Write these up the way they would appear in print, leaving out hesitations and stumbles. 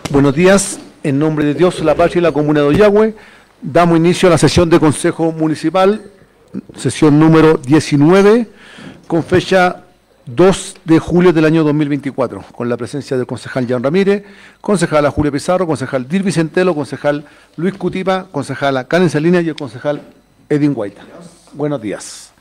Buenos días, en nombre de Dios, la Patria y la Comuna de Ollagüe, damos inicio a la sesión de Consejo Municipal, sesión número 19, con fecha 2 de julio del año 2024, con la presencia del concejal Jan Ramírez, concejala Julia Pizarro, concejal Dirvi Centelo, concejal Luis Cutipa, concejala Karen Salinas y el concejal Edwin Guaita. Buenos días.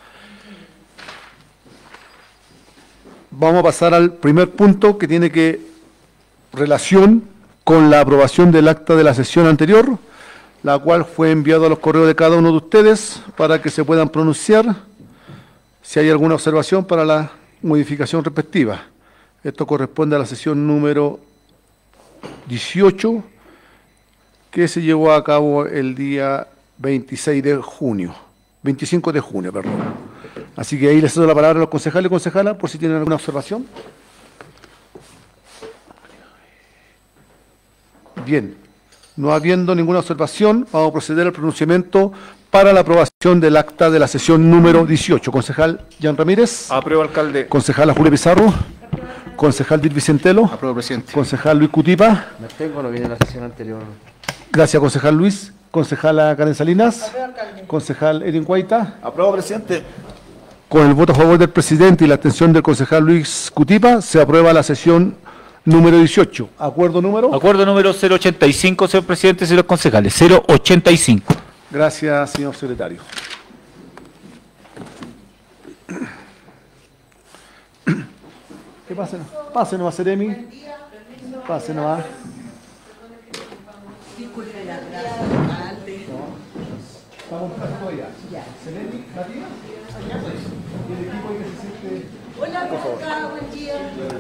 Vamos a pasar al primer punto que tiene relación con la aprobación del acta de la sesión anterior, la cual fue enviado a los correos de cada uno de ustedes para que se puedan pronunciar si hay alguna observación para la modificación respectiva. Esto corresponde a la sesión número 18, que se llevó a cabo el día 25 de junio, perdón. Así que ahí les doy la palabra a los concejales y concejalas por si tienen alguna observación. Bien, no habiendo ninguna observación, vamos a proceder al pronunciamiento para la aprobación del acta de la sesión número 18. Concejal Jan Ramírez. Apruebo, alcalde. Concejala Julia Pizarro. Concejal Dirvi Centelo. Apruebo, presidente. Concejal Luis Cutipa. Me tengo, no viene la sesión anterior. Gracias, concejal Luis. Concejala Karen Salinas. Apruebo, alcalde. Concejal Edwin Guaita. Apruebo, presidente. Con el voto a favor del presidente y la abstención del concejal Luis Cutipa, se aprueba la sesión número 18. ¿Acuerdo número? Acuerdo número 085, señor presidente, señores concejales. 085. Gracias, señor secretario. ¿Qué pasa? Pase nomás, Seremi. Pase nomás. Disculpe la antes. Estamos empezando ya. Seremi, Matías. Y el equipo que se siente... Hola, ¿cómo está? Buen día.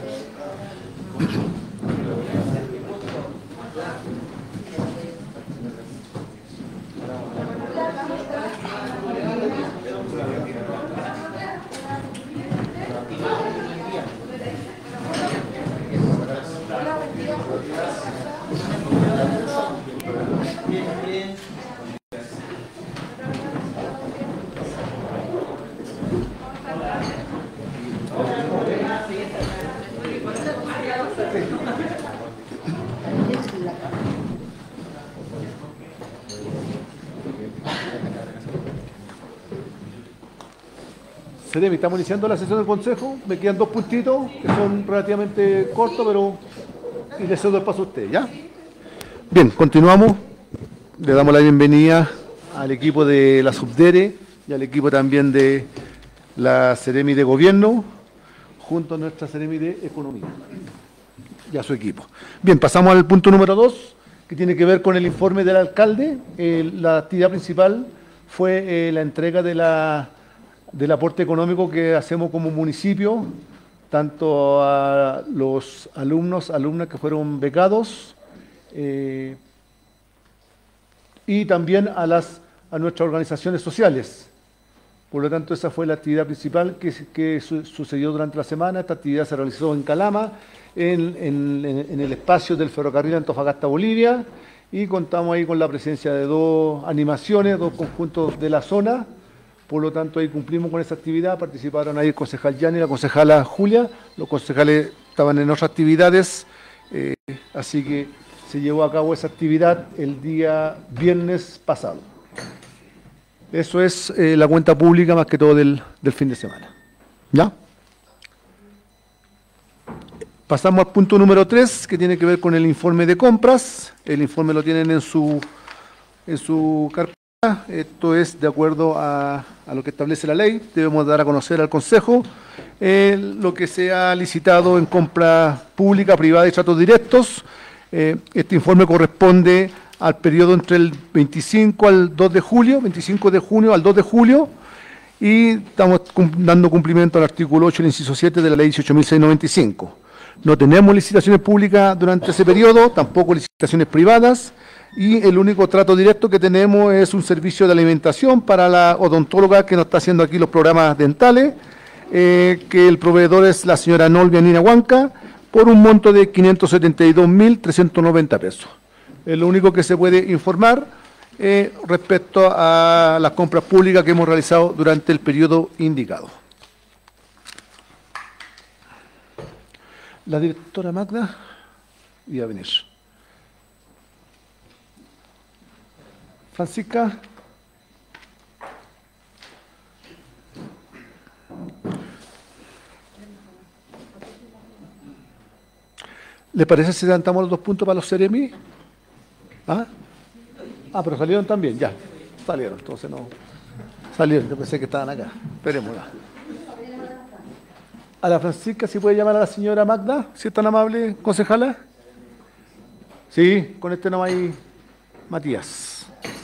Seremi, estamos iniciando la sesión del Consejo. Me quedan dos puntitos que son relativamente cortos, pero y le cedo el paso a usted, ¿ya? Bien, continuamos. Le damos la bienvenida al equipo de la Subdere y al equipo también de la Seremi de Gobierno, junto a nuestra Seremi de Economía y a su equipo. Bien, pasamos al punto número 2, que tiene que ver con el informe del alcalde. La actividad principal fue la entrega del aporte económico que hacemos como municipio, tanto a los alumnas que fueron becados, y también a nuestras organizaciones sociales. Por lo tanto, esa fue la actividad principal que sucedió durante la semana. Esta actividad se realizó en Calama, en el espacio del ferrocarril Antofagasta-Bolivia, y contamos ahí con la presencia de dos animaciones, dos conjuntos de la zona. Por lo tanto, ahí cumplimos con esa actividad. Participaron ahí el concejal Jan y la concejala Julia. Los concejales estaban en otras actividades, así que se llevó a cabo esa actividad el día viernes pasado. Eso es la cuenta pública más que todo del fin de semana. ¿Ya? Pasamos al punto número 3, que tiene que ver con el informe de compras. El informe lo tienen en su carpeta. Esto es de acuerdo a lo que establece la ley. Debemos dar a conocer al Consejo lo que se ha licitado en compra pública, privada y tratos directos. Este informe corresponde al periodo entre el 25 al 2 de julio, 25 de junio al 2 de julio, y estamos dando cumplimiento al artículo 8, el inciso 7 de la ley 18.695. No tenemos licitaciones públicas durante ese periodo, tampoco licitaciones privadas, y el único trato directo que tenemos es un servicio de alimentación para la odontóloga que nos está haciendo aquí los programas dentales, que el proveedor es la señora Nolvia Nina Huanca, por un monto de 572.390 pesos. Es lo único que se puede informar respecto a las compras públicas que hemos realizado durante el periodo indicado. La directora Magda iba a venir. Francisca. ¿Le parece si adelantamos los 2 puntos para los Ceremi? ¿Ah? Pero salieron también, ya. Salieron, entonces no. Salieron, yo pensé que estaban acá. Esperémosla. A la Francisca, si puede llamar a la señora Magda, si es tan amable, concejala. Sí, con este nomás ahí, Matías.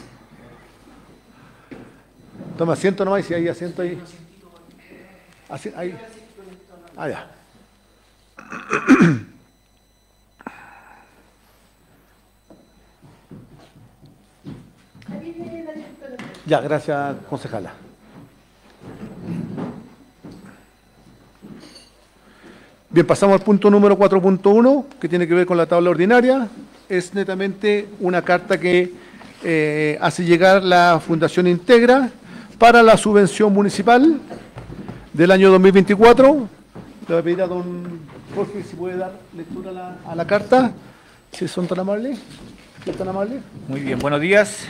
Toma asiento nomás, y si hay asiento ahí. Ahí. Ya. Ya, gracias, concejala. Bien, pasamos al punto número 4.1, que tiene que ver con la tabla ordinaria. Es netamente una carta que hace llegar la Fundación Integra para la subvención municipal del año 2024. Le voy a pedir a don Jorge si puede dar lectura a la carta, si son tan amables. ¿Sí es tan amable? Muy bien, buenos días.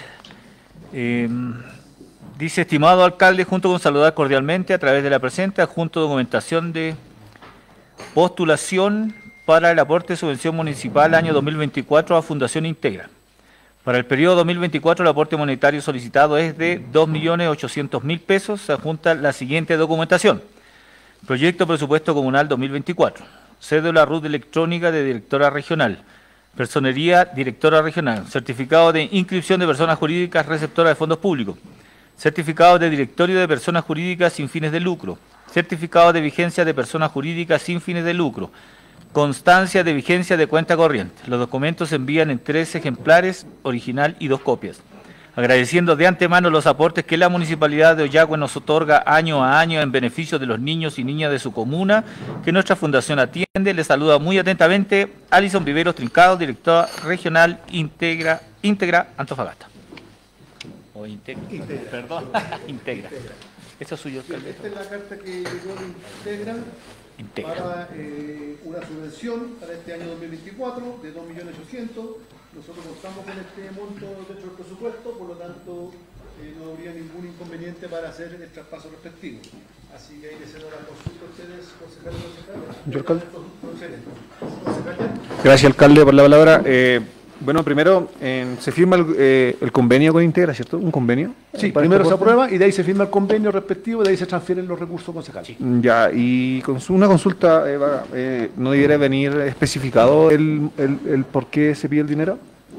Dice, estimado alcalde, junto con saludar cordialmente a través de la presente, adjunto documentación de postulación para el aporte de subvención municipal año 2024 a Fundación Integra. Para el periodo 2024 el aporte monetario solicitado es de 2.800.000 pesos. Se adjunta la siguiente documentación. Proyecto Presupuesto Comunal 2024. Cédula RUT electrónica de directora regional. Personería directora regional. Certificado de inscripción de personas jurídicas receptoras de fondos públicos. Certificado de directorio de personas jurídicas sin fines de lucro. Certificado de vigencia de personas jurídicas sin fines de lucro. Constancia de vigencia de cuenta corriente. Los documentos se envían en 3 ejemplares, original y 2 copias. Agradeciendo de antemano los aportes que la Municipalidad de Ollagüe nos otorga año a año en beneficio de los niños y niñas de su comuna, que nuestra fundación atiende. Les saluda muy atentamente Alison Viveros Trincado, directora regional Integra Antofagasta. O Integra. Perdón, Integra. Eso es suyo, alcalde. Esta es la carta que llegó de Integra para una subvención para este año 2024 de 2.800.000. Nosotros contamos con este monto dentro del presupuesto, por lo tanto no habría ningún inconveniente para hacer el traspaso respectivo. Así que hay que hacer la consulta a ustedes, concejales. Gracias, alcalde, por la palabra. Bueno, primero se firma el convenio con Integra, ¿cierto? ¿Un convenio? Sí, primero se aprueba y de ahí se firma el convenio respectivo y de ahí se transfieren los recursos concejales. Sí. Ya, y con una consulta, Eva, ¿no debiera venir especificado el por qué se pide el dinero?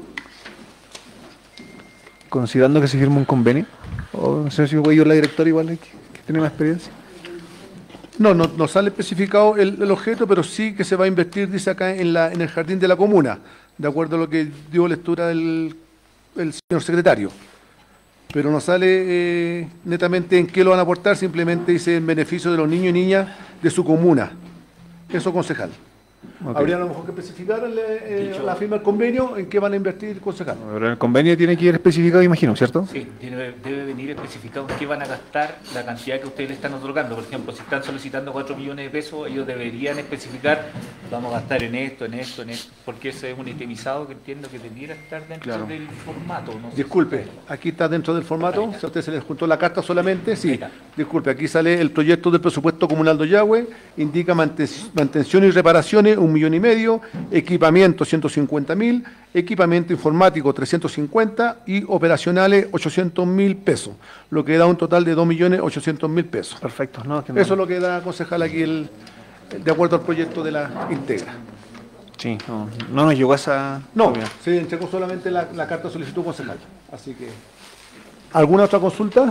Considerando que se firma un convenio. O no sé si voy yo la directora igual que tiene más experiencia. No sale especificado el objeto, pero sí que se va a invertir, dice acá, en el jardín de la comuna, de acuerdo a lo que dio lectura el señor secretario. Pero no sale netamente en qué lo van a aportar, simplemente dice en beneficio de los niños y niñas de su comuna. Eso, concejal. Okay. Habría a lo mejor que especificar la firma del convenio en qué van a invertir, concejal. Pero el convenio tiene que ir especificado, imagino, ¿cierto? Sí, debe venir especificado en qué van a gastar la cantidad que ustedes le están otorgando. Por ejemplo, si están solicitando 4 millones de pesos, ellos deberían especificar, vamos a gastar en esto, porque ese es un itemizado que entiendo que debiera estar dentro del formato. No sé. Disculpe, aquí está dentro del formato, si a usted se les juntó la carta solamente, sí. Disculpe, aquí sale el proyecto del presupuesto comunal de Ollagüe, indica mantención y reparaciones, 1,5 millones, equipamiento 150.000, equipamiento informático 350 y operacionales 800.000 pesos, lo que da un total de 2.800.000 pesos. Perfecto. Eso es lo que da, concejal, aquí de acuerdo al proyecto de la Integra. Sí, no nos llegó esa... No, se entregó solamente la carta de solicitud, concejal. Así que, ¿alguna otra consulta?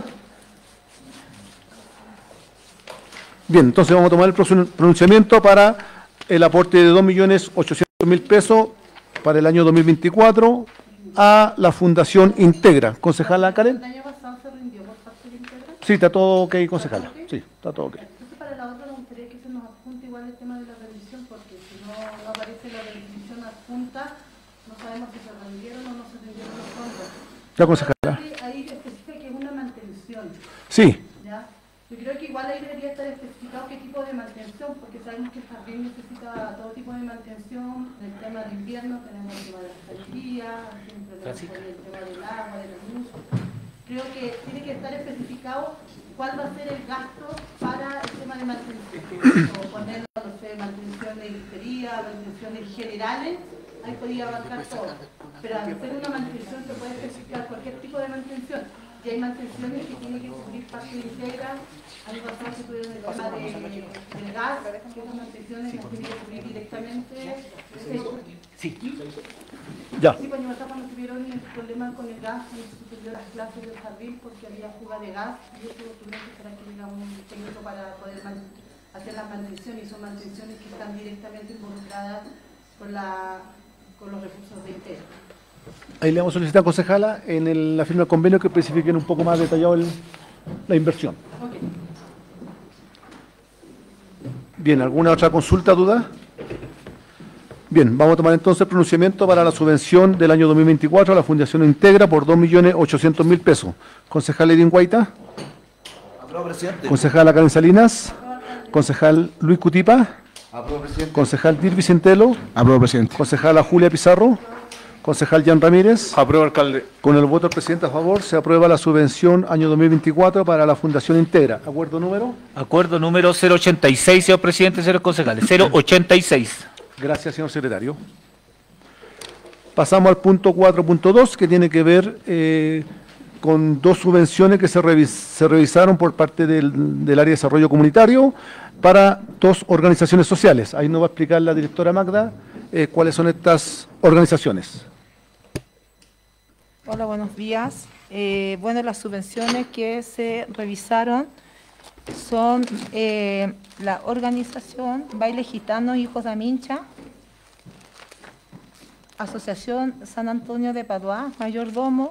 Bien, entonces vamos a tomar el pronunciamiento para el aporte de 2.800.000 pesos para el año 2024 a la Fundación Integra. Concejala Karen. ¿El año pasado se rindió por parte de Integra? Sí, está todo ok, concejala. Sí, está todo ok. Entonces, para la otra, me gustaría que se nos adjunte igual el tema de la rendición, porque si no aparece la rendición adjunta, no sabemos si se rindieron o no se rindieron los fondos. Ya, concejala. Ahí especifica que es una mantención. Sí. ¿Ya? Yo creo que igual ahí debería estar especificado qué tipo de mantención, porque sabemos que el jardín necesita todo tipo de mantención. En el tema de invierno tenemos el tema de las saliderías, siempre tenemos el tema del agua, de la luz. Creo que tiene que estar especificado cuál va a ser el gasto para el tema de mantención. O ponerlo, no sé, mantenciones de grifería, mantenciones generales, ahí podría abarcar todo. Pero al hacer una mantención se puede especificar cualquier tipo de mantención. Y hay mantenciones que tienen que cubrir parte íntegra. Hay bastantes que tuvieron el tema del gas, que esas mantenciones las tienen que cubrir directamente. Sí. Ya. Sí, pues en Matapa no tuvieron el problema con el gas, no se suspendió las clases del jardín porque había fuga de gas y eso tuvieron que esperar que llegara un técnico para poder hacer las mantenciones, y son mantenciones que están directamente involucradas con los recursos de ITER. Ahí le vamos a solicitar, concejala, en la firma del convenio que especifiquen un poco más detallado la inversión. Okay. Bien, ¿alguna otra consulta, duda? Bien, vamos a tomar entonces el pronunciamiento para la subvención del año 2024 a la Fundación Integra por 2.800.000 pesos. Concejal Edwin Guaita. Apruebo, presidente. Concejala Karen Salinas. Concejal Luis Cutipa. Apruebo, presidente. Concejal Dir Vicentelo. Apruebo, presidente. Concejala Julia Pizarro. Concejal Jan Ramírez. Apruebo, alcalde. Con el voto del presidente a favor, se aprueba la subvención año 2024 para la Fundación Integra. ¿Acuerdo número? Acuerdo número 086, señor presidente, señores concejales. 086. Gracias, señor secretario. Pasamos al punto 4.2, que tiene que ver con dos subvenciones que se revisaron por parte del área de desarrollo comunitario para dos organizaciones sociales. Ahí nos va a explicar la directora Magda cuáles son estas organizaciones. Hola, buenos días. Bueno, las subvenciones que se revisaron son la organización Baile Gitano Hijos de Amincha, Asociación San Antonio de Padua, Mayordomo,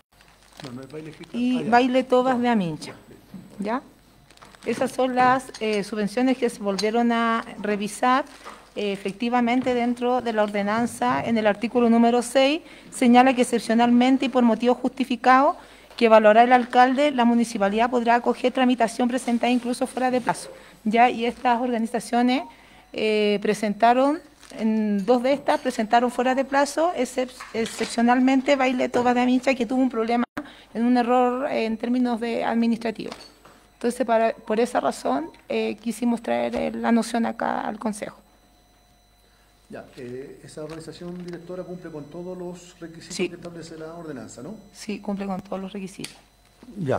y Baile Tobas de Amincha. ¿Ya? Esas son las subvenciones que se volvieron a revisar. Efectivamente, dentro de la ordenanza, en el artículo número 6, señala que excepcionalmente y por motivo justificado que valorará el alcalde, la municipalidad podrá acoger tramitación presentada incluso fuera de plazo. ¿Ya? Y estas organizaciones presentaron, en dos de estas presentaron fuera de plazo, excepcionalmente Baile Tobas de Amincha, que tuvo un problema en un error en términos administrativos. Entonces, por esa razón, quisimos traer la noción acá al Consejo. Ya, esa organización directora cumple con todos los requisitos Sí. que establece la ordenanza, ¿no? Sí, cumple con todos los requisitos. Ya.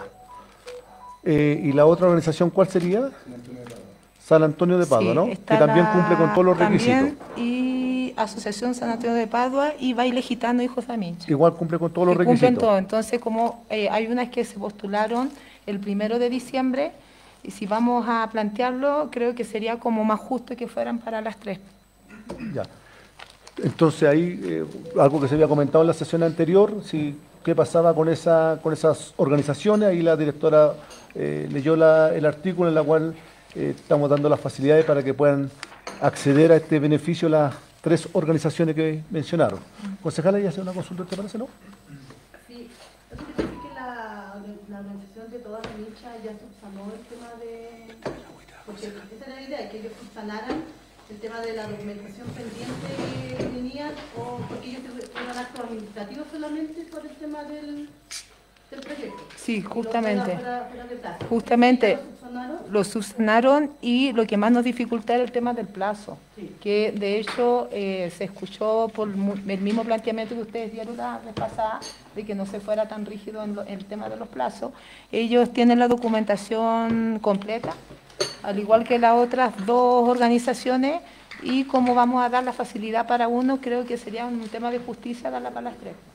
¿Y la otra organización cuál sería? San Antonio de Padua, Sí, ¿no? Que está también cumple con todos los requisitos. también, y Asociación San Antonio de Padua y Baile Gitano Hijos de Amincha. Igual cumple con todos los Que requisitos. cumplen todo. Entonces, como hay unas que se postularon el 1 de diciembre, y si vamos a plantearlo, creo que sería como más justo que fueran para las tres. Ya. Entonces ahí, algo que se había comentado en la sesión anterior, si, qué pasaba con esas organizaciones, ahí la directora leyó el artículo en el cual estamos dando las facilidades para que puedan acceder a este beneficio las tres organizaciones que mencionaron. Concejala, ¿ya hace una consulta, te parece, no? Sí, ¿es que la organización de todas las hinchas ya subsanó el tema de...? Porque esa era la idea, que ellos subsanaran el tema de la documentación pendiente que tenían, o porque ellos iban a actos administrativos solamente por el tema del proyecto. Sí, Y lo justamente. fuera de plazo. Justamente. ¿Lo subsanaron? Lo subsanaron, y lo que más nos dificulta era el tema del plazo, Sí. que de hecho se escuchó por el mismo planteamiento que ustedes dieron la vez pasada, de que no se fuera tan rígido en el tema de los plazos. Ellos tienen la documentación completa, al igual que las otras dos organizaciones, y como vamos a dar la facilidad para uno, creo que sería un tema de justicia darla para las tres.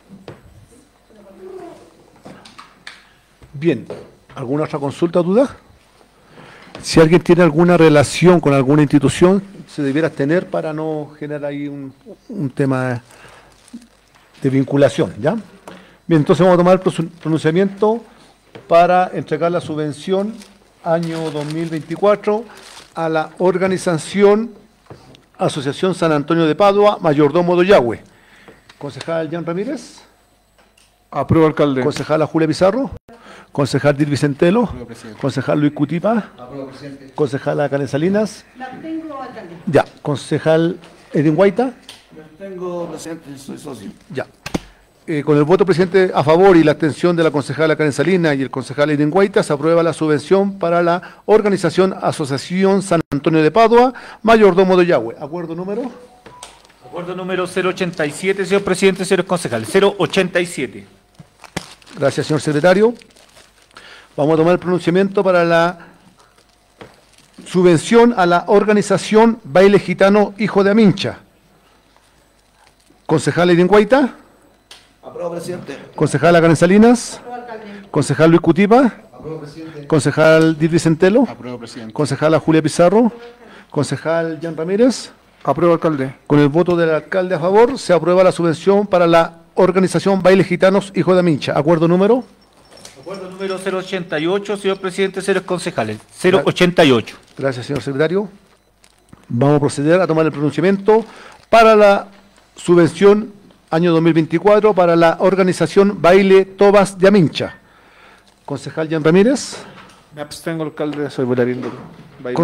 Bien, ¿alguna otra consulta o duda? Si alguien tiene alguna relación con alguna institución, se debiera tener para no generar ahí un tema de vinculación, ¿ya? Bien, entonces vamos a tomar el pronunciamiento para entregar la subvención año 2024 a la organización Asociación San Antonio de Padua, Mayordomo de Yagüe. Concejal Jan Ramírez. Apruebo, alcalde. Concejala Julia Pizarro. Concejal Dir Vicentelo. Apruebo, presidente. Concejal Luis Cutipa. Apruebo, presidente. Concejala Karen Salinas. La tengo, alcalde. Ya. Concejal Edwin Guaita. Tengo, presidente, soy socio. Ya. Con el voto presidente a favor y la abstención de la concejala Karen Salinas y el concejal Edwin Guaita, se aprueba la subvención para la organización Asociación San Antonio de Padua, mayordomo de Yahweh. ¿Acuerdo número? Acuerdo número 087, señor presidente, señores concejales. 087. Gracias, señor secretario. Vamos a tomar el pronunciamiento para la subvención a la organización Baile Gitano Hijo de Amincha. Concejal Edwin Guaita. Apruebo, presidente. Concejala Karen Salinas. Concejal Luis Cutipa. Apruebo, presidente. Concejal Dir Vicentelo. Apruebo, presidente. Concejala Julia Pizarro. Concejal Jan Ramírez. Apruebo, alcalde. Con el voto del alcalde a favor, se aprueba la subvención para la organización Baile Gitanos Hijo de Amincha. ¿Acuerdo número? Acuerdo número 088, señor presidente, señores concejales. 088. Gracias, señor secretario. Vamos a proceder a tomar el pronunciamiento para la subvención año 2024 para la organización Baile Tobas de Amincha. Concejal Jan Ramírez. Me abstengo, alcalde, soy bailarín del baile.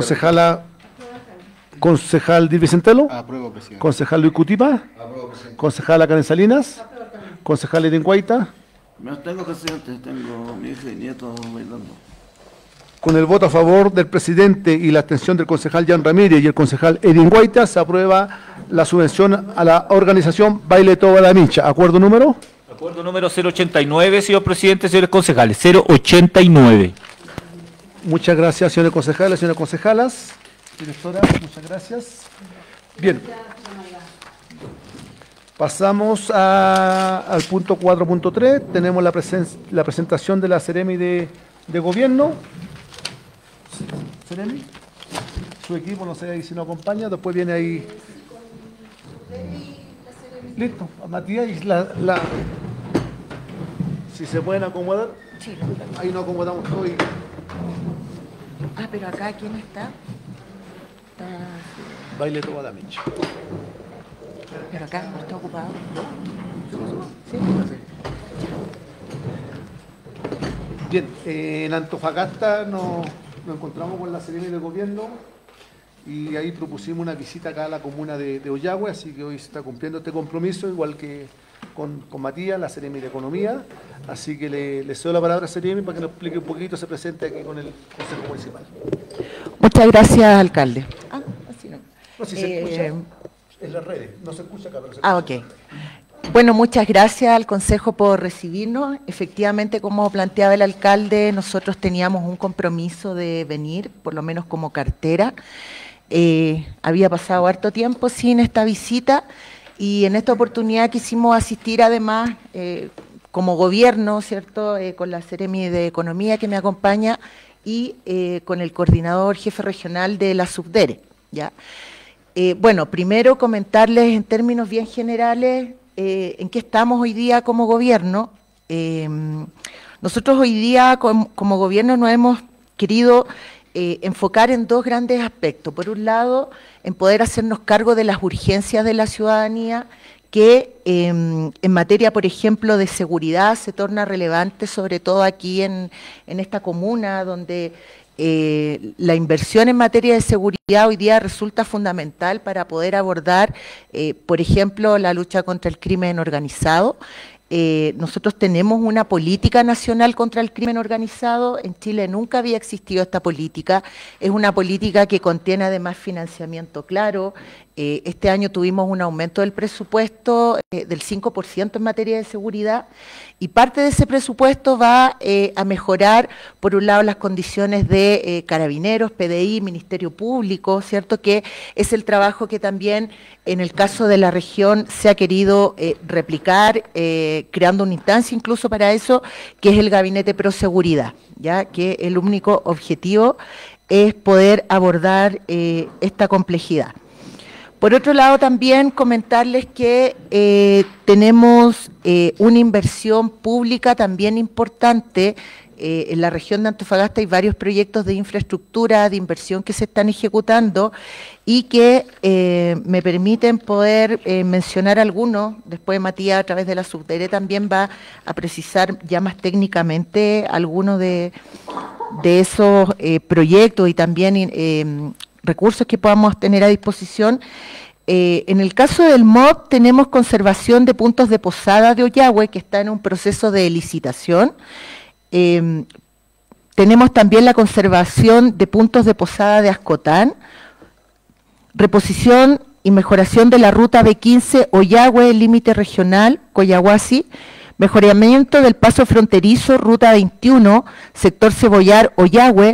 Concejal Dir Vicentelo. Apruebo, presidente. Concejal Luis Cutipa. Apruebo, presidente. Concejala Karen Salinas. Concejal Edwin Guaita. Me abstengo, presidente. Tengo mi hija y nieto bailando. Con el voto a favor del presidente y la abstención del concejal Jan Ramírez y el concejal Edwin Guaita, se aprueba la subvención a la organización Baile Toba de Amincha. ¿Acuerdo número? Acuerdo número 089, señor presidente, señores concejales. 089. Muchas gracias, señores concejales, señoras concejalas. Directora, muchas gracias. Bien. Pasamos al punto 4.3. Tenemos la presentación de la Seremi de Gobierno. Seremi, su equipo, no sé si nos acompaña, después viene ahí. Listo, Matías, y si se pueden acomodar, Sí. ahí nos acomodamos todos. Ah, pero acá, ¿quién está? Baile Toba de Amincha. Pero acá no está ocupado. Sí. Bien, en Antofagasta nos encontramos con la Seremi de Gobierno y ahí propusimos una visita acá a la comuna de Ollagüe, así que hoy se está cumpliendo este compromiso, igual que con Matías, la Seremi de Economía. Así que le cedo la palabra a Seremi para que nos explique un poquito, se presente aquí con el Consejo Municipal. Muchas gracias, alcalde. Ah, así no. No, si se escucha en las redes, no se escucha acá, pero se escucha. Ok. Bueno, muchas gracias al Consejo por recibirnos. Efectivamente, como planteaba el alcalde, nosotros teníamos un compromiso de venir, por lo menos como cartera. Había pasado harto tiempo sin esta visita y en esta oportunidad quisimos asistir además como gobierno, ¿cierto?, con la Seremi de Economía que me acompaña y con el coordinador jefe regional de la Subdere, ¿ya? Bueno, primero comentarles en términos bien generales en qué estamos hoy día como gobierno. Nosotros hoy día como gobierno nos hemos querido enfocar en dos grandes aspectos. Por un lado, en poder hacernos cargo de las urgencias de la ciudadanía, que en materia, por ejemplo, de seguridad se torna relevante, sobre todo aquí en esta comuna, donde la inversión en materia de seguridad hoy día resulta fundamental para poder abordar, por ejemplo, la lucha contra el crimen organizado. Nosotros tenemos una política nacional contra el crimen organizado. En Chile nunca había existido esta política. Es una política que contiene además financiamiento claro. Este año tuvimos un aumento del presupuesto del 5% en materia de seguridad y parte de ese presupuesto va a mejorar, por un lado, las condiciones de carabineros, PDI, Ministerio Público, ¿cierto? Que es el trabajo que también en el caso de la región se ha querido replicar, creando una instancia incluso para eso, que es el Gabinete Proseguridad, ¿ya? Que el único objetivo es poder abordar esta complejidad. Por otro lado, también comentarles que tenemos una inversión pública también importante en la región de Antofagasta hay varios proyectos de infraestructura, de inversión que se están ejecutando y que me permiten poder mencionar algunos. Después Matías, a través de la subdere, también va a precisar ya más técnicamente algunos de esos proyectos y también recursos que podamos tener a disposición. En el caso del MOB tenemos conservación de puntos de posada de Ollagüe, que está en un proceso de licitación. Tenemos también la conservación de puntos de posada de Ascotán, reposición y mejoración de la ruta B15 Ollagüe, límite regional, Coyahuasi, mejoramiento del paso fronterizo, ruta 21, sector Cebollar, Ollagüe,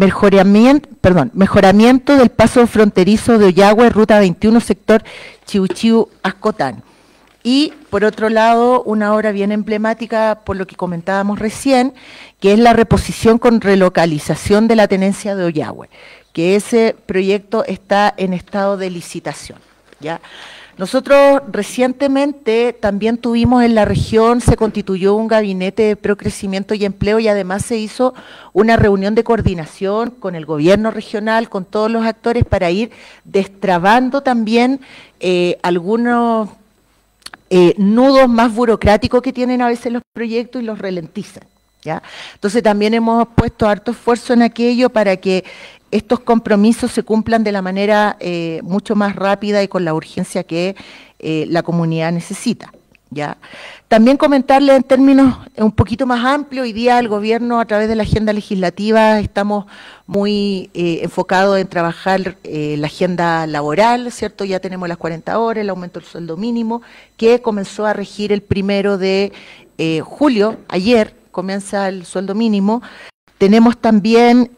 mejoramiento del paso fronterizo de Ollagüe, ruta 21, sector Chiuchiu, Ascotán. Y, por otro lado, una obra bien emblemática, por lo que comentábamos recién, que es la reposición con relocalización de la tenencia de Ollagüe, que ese proyecto está en estado de licitación, ¿ya? Nosotros recientemente también tuvimos en la región, se constituyó un gabinete de procrecimiento y empleo y además se hizo una reunión de coordinación con el gobierno regional, con todos los actores para ir destrabando también algunos nudos más burocráticos que tienen a veces los proyectos y los ralentizan, ¿ya? Entonces también hemos puesto harto esfuerzo en aquello para que estos compromisos se cumplan de la manera mucho más rápida y con la urgencia que la comunidad necesita, ¿ya? También comentarle en términos un poquito más amplios, hoy día el gobierno a través de la agenda legislativa estamos muy enfocados en trabajar la agenda laboral, ¿cierto? Ya tenemos las 40 horas, el aumento del sueldo mínimo, que comenzó a regir el 1 de julio, ayer comienza el sueldo mínimo. Tenemos también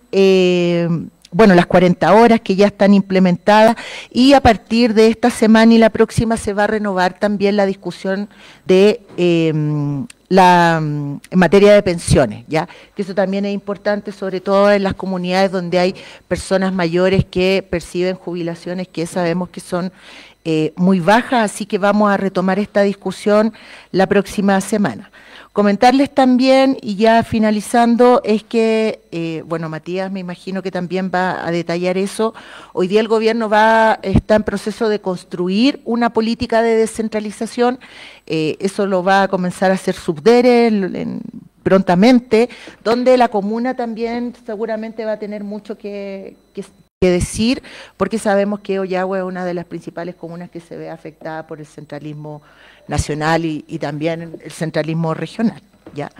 las 40 horas que ya están implementadas y a partir de esta semana y la próxima se va a renovar también la discusión de en materia de pensiones, ¿ya? Que eso también es importante, sobre todo en las comunidades donde hay personas mayores que perciben jubilaciones que sabemos que son muy bajas, así que vamos a retomar esta discusión la próxima semana. Comentarles también, y ya finalizando, es que, Matías me imagino que también va a detallar eso, hoy día el gobierno está en proceso de construir una política de descentralización, eso lo va a comenzar a hacer subdere prontamente, donde la comuna también seguramente va a tener mucho que decir, porque sabemos que Ollagüe es una de las principales comunas que se ve afectada por el centralismo nacional y también el centralismo regional, ¿ya?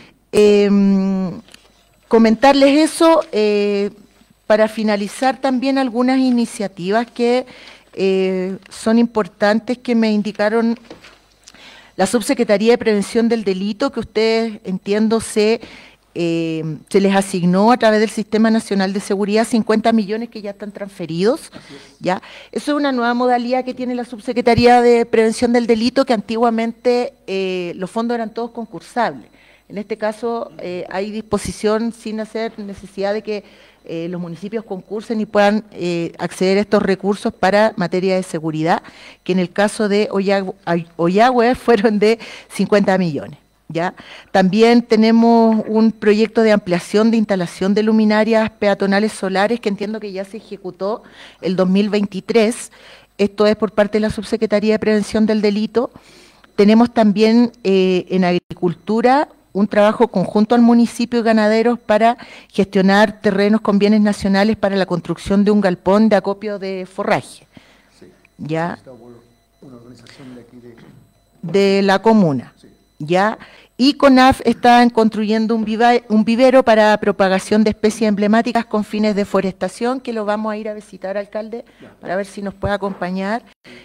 Comentarles eso, para finalizar también algunas iniciativas que son importantes que me indicaron la Subsecretaría de Prevención del Delito, que ustedes, entiendo, se les asignó a través del Sistema Nacional de Seguridad 50 millones que ya están transferidos, ¿ya? Eso es una nueva modalidad que tiene la Subsecretaría de Prevención del Delito, que antiguamente los fondos eran todos concursables. En este caso hay disposición sin hacer necesidad de que los municipios concursen y puedan acceder a estos recursos para materia de seguridad, que en el caso de Ollagüe fueron de 50 millones. ¿Ya? También tenemos un proyecto de ampliación de instalación de luminarias peatonales solares que entiendo que ya se ejecutó el 2023. Esto es por parte de la Subsecretaría de Prevención del Delito. Tenemos también en agricultura un trabajo conjunto al municipio y ganaderos para gestionar terrenos con bienes nacionales para la construcción de un galpón de acopio de forraje. Sí. ¿Ya? Una organización de aquí de la comuna. Sí. ¿Ya? Y CONAF está construyendo un vivero para propagación de especies emblemáticas con fines de forestación, que lo vamos a ir a visitar, alcalde, para ver si nos puede acompañar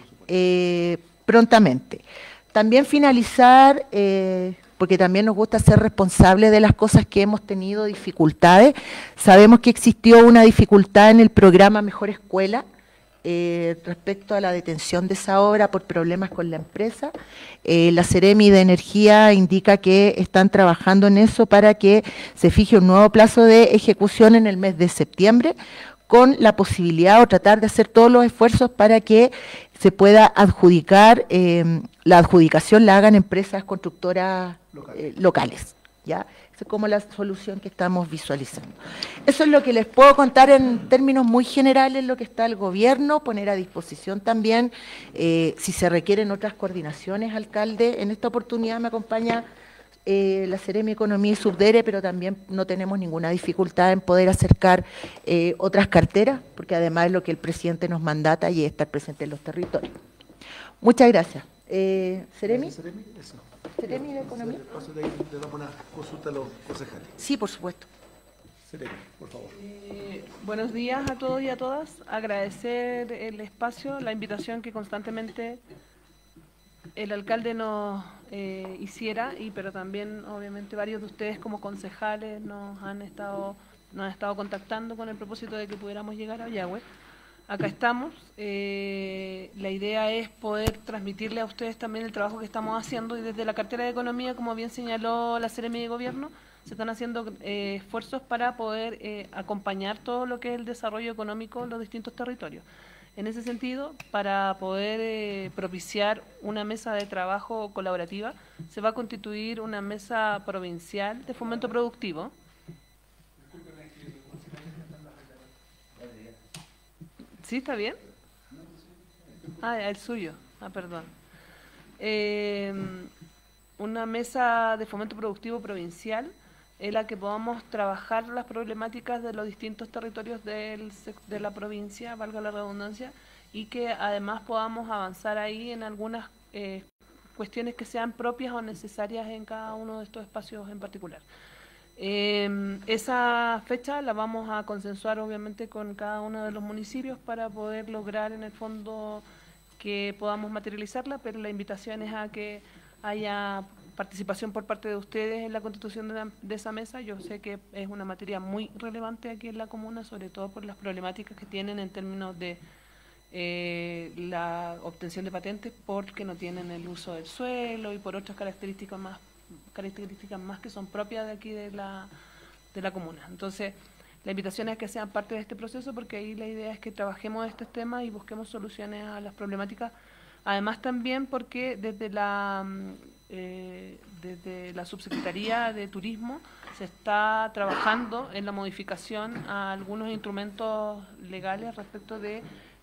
prontamente. También finalizar, porque también nos gusta ser responsables de las cosas que hemos tenido dificultades. Sabemos que existió una dificultad en el programa Mejor Escuela, respecto a la detención de esa obra por problemas con la empresa. La Seremi de Energía indica que están trabajando en eso para que se fije un nuevo plazo de ejecución en el mes de septiembre, con la posibilidad o tratar de hacer todos los esfuerzos para que se pueda adjudicar, la adjudicación la hagan empresas constructoras locales. ¿Ya? Esa es como la solución que estamos visualizando. Eso es lo que les puedo contar en términos muy generales, lo que está el gobierno, poner a disposición también, si se requieren otras coordinaciones, alcalde. En esta oportunidad me acompaña la Seremi Economía y Subdere, pero también no tenemos ninguna dificultad en poder acercar otras carteras, porque además es lo que el presidente nos mandata y es estar presente en los territorios. Muchas gracias. ¿Seremi? ¿Seremi de Economía? Le damos una consulta a los concejales. Sí, por supuesto. Seremi, por favor. Buenos días a todos y a todas. Agradecer el espacio, la invitación que constantemente el alcalde nos hiciera, pero también obviamente varios de ustedes como concejales nos han estado contactando con el propósito de que pudiéramos llegar a Ollagüe. Acá estamos. La idea es poder transmitirle a ustedes también el trabajo que estamos haciendo, y desde la cartera de Economía, como bien señaló la Seremi de Gobierno, se están haciendo esfuerzos para poder acompañar todo lo que es el desarrollo económico en los distintos territorios. En ese sentido, para poder propiciar una mesa de trabajo colaborativa, se va a constituir una mesa provincial de fomento productivo. ¿Sí, está bien? Ah, el suyo. Ah, perdón. Una mesa de fomento productivo provincial en la que podamos trabajar las problemáticas de los distintos territorios de la provincia, valga la redundancia, y que además podamos avanzar ahí en algunas cuestiones que sean propias o necesarias en cada uno de estos espacios en particular. Esa fecha la vamos a consensuar obviamente con cada uno de los municipios para poder lograr en el fondo que podamos materializarla, pero la invitación es a que haya participación por parte de ustedes en la constitución de esa mesa. Yo sé que es una materia muy relevante aquí en la comuna, sobre todo por las problemáticas que tienen en términos de la obtención de patentes, porque no tienen el uso del suelo y por otras características más que son propias de aquí de la comuna. Entonces, la invitación es que sean parte de este proceso, porque ahí la idea es que trabajemos estos temas y busquemos soluciones a las problemáticas. Además también porque desde la Subsecretaría de Turismo se está trabajando en la modificación a algunos instrumentos legales respecto de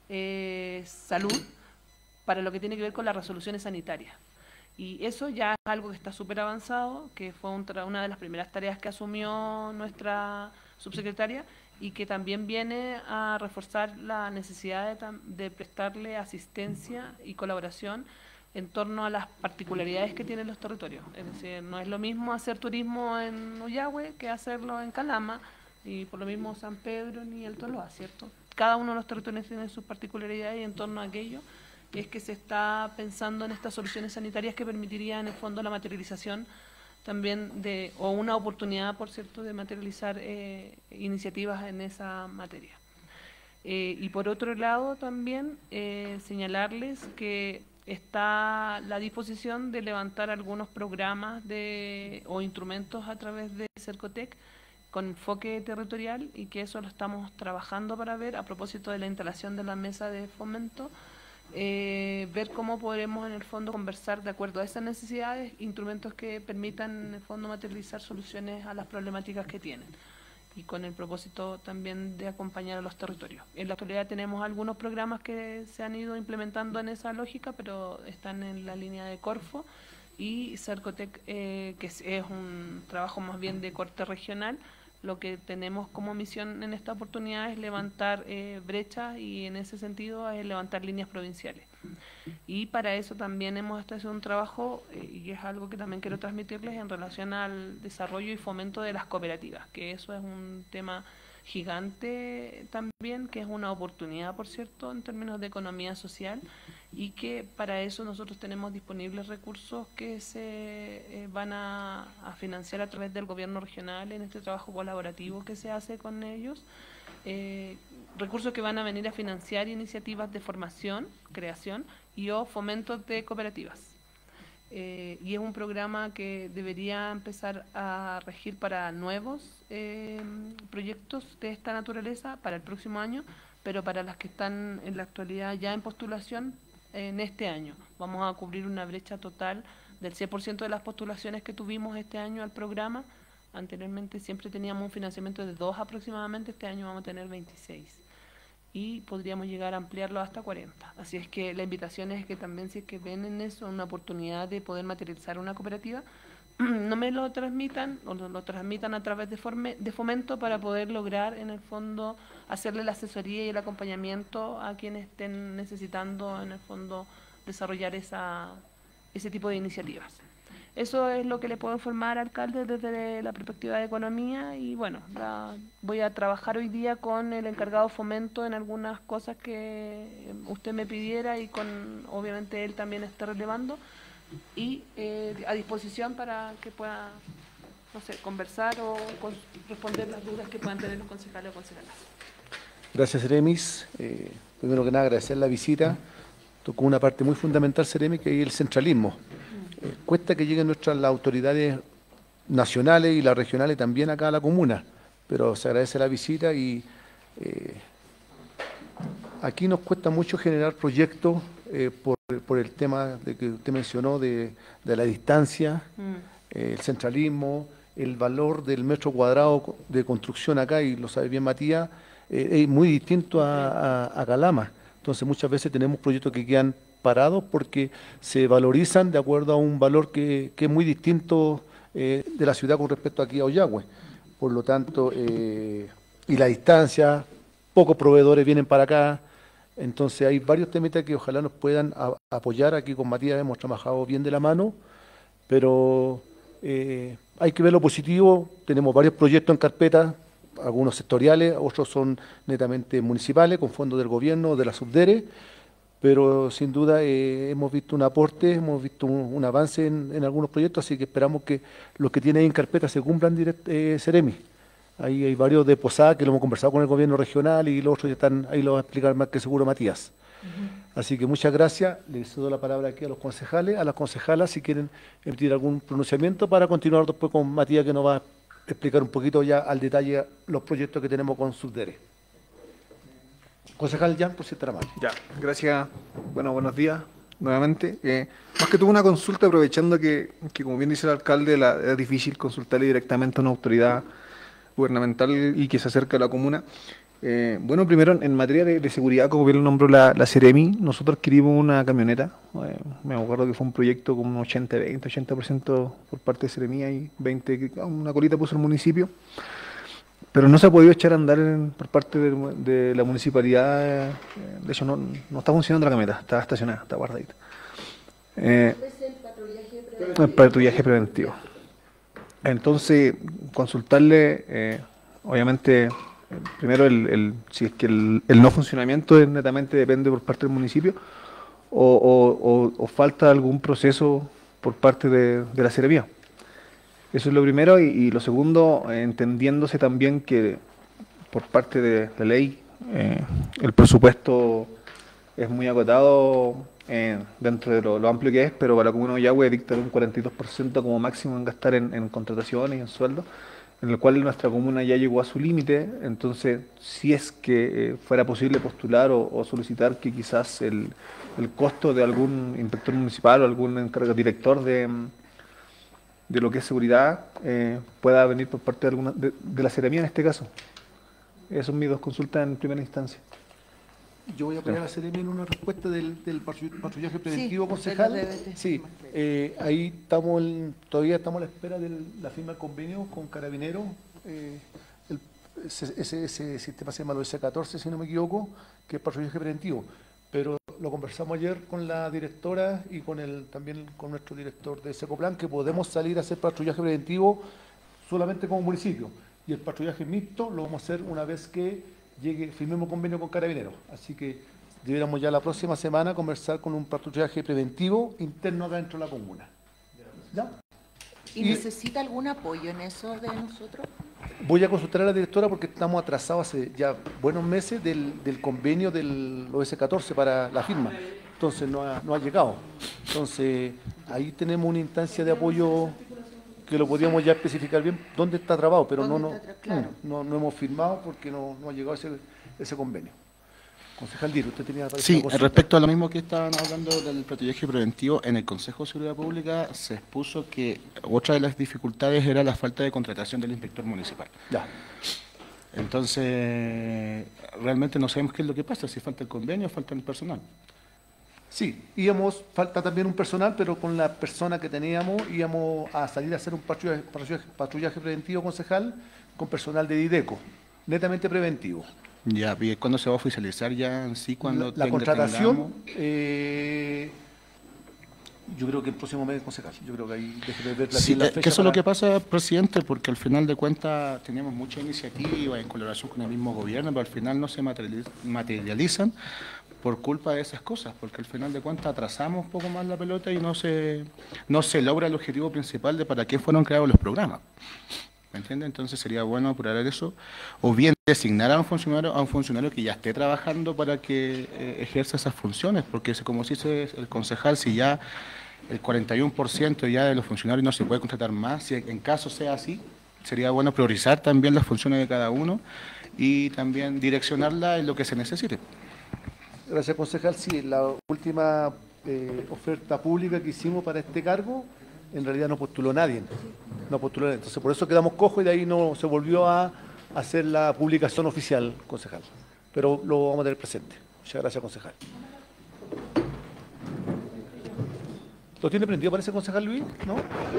salud para lo que tiene que ver con las resoluciones sanitarias. Y eso ya es algo que está súper avanzado, que fue una de las primeras tareas que asumió nuestra subsecretaria, y que también viene a reforzar la necesidad de prestarle asistencia y colaboración en torno a las particularidades que tienen los territorios. Es decir, no es lo mismo hacer turismo en Ollagüe que hacerlo en Calama, y por lo mismo San Pedro ni el Toloa, ¿cierto? Cada uno de los territorios tiene sus particularidades, y en torno a aquello es que se está pensando en estas soluciones sanitarias que permitirían en el fondo la materialización también o una oportunidad, por cierto, de materializar iniciativas en esa materia. Y por otro lado también señalarles que está la disposición de levantar algunos programas o instrumentos a través de Cercotec con enfoque territorial, y que eso lo estamos trabajando para ver a propósito de la instalación de la mesa de fomento. Ver cómo podremos en el fondo conversar de acuerdo a esas necesidades, instrumentos que permitan en el fondo materializar soluciones a las problemáticas que tienen, y con el propósito también de acompañar a los territorios. En la actualidad tenemos algunos programas que se han ido implementando en esa lógica, pero están en la línea de Corfo y Cercotec, que es un trabajo más bien de corte regional. Lo que tenemos como misión en esta oportunidad es levantar brechas, y en ese sentido es levantar líneas provinciales. Y para eso también hemos estado haciendo un trabajo, y es algo que también quiero transmitirles en relación al desarrollo y fomento de las cooperativas, que eso es un tema gigante también, que es una oportunidad, por cierto, en términos de economía social, y que para eso nosotros tenemos disponibles recursos que se van a financiar a través del gobierno regional en este trabajo colaborativo que se hace con ellos, recursos que van a venir a financiar iniciativas de formación, creación o fomento de cooperativas. Y es un programa que debería empezar a regir para nuevos proyectos de esta naturaleza para el próximo año, pero para las que están en la actualidad ya en postulación, en este año. Vamos a cubrir una brecha total del 100% de las postulaciones que tuvimos este año al programa. Anteriormente siempre teníamos un financiamiento de 2 aproximadamente, este año vamos a tener 26. Y podríamos llegar a ampliarlo hasta 40. Así es que la invitación es que también, si es que ven en eso una oportunidad de poder materializar una cooperativa, no me lo transmitan o lo transmitan a través de Fomento para poder lograr en el fondo hacerle la asesoría y el acompañamiento a quienes estén necesitando en el fondo desarrollar ese tipo de iniciativas. Eso es lo que le puedo informar, alcalde, desde la perspectiva de economía, y bueno, voy a trabajar hoy día con el encargado de Fomento en algunas cosas que usted me pidiera y con, obviamente, él también está relevando, y a disposición para que pueda, no sé, conversar o responder las dudas que puedan tener los concejales o concejalas. Gracias, Ceremis. Primero que nada, agradecer la visita. Tocó una parte muy fundamental, Ceremi, que es el centralismo. Cuesta que lleguen las autoridades nacionales y las regionales también acá a la comuna, pero se agradece la visita y aquí nos cuesta mucho generar proyectos por el tema de que usted mencionó de la distancia, el centralismo, el valor del metro cuadrado de construcción acá, y lo sabe bien Matías, es muy distinto a Calama. Entonces muchas veces tenemos proyectos que quedan parados porque se valorizan de acuerdo a un valor que es muy distinto de la ciudad con respecto aquí a Ollagüe. Por lo tanto, y la distancia, pocos proveedores vienen para acá. Entonces hay varios temitas que ojalá nos puedan apoyar. Aquí con Matías hemos trabajado bien de la mano, pero hay que ver lo positivo. Tenemos varios proyectos en carpeta, algunos sectoriales, otros son netamente municipales, con fondos del gobierno, de la Subdere, pero sin duda hemos visto un aporte, hemos visto un avance en algunos proyectos, así que esperamos que los que tienen en carpeta se cumplan, Ceremi. Ahí hay varios de Posada que lo hemos conversado con el gobierno regional y los otros ya están, ahí lo va a explicar más que seguro Matías. Así que muchas gracias, le cedo la palabra aquí a los concejales, a las concejalas, si quieren emitir algún pronunciamiento, para continuar después con Matías, que nos va a explicar un poquito ya al detalle los proyectos que tenemos con Subdere. Concejal Jan, por si estará mal. Ya, gracias. Bueno, buenos días nuevamente. Más que todo una consulta, aprovechando que como bien dice el alcalde, es difícil consultarle directamente a una autoridad gubernamental y que se acerca a la comuna. Bueno, primero, en materia de seguridad, como bien lo nombró la Ceremi, nosotros adquirimos una camioneta. Me acuerdo que fue un proyecto con un 80% por parte de Ceremi y 20% que una colita puso el municipio. Pero no se ha podido echar a andar por parte de la municipalidad. De hecho, no está funcionando la camioneta, está estacionada, está guardadita. Es el patrullaje preventivo. Entonces, consultarle, obviamente, primero si es que el no funcionamiento netamente depende por parte del municipio o falta algún proceso por parte de la Seremía. Eso es lo primero, y lo segundo, entendiéndose también que por parte de la ley el presupuesto es muy acotado dentro de lo amplio que es, pero para la comuna de Ollagüe dicta un 42% como máximo en gastar en contrataciones y en sueldos, en el cual nuestra comuna ya llegó a su límite. Entonces, si es que fuera posible postular o solicitar que quizás el costo de algún inspector municipal o algún encargado director de lo que es seguridad pueda venir por parte de la Seremía en este caso. Esas son mis dos consultas en primera instancia. Yo voy a poner a Ceremi en una respuesta del patrullaje preventivo, concejal. Sí, ahí todavía estamos a la espera de la firma del convenio con Carabineros. Ese sistema se llama el S14, si no me equivoco, que es patrullaje preventivo. Pero lo conversamos ayer con la directora y también con nuestro director de Secoplan, que podemos salir a hacer patrullaje preventivo solamente como municipio. Y el patrullaje mixto lo vamos a hacer una vez que firmemos convenio con Carabineros. Así que debiéramos ya la próxima semana conversar con un patrullaje preventivo interno acá dentro de la comuna. ¿Ya? ¿Y necesita algún apoyo en eso de nosotros? Voy a consultar a la directora porque estamos atrasados hace ya buenos meses del convenio del OS14 para la firma. Entonces no ha llegado. Entonces ahí tenemos una instancia de apoyo que lo podríamos ya especificar bien dónde está trabado, pero no hemos firmado porque no ha llegado ese convenio. Concejal Dir, usted tenía... Sí, respecto a lo mismo que estaban hablando del patrullaje preventivo, en el Consejo de Seguridad Pública se expuso que otra de las dificultades era la falta de contratación del inspector municipal. Ya. Entonces, realmente no sabemos qué es lo que pasa, si falta el convenio o falta el personal. Sí, falta también un personal, pero con la persona que teníamos íbamos a salir a hacer un patrullaje preventivo, concejal, con personal de Dideco, netamente preventivo. Ya, ¿y cuándo se va a oficializar ya en sí? Cuando La contratación, yo creo que el próximo mes, concejal. Yo creo que ahí déjeme ver sí, la fecha. que eso es lo que pasa, presidente, porque al final de cuentas tenemos muchas iniciativas en colaboración con el mismo gobierno, pero al final no se materializan por culpa de esas cosas, porque al final de cuentas atrasamos un poco más la pelota y no se logra el objetivo principal de para qué fueron creados los programas. ¿Me entiende? Entonces sería bueno apurar eso, o bien designar a un funcionario que ya esté trabajando para que ejerza esas funciones, porque como dice el concejal, si ya el 41% ya de los funcionarios no se puede contratar más, si en caso sea así, sería bueno priorizar también las funciones de cada uno y también direccionarla en lo que se necesite. Gracias, concejal. Sí, la última oferta pública que hicimos para este cargo, en realidad no postuló nadie. Entonces, por eso quedamos cojos y de ahí no se volvió a hacer la publicación oficial, concejal. Pero lo vamos a tener presente. Muchas gracias, concejal. ¿Lo tiene prendido, parece, concejal Luis? ¿No?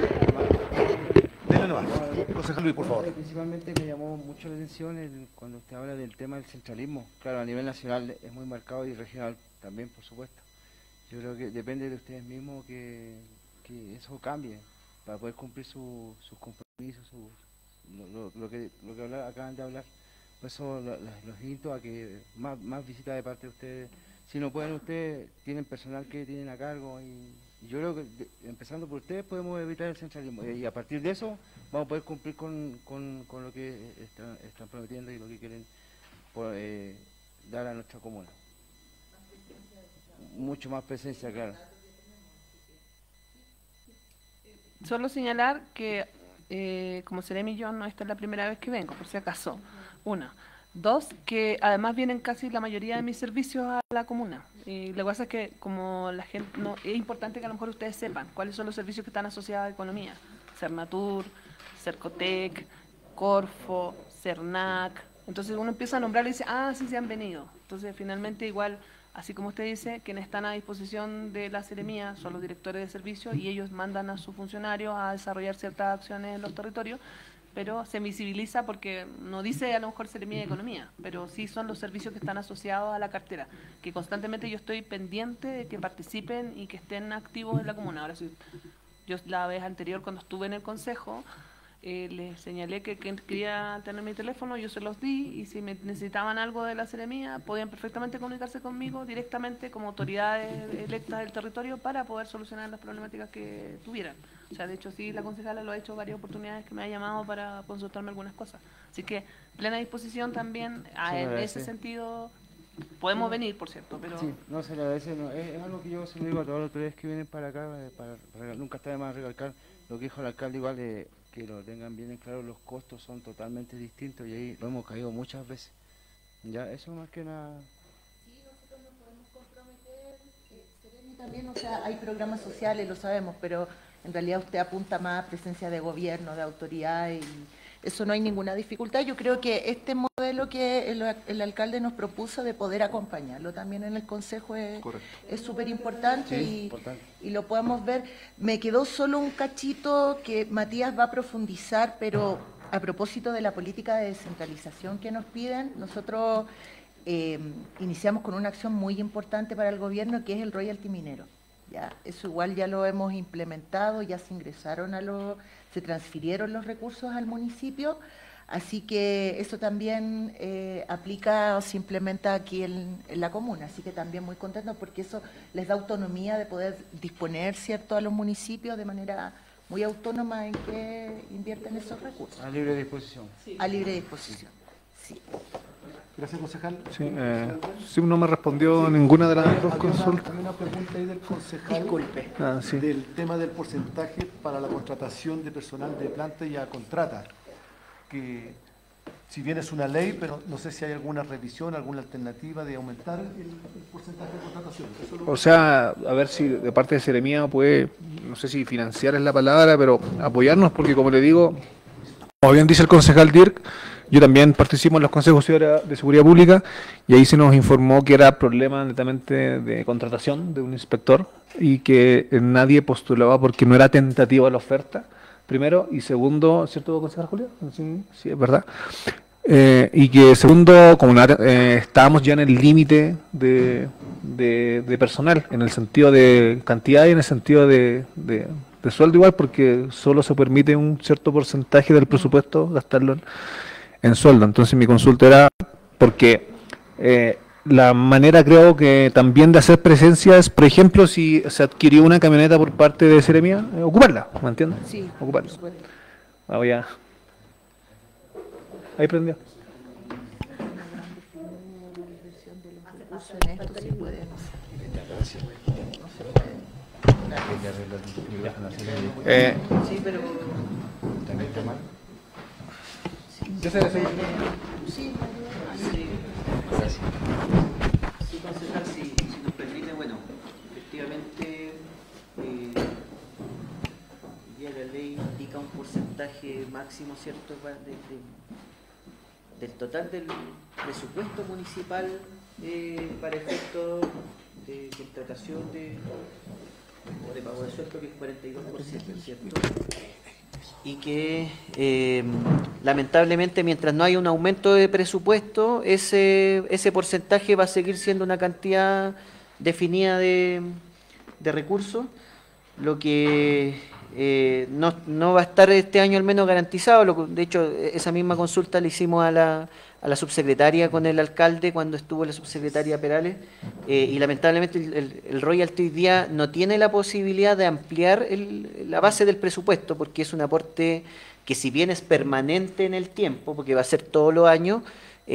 Dele nomás. Concejal Luis, por favor. Principalmente me llamó mucho la atención cuando usted habla del tema del centralismo. Claro, a nivel nacional es muy marcado y regional también, por supuesto. Yo creo que depende de ustedes mismos que eso cambie para poder cumplir sus compromisos, lo que acaban de hablar. Por eso los invito a que más visitas de parte de ustedes. Si no pueden ustedes, tienen personal que tienen a cargo y yo creo que empezando por ustedes podemos evitar el centralismo y a partir de eso vamos a poder cumplir con lo que están prometiendo y lo que quieren dar a nuestra comuna. Mucho más presencia, claro. Solo señalar que como Seremi yo no, esta es la primera vez que vengo, por si acaso. Una. Dos, que además vienen casi la mayoría de mis servicios a la comuna. Lo que pasa es que como la gente, es importante que a lo mejor ustedes sepan cuáles son los servicios que están asociados a economía. Cernatur, Cercotec, Corfo, Cernac. Entonces uno empieza a nombrar y dice, sí se han venido. Entonces finalmente igual, así como usted dice, quienes están a disposición de la Seremía son los directores de servicio y ellos mandan a sus funcionarios a desarrollar ciertas acciones en los territorios, pero se visibiliza porque no dice a lo mejor Seremía de Economía, pero sí son los servicios que están asociados a la cartera, que constantemente yo estoy pendiente de que participen y que estén activos en la comuna. Ahora, si yo la vez anterior cuando estuve en el consejo, les señalé que quería tener mi teléfono, yo se los di y si me necesitaban algo de la Seremía podían perfectamente comunicarse conmigo directamente como autoridades electas del territorio para poder solucionar las problemáticas que tuvieran. O sea, de hecho sí, la concejala lo ha hecho varias oportunidades que me ha llamado para consultarme algunas cosas. Así que plena disposición también en ese sentido. Podemos venir, por cierto, pero... Sí, no se le agradece, es algo que yo se lo digo a todos los autoridades que vienen para acá, nunca está de más recalcar lo que dijo el alcalde igual que lo tengan bien en claro, los costos son totalmente distintos y ahí lo hemos caído muchas veces. Ya, eso más que nada. Sí, nosotros nos podemos comprometer, Seremi también, o sea, hay programas sociales, lo sabemos, pero en realidad usted apunta más a presencia de gobierno, de autoridad y eso no hay ninguna dificultad. Yo creo que este modelo que el alcalde nos propuso de poder acompañarlo también en el consejo es súper importante, sí, y lo podemos ver. Me quedó solo un cachito que Matías va a profundizar, pero a propósito de la política de descentralización que nos piden, nosotros iniciamos con una acción muy importante para el gobierno que es el royalty minero. Ya, eso igual ya lo hemos implementado, ya se ingresaron se transfirieron los recursos al municipio, así que eso también aplica o se implementa aquí en la comuna, así que también muy contentos porque eso les da autonomía de poder disponer, ¿cierto?, a los municipios de manera muy autónoma en que invierten esos recursos. A libre disposición. Sí. A libre disposición, sí. Gracias, concejal. Sí, no me respondió ninguna de las dos consultas. Hay una pregunta ahí del concejal. Disculpe. Sí. Del tema del porcentaje para la contratación de personal de planta y a contrata. Que si bien es una ley, pero no sé si hay alguna revisión, alguna alternativa de aumentar el porcentaje de contratación. O sea, a ver si de parte de Seremía puede, no sé si financiar es la palabra, pero apoyarnos, porque como le digo, como bien dice el concejal Dirk, yo también participo en los consejos de seguridad pública y ahí se nos informó que era problema netamente de contratación de un inspector y que nadie postulaba porque no era tentativa la oferta, primero, y segundo, ¿cierto, concejal Julio? Sí, es verdad. Y que segundo, como estábamos ya en el límite de personal, en el sentido de cantidad y en el sentido de sueldo igual, porque solo se permite un cierto porcentaje del presupuesto gastarlo en sueldo. Entonces mi consulta era porque la manera creo que también de hacer presencia es, por ejemplo, si se adquirió una camioneta por parte de Seremía, ocuparla, ¿me entiendes? Sí, ocuparla. Ya. Ahí prendió. Sí, pero yo sé, sí, concejal, si nos permite, bueno, efectivamente ya la ley indica un porcentaje máximo, ¿cierto?, del total del presupuesto municipal para efectos de contratación o de pago de sueldo, que es 42%, ¿cierto? Y que lamentablemente mientras no haya un aumento de presupuesto, ese porcentaje va a seguir siendo una cantidad definida de recursos, lo que no va a estar este año al menos garantizado. De hecho, esa misma consulta la hicimos a la subsecretaria con el alcalde cuando estuvo la subsecretaria Perales, y lamentablemente el royalty hoy día no tiene la posibilidad de ampliar la base del presupuesto, porque es un aporte que, si bien es permanente en el tiempo, porque va a ser todos los años,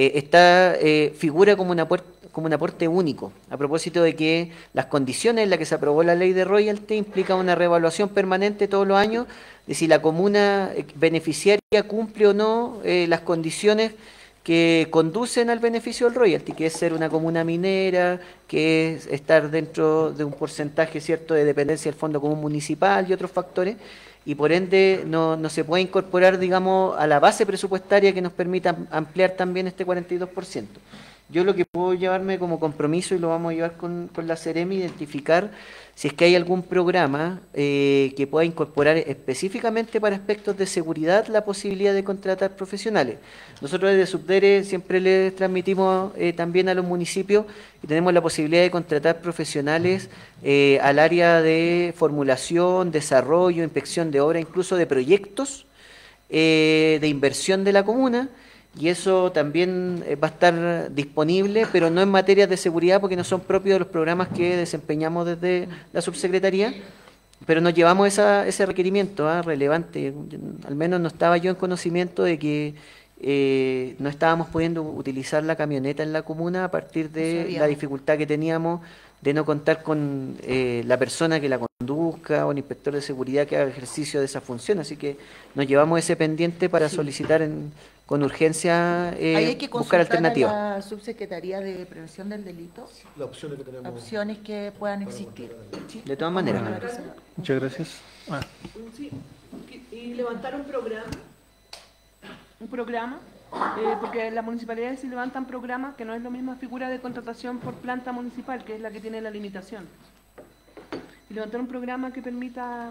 figura como un aporte único, a propósito de que las condiciones en las que se aprobó la ley de royalty implican una reevaluación permanente todos los años de si la comuna beneficiaria cumple o no las condiciones que conducen al beneficio del royalty, que es ser una comuna minera, que es estar dentro de un porcentaje cierto de dependencia del Fondo Común Municipal y otros factores, y por ende no se puede incorporar, digamos, a la base presupuestaria que nos permita ampliar también este 42%. Yo lo que puedo llevarme como compromiso, y lo vamos a llevar con la Seremi, identificar si es que hay algún programa que pueda incorporar específicamente para aspectos de seguridad la posibilidad de contratar profesionales. Nosotros desde Subdere siempre les transmitimos también a los municipios y tenemos la posibilidad de contratar profesionales al área de formulación, desarrollo, inspección de obra, incluso de proyectos de inversión de la comuna. Y eso también va a estar disponible, pero no en materias de seguridad, porque no son propios de los programas que desempeñamos desde la subsecretaría, pero nos llevamos ese requerimiento relevante. Al menos no estaba yo en conocimiento de que no estábamos pudiendo utilizar la camioneta en la comuna a partir de la dificultad que teníamos de no contar con la persona que la conduzca o el inspector de seguridad que haga ejercicio de esa función. Así que nos llevamos ese pendiente para solicitar con urgencia buscar alternativas. A la Subsecretaría de Prevención del Delito las opciones que tenemos, opciones que puedan existir. ¿Sí? De todas maneras. Muchas gracias. Sí, y levantar un programa, porque las municipalidades sí levantan programas, que no es la misma figura de contratación por planta municipal, que es la que tiene la limitación. Y levantar un programa que permita...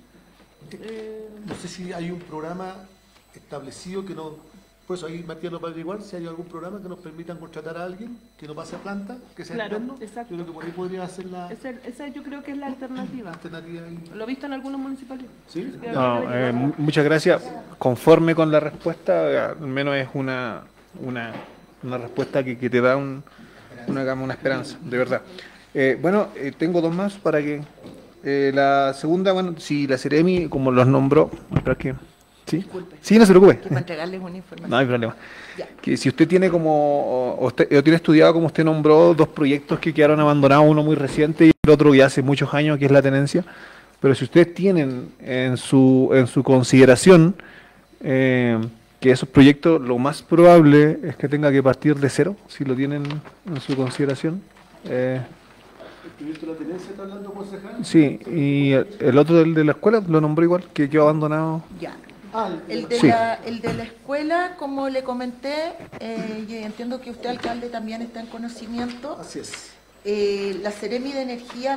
no sé si hay un programa establecido que no... Pues ahí Matías nos va a averiguar si hay algún programa que nos permitan contratar a alguien que no pase a planta, que sea interno. Exacto. Yo creo que por ahí podría hacer esa yo creo que es la alternativa. ¿Lo he visto en algunos municipios? Sí. No, muchas gracias. Conforme con la respuesta, al menos es una respuesta que te da una esperanza, de verdad. Tengo dos más para que... la segunda, si la Seremi, como los nombró, espera que... ¿Sí? Disculpe. Sí, no se preocupe. Que para entregarles una información. No hay problema. Ya. Que si usted tiene o tiene estudiado, como usted nombró, dos proyectos que quedaron abandonados, uno muy reciente y el otro ya hace muchos años, que es la tenencia, pero si ustedes tienen en su consideración que esos proyectos lo más probable es que tenga que partir de cero, si lo tienen en su consideración. ¿El proyecto de la tenencia está hablando, concejal? Sí, y el otro del de la escuela lo nombró igual, que quedó abandonado. Ya. Ah, El de, Sí. el de la escuela, como le comenté, y entiendo que usted, alcalde, también está en conocimiento. así es. La Seremi de Energía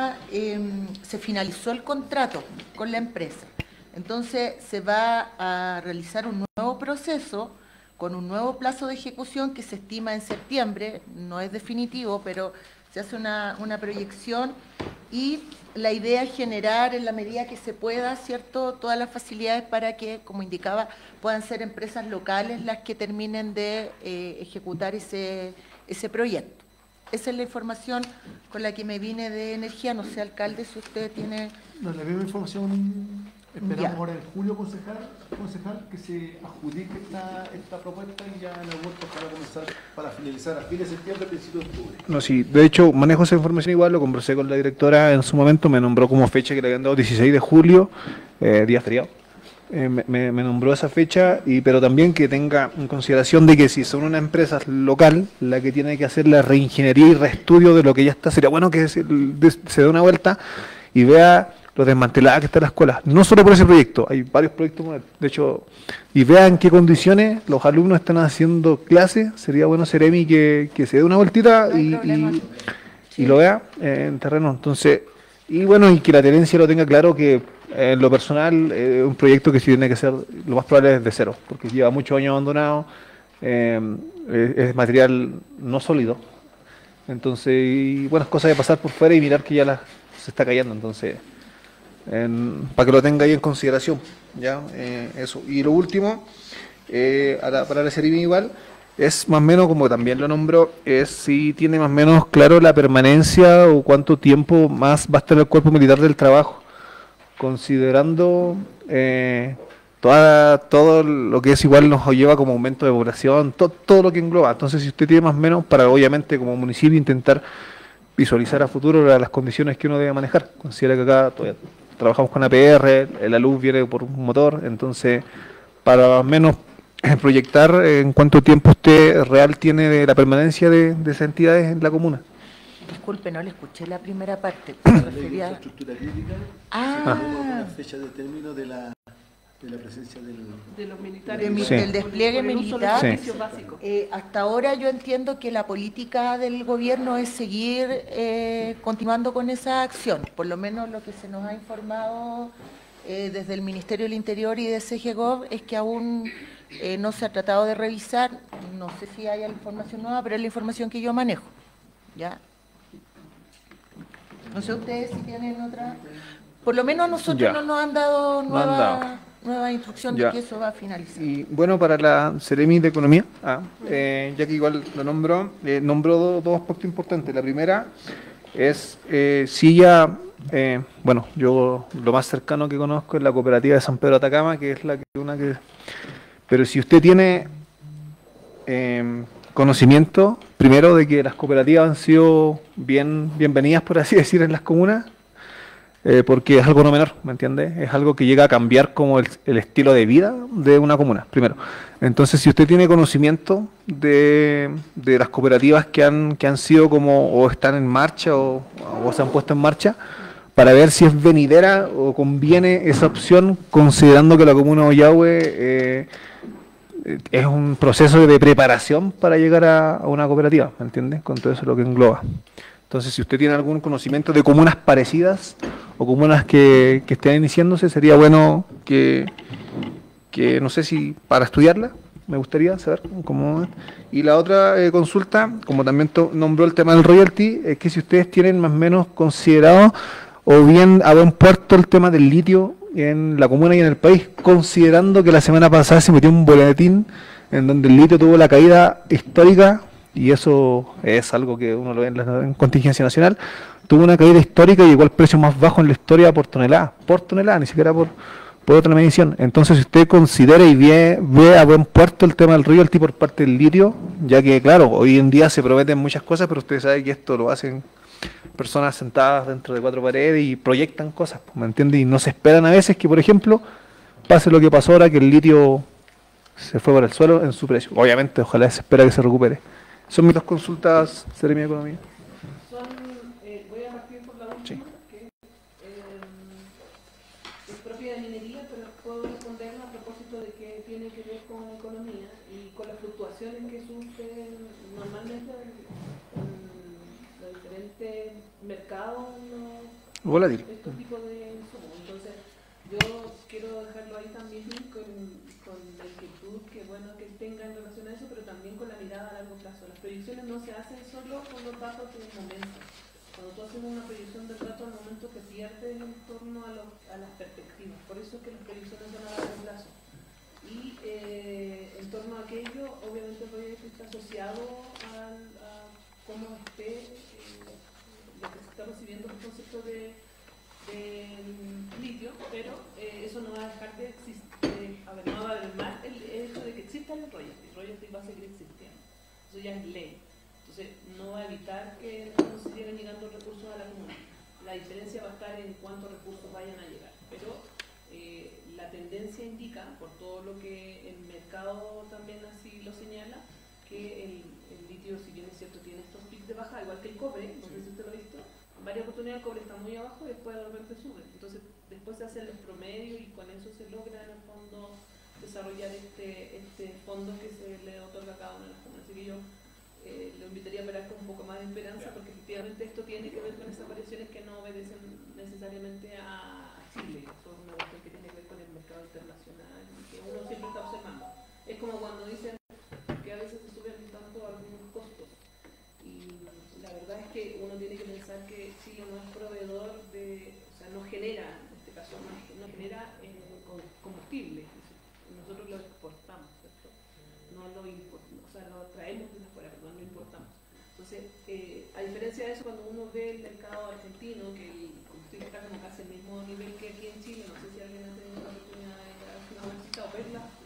se finalizó el contrato con la empresa. Entonces se va a realizar un nuevo proceso con un nuevo plazo de ejecución que se estima en septiembre, no es definitivo, pero se hace una proyección y la idea es generar en la medida que se pueda, ¿cierto?, todas las facilidades para que, como indicaba, puedan ser empresas locales las que terminen de ejecutar ese proyecto. Esa es la información con la que me vine de energía. No sé, alcalde, si usted tiene... No, la misma información esperamos Ya. ahora en julio, concejal, que se adjudique esta propuesta y ya en el vuelto para comenzar, para finalizar a fines de septiembre, principio de octubre. No, sí, de hecho manejo esa información igual, lo conversé con la directora en su momento, me nombró como fecha que le habían dado 16 de julio, día feriado. Me nombró esa fecha, pero también que tenga en consideración de que si son una empresa local la que tiene que hacer la reingeniería y reestudio de lo que ya está, sería bueno que se dé una vuelta y vea lo desmantelada que está la escuela. No solo por ese proyecto, hay varios proyectos, de hecho, y vea en qué condiciones los alumnos están haciendo clases. Sería bueno, Seremi, que se dé una vueltita y lo vea en terreno. Entonces, y bueno, y que la tenencia lo tenga claro que en lo personal es un proyecto que sí tiene que ser, lo más probable es de cero, porque lleva muchos años abandonado, es material no sólido. Entonces, y bueno, es cosa de pasar por fuera y mirar que ya se está cayendo. Entonces, para que lo tenga ahí en consideración, ¿ya? Eso. Y lo último, para la Seremi igual, es más o menos, como también lo nombró, es si tiene más o menos claro la permanencia o cuánto tiempo más va a estar el cuerpo militar del trabajo, considerando todo lo que es igual nos lleva como aumento de población, todo lo que engloba. Entonces, si usted tiene más o menos, para obviamente como municipio intentar visualizar a futuro las condiciones que uno debe manejar. Considera que acá todavía trabajamos con APR, la luz viene por un motor, entonces para más o menos proyectar en cuánto tiempo usted real tiene de la permanencia de esas entidades en la comuna. Disculpe, no le escuché la primera parte. Se refería... Infraestructura crítica. Ah, Una fecha de término de la presencia De los militares. Sí. del despliegue Por el uso de militar. servicios básicos. Hasta ahora yo entiendo que la política del gobierno es seguir continuando con esa acción. Por lo menos lo que se nos ha informado desde el Ministerio del Interior y de CGGOV es que aún no se ha tratado de revisar. No sé si hay información nueva, pero es la información que yo manejo. ¿Ya? No sé ustedes si tienen otra. Por lo menos a nosotros Ya. no nos han dado No han dado. nueva instrucción Ya. de que eso va a finalizar. Y bueno, para la Seremi de Economía, ya que igual lo nombró, dos aspectos importantes. La primera es si ya, bueno, yo lo más cercano que conozco es la cooperativa de San Pedro de Atacama, que es pero si usted tiene conocimiento, primero, de que las cooperativas han sido bienvenidas, por así decir, en las comunas, porque es algo no menor, ¿me entiende? Es algo que llega a cambiar como el estilo de vida de una comuna, primero. Entonces, si usted tiene conocimiento de las cooperativas que han sido como, o están en marcha, o se han puesto en marcha, para ver si es venidera o conviene esa opción, considerando que la comuna de Ollagüe es un proceso de preparación para llegar a una cooperativa, ¿me entiende? Con todo eso lo que engloba. Entonces, si usted tiene algún conocimiento de comunas parecidas o comunas que estén iniciándose, sería bueno que no sé si para estudiarla, me gustaría saber cómo. Y la otra consulta, como también nombró el tema del royalty, es que si ustedes tienen más o menos considerado o bien a buen puerto el tema del litio en la comuna y en el país, considerando que la semana pasada se metió un boletín en donde el litio tuvo la caída histórica, y eso es algo que uno lo ve en contingencia nacional, tuvo una caída histórica y llegó al precio más bajo en la historia por tonelada, ni siquiera por otra medición. Entonces, si usted considera y ve a buen puerto el tema del royalty por parte del litio, ya que, claro, hoy en día se prometen muchas cosas, pero usted sabe que esto lo hacen personas sentadas dentro de cuatro paredes y proyectan cosas, ¿me entiende? Y no se esperan a veces que, por ejemplo, pase lo que pasó ahora, que el litio se fue por el suelo en su precio. Obviamente, ojalá se espera que se recupere. Son mis dos consultas, Seremi de Economía. Voy a partir por la última, Sí. que es propia de minería, pero puedo responderla a propósito de que tiene que ver con economía y con las fluctuaciones que sufren normalmente en los diferentes mercados, Volátil. estos tipos de insumos. Entonces, yo quiero dejarlo ahí también con la inquietud que bueno que tenga en relación a eso, pero también con la mirada a largo plazo. Las proyecciones no se hacen solo con los datos del momento. Cuando tú haces una proyección del dato al momento, te pierdes en torno a las perspectivas. Por eso es que las proyecciones son a largo plazo. Y en torno a aquello, obviamente el proyecto está asociado a cómo esté lo que se está recibiendo el concepto de litio, pero eso no va a dejar de existir, no va a mermar el hecho de que exista el royalty va a seguir existiendo. Eso ya es ley. Entonces, no va a evitar que no se lleguen llegando recursos a la comuna. La diferencia va a estar en cuántos recursos vayan a llegar. Pero la tendencia indica, por todo lo que el mercado también así lo señala, que el litio, si bien es cierto, tiene estos picos de baja, igual que el cobre, no sé si usted lo ha visto, en varias oportunidades el cobre está muy abajo y después de repente sube. Entonces, después se hacen los promedios y con eso se logra en el fondo desarrollar este fondo que se le otorga a cada una de las comunas. Así que yo lo invitaría a esperar con un poco más de esperanza, porque efectivamente esto tiene que ver con esas variaciones que no obedecen necesariamente a Chile, son una cuestión que tiene que ver con el mercado internacional y que uno siempre está observando. Es como cuando dicen que a veces se suben tanto algunos costos, y la verdad es que uno tiene que pensar que Chile no es proveedor de, o sea, no genera, en este caso, no genera combustible, nosotros lo exportamos, ¿cierto? No lo importamos, o sea, lo traemos de afuera, pero no lo importamos. Entonces, a diferencia de eso, cuando uno ve el mercado argentino, que el combustible está como casi al mismo nivel que aquí en Chile, no sé si alguien ha tenido la oportunidad de darse una vueltita o ver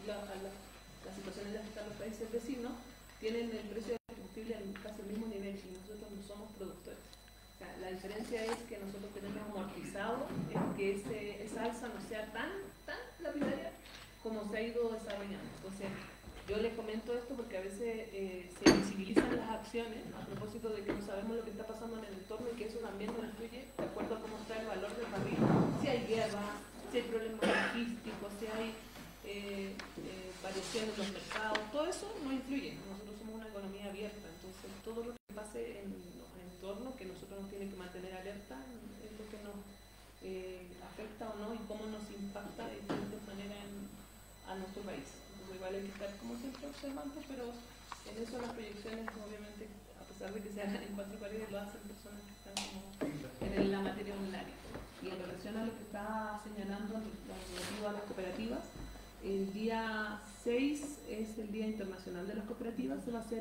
la situación en la que están los países vecinos, tienen el precio del combustible casi al mismo nivel y nosotros no somos productores. O sea, la diferencia es que nosotros tenemos amortizado que esa alza no sea tan lapidaria como se ha ido desarrollando. Entonces, yo les comento esto porque a veces se visibilizan las acciones a propósito de que no sabemos lo que está pasando en el entorno y que eso también nos influye de acuerdo a cómo está el valor del barril. Si hay guerra, si hay problemas logísticos, si hay variaciones en los mercados, todo eso nos influye. Nosotros somos una economía abierta, entonces todo lo que pase en los entornos que nosotros nos tiene que mantener alerta es lo que nos afecta o no y cómo nos impacta de diferentes maneras a nuestro país. Entonces igual hay que estar como siempre observando, pero en eso las proyecciones obviamente, a pesar de que se hagan en cuatro paredes, lo hacen personas que están como en la materia online. Y en relación a lo que está señalando relativo a las cooperativas, el día 6 es el Día Internacional de las Cooperativas. Se va a hacer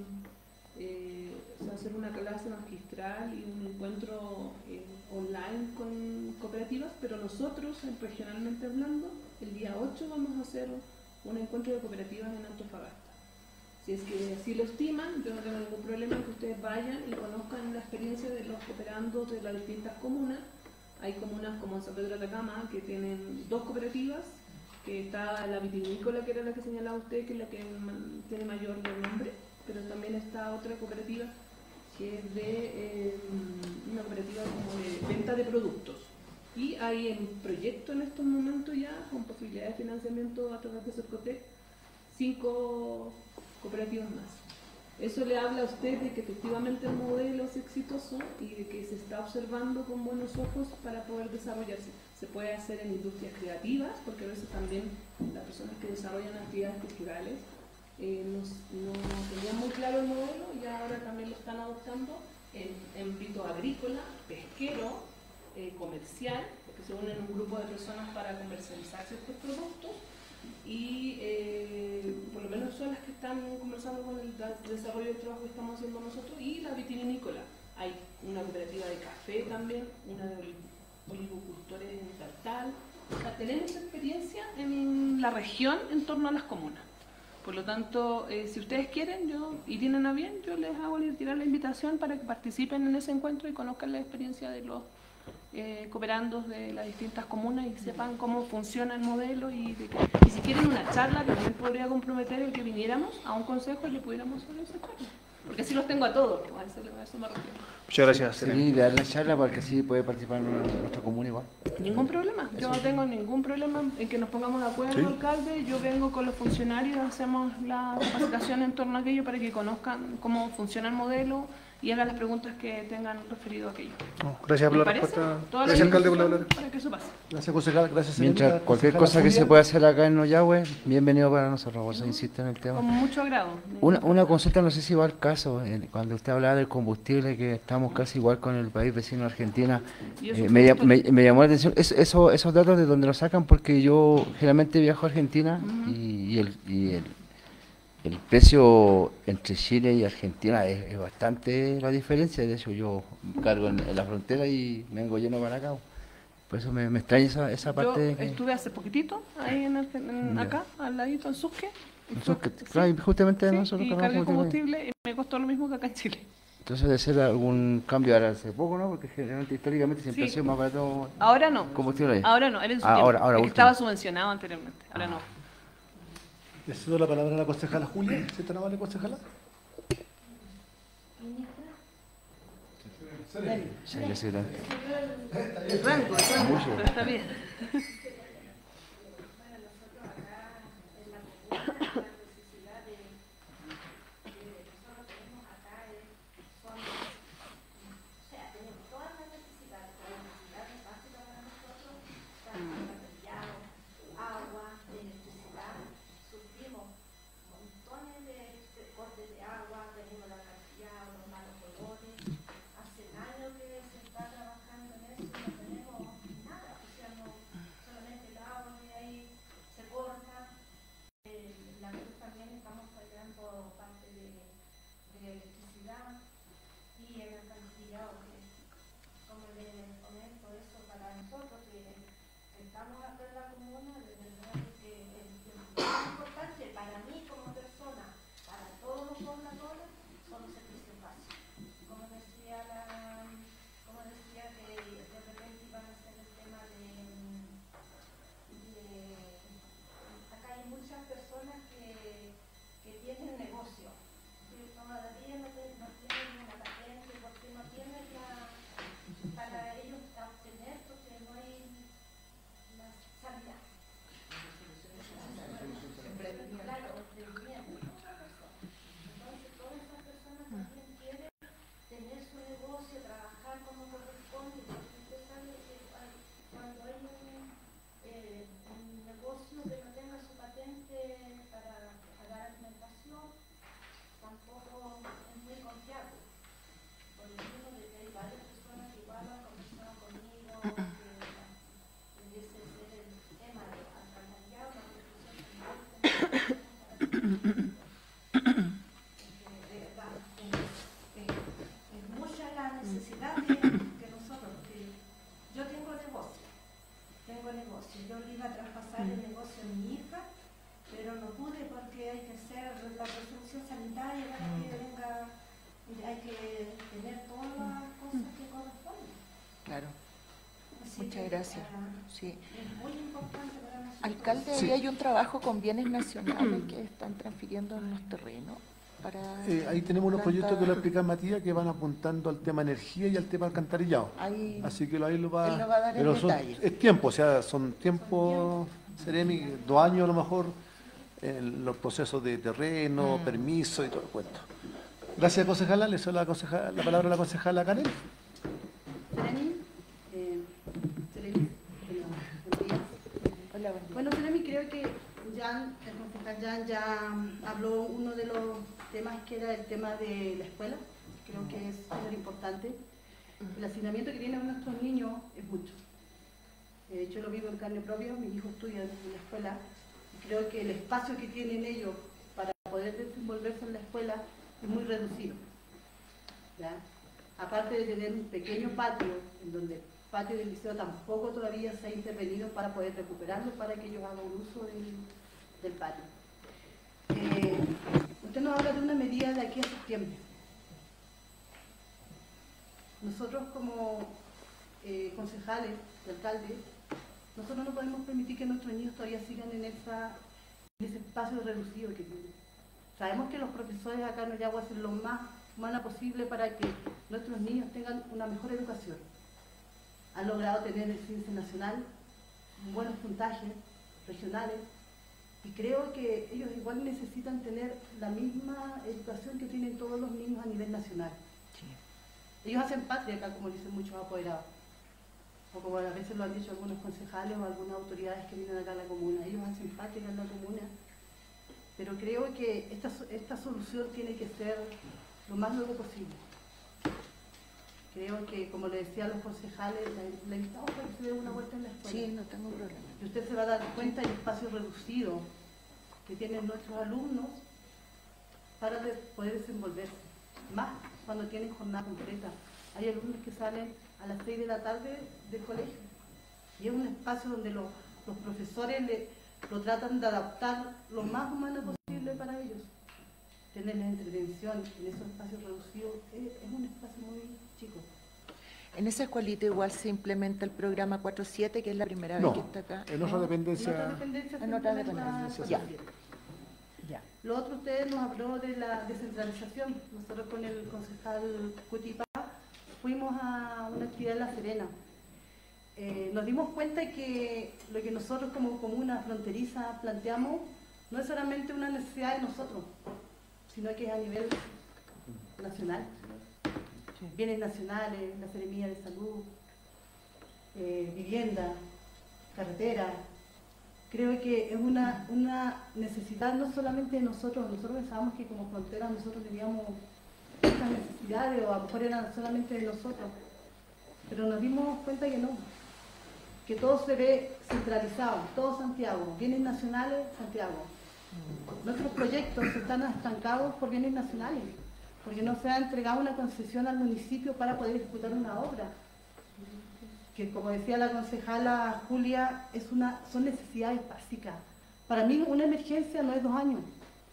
una clase magistral y un encuentro online con cooperativas, pero nosotros, regionalmente hablando, el día 8 vamos a hacer un encuentro de cooperativas en Antofagasta. Si es que así lo estiman, yo no tengo ningún problema en que ustedes vayan y conozcan la experiencia de los cooperandos de las distintas comunas. Hay comunas como San Pedro de Atacama que tienen 2 cooperativas, que está la vitivinícola, que era la que señalaba usted, que es la que tiene mayor nombre, pero también está otra cooperativa que es de una cooperativa como de venta de productos. Y hay en proyecto en estos momentos ya, con posibilidad de financiamiento a través de Cercotec, 5 cooperativas más. Eso le habla a usted de que efectivamente el modelo es exitoso y de que se está observando con buenos ojos para poder desarrollarse. Se puede hacer en industrias creativas, porque a veces también las personas que desarrollan actividades culturales no tenían muy claro el modelo y ahora también lo están adoptando en ámbito agrícola, pesquero, comercial, porque se unen un grupo de personas para comercializar ciertos productos y por lo menos son las que están conversando con el desarrollo del trabajo que estamos haciendo nosotros, y la vitivinícola. Hay una cooperativa de café también, una de olivicultores en Tartal. O sea, tenemos experiencia en la región en torno a las comunas. Por lo tanto, si ustedes quieren y tienen a bien, yo les hago tirar la invitación para que participen en ese encuentro y conozcan la experiencia de los cooperandos de las distintas comunas y sepan cómo funciona el modelo y si quieren una charla, que también podría comprometer el que viniéramos a un consejo y le pudiéramos hacer esa charla. Porque así los tengo a todos, a eso me refiero. Muchas gracias. Sí, dar la charla porque así puede participar en nuestra comuna igual. Ningún problema, yo no tengo ningún problema en que nos pongamos de acuerdo, alcalde. Yo vengo con los funcionarios, hacemos la capacitación en torno a aquello para que conozcan cómo funciona el modelo y hagan las preguntas que tengan referido a aquello. Gracias por la ¿Les parece? respuesta. Toda la Gracias, alcalde, por la discusión para que eso pase. Gracias, concejal. Gracias, Mientras señorita. cualquier Concejala cosa que Julia. se pueda hacer acá en Noyahue, bienvenido para nosotros, por eso insisto en el tema. Con mucho agrado. Una consulta, no sé si va al caso, cuando usted hablaba del combustible, que estamos casi igual con el país vecino Argentina, me llamó la atención esos datos de dónde los sacan, porque yo generalmente viajo a Argentina y el precio entre Chile y Argentina es bastante la diferencia. De hecho, yo cargo en la frontera y vengo lleno para acá. Por eso me extraña esa parte. Yo estuve hace poquitito ahí acá, al ladito, en Susque. Claro, y justamente nosotros y cargué combustible y me costó lo mismo que acá en Chile. Entonces debe ser algún cambio ahora hace poco, ¿no? Porque generalmente, históricamente, siempre ha sido más barato. Ahora no. Combustible ahí. Ahora no, era en su ahora tiempo. Estaba subvencionado anteriormente, ahora no. Le cedo la palabra a la concejala Julia. ¿Sí tan amable, concejala? Sí, yo soy grande. El rango, pero está bien. Muchas gracias. Sí. Alcalde, ahí hay un trabajo con bienes nacionales que están transfiriendo en los terrenos. Ahí tenemos unos proyectos que lo explica Matías que van apuntando al tema energía y al tema alcantarillado. Así que ahí lo va a dar en detalle. Es tiempo, o sea, son tiempos, Seremi, 2 años a lo mejor, en los procesos de terreno, permiso y todo el cuento. Gracias, concejala. Le cedo la palabra a la concejala Karen. Bueno, Seremi, creo que el concejal ya habló uno de los temas que era el tema de la escuela. Creo que es súper importante. El hacinamiento que tienen nuestros niños es mucho. Yo lo vivo en carne propia, mis hijos estudian en la escuela. Y creo que el espacio que tienen ellos para poder desenvolverse en la escuela es muy reducido. ¿Ya? Aparte de tener un pequeño patio en donde patio del liceo tampoco todavía se ha intervenido para poder recuperarlo, para que ellos hagan uso del patio. Usted nos habla de una medida de aquí a septiembre. Nosotros como concejales y alcaldes, nosotros no podemos permitir que nuestros niños todavía sigan en ese espacio reducido que tienen. Sabemos que los profesores acá en Ollagua hacen lo más humana posible para que nuestros niños tengan una mejor educación. Han logrado tener el ciencia nacional, buenos puntajes regionales, y creo que ellos igual necesitan tener la misma educación que tienen todos los niños a nivel nacional. Sí. Ellos hacen patria acá, como dicen muchos apoderados, o como a veces lo han dicho algunos concejales o algunas autoridades que vienen acá a la comuna. Ellos hacen patria en la comuna, pero creo que esta solución tiene que ser lo más luego posible. Creo que, como le decía a los concejales, le invitamos para que se dé una vuelta en la escuela. Sí, no tengo problema. Y usted se va a dar cuenta del espacio reducido que tienen nuestros alumnos para poder desenvolverse. Más cuando tienen jornada completa. Hay alumnos que salen a las 6 de la tarde del colegio. Y es un espacio donde los profesores lo tratan de adaptar lo más humano posible para ellos. Tener la intervención en esos espacios reducidos es un espacio muy chico. En esa escuelita igual se implementa el programa 4.7, que es la primera vez que está acá. En otra dependencia. En otra dependencia. Ya. Ya. Lo otro, usted nos habló de la descentralización. Nosotros con el concejal Cutipa fuimos a una actividad en La Serena. Nos dimos cuenta que lo que nosotros como comuna fronteriza planteamos no es solamente una necesidad de nosotros, sino que es a nivel nacional. Bienes nacionales, la Seremía de Salud, vivienda, carretera. Creo que es una necesidad no solamente de nosotros. Nosotros pensábamos que como frontera nosotros teníamos estas necesidades, o a lo mejor eran solamente de nosotros, pero nos dimos cuenta que no, que todo se ve centralizado, todo Santiago, bienes nacionales, Santiago. Nuestros proyectos están estancados por bienes nacionales, porque no se ha entregado una concesión al municipio para poder ejecutar una obra, que como decía la concejala Julia, son necesidades básicas. Para mí una emergencia no es 2 años,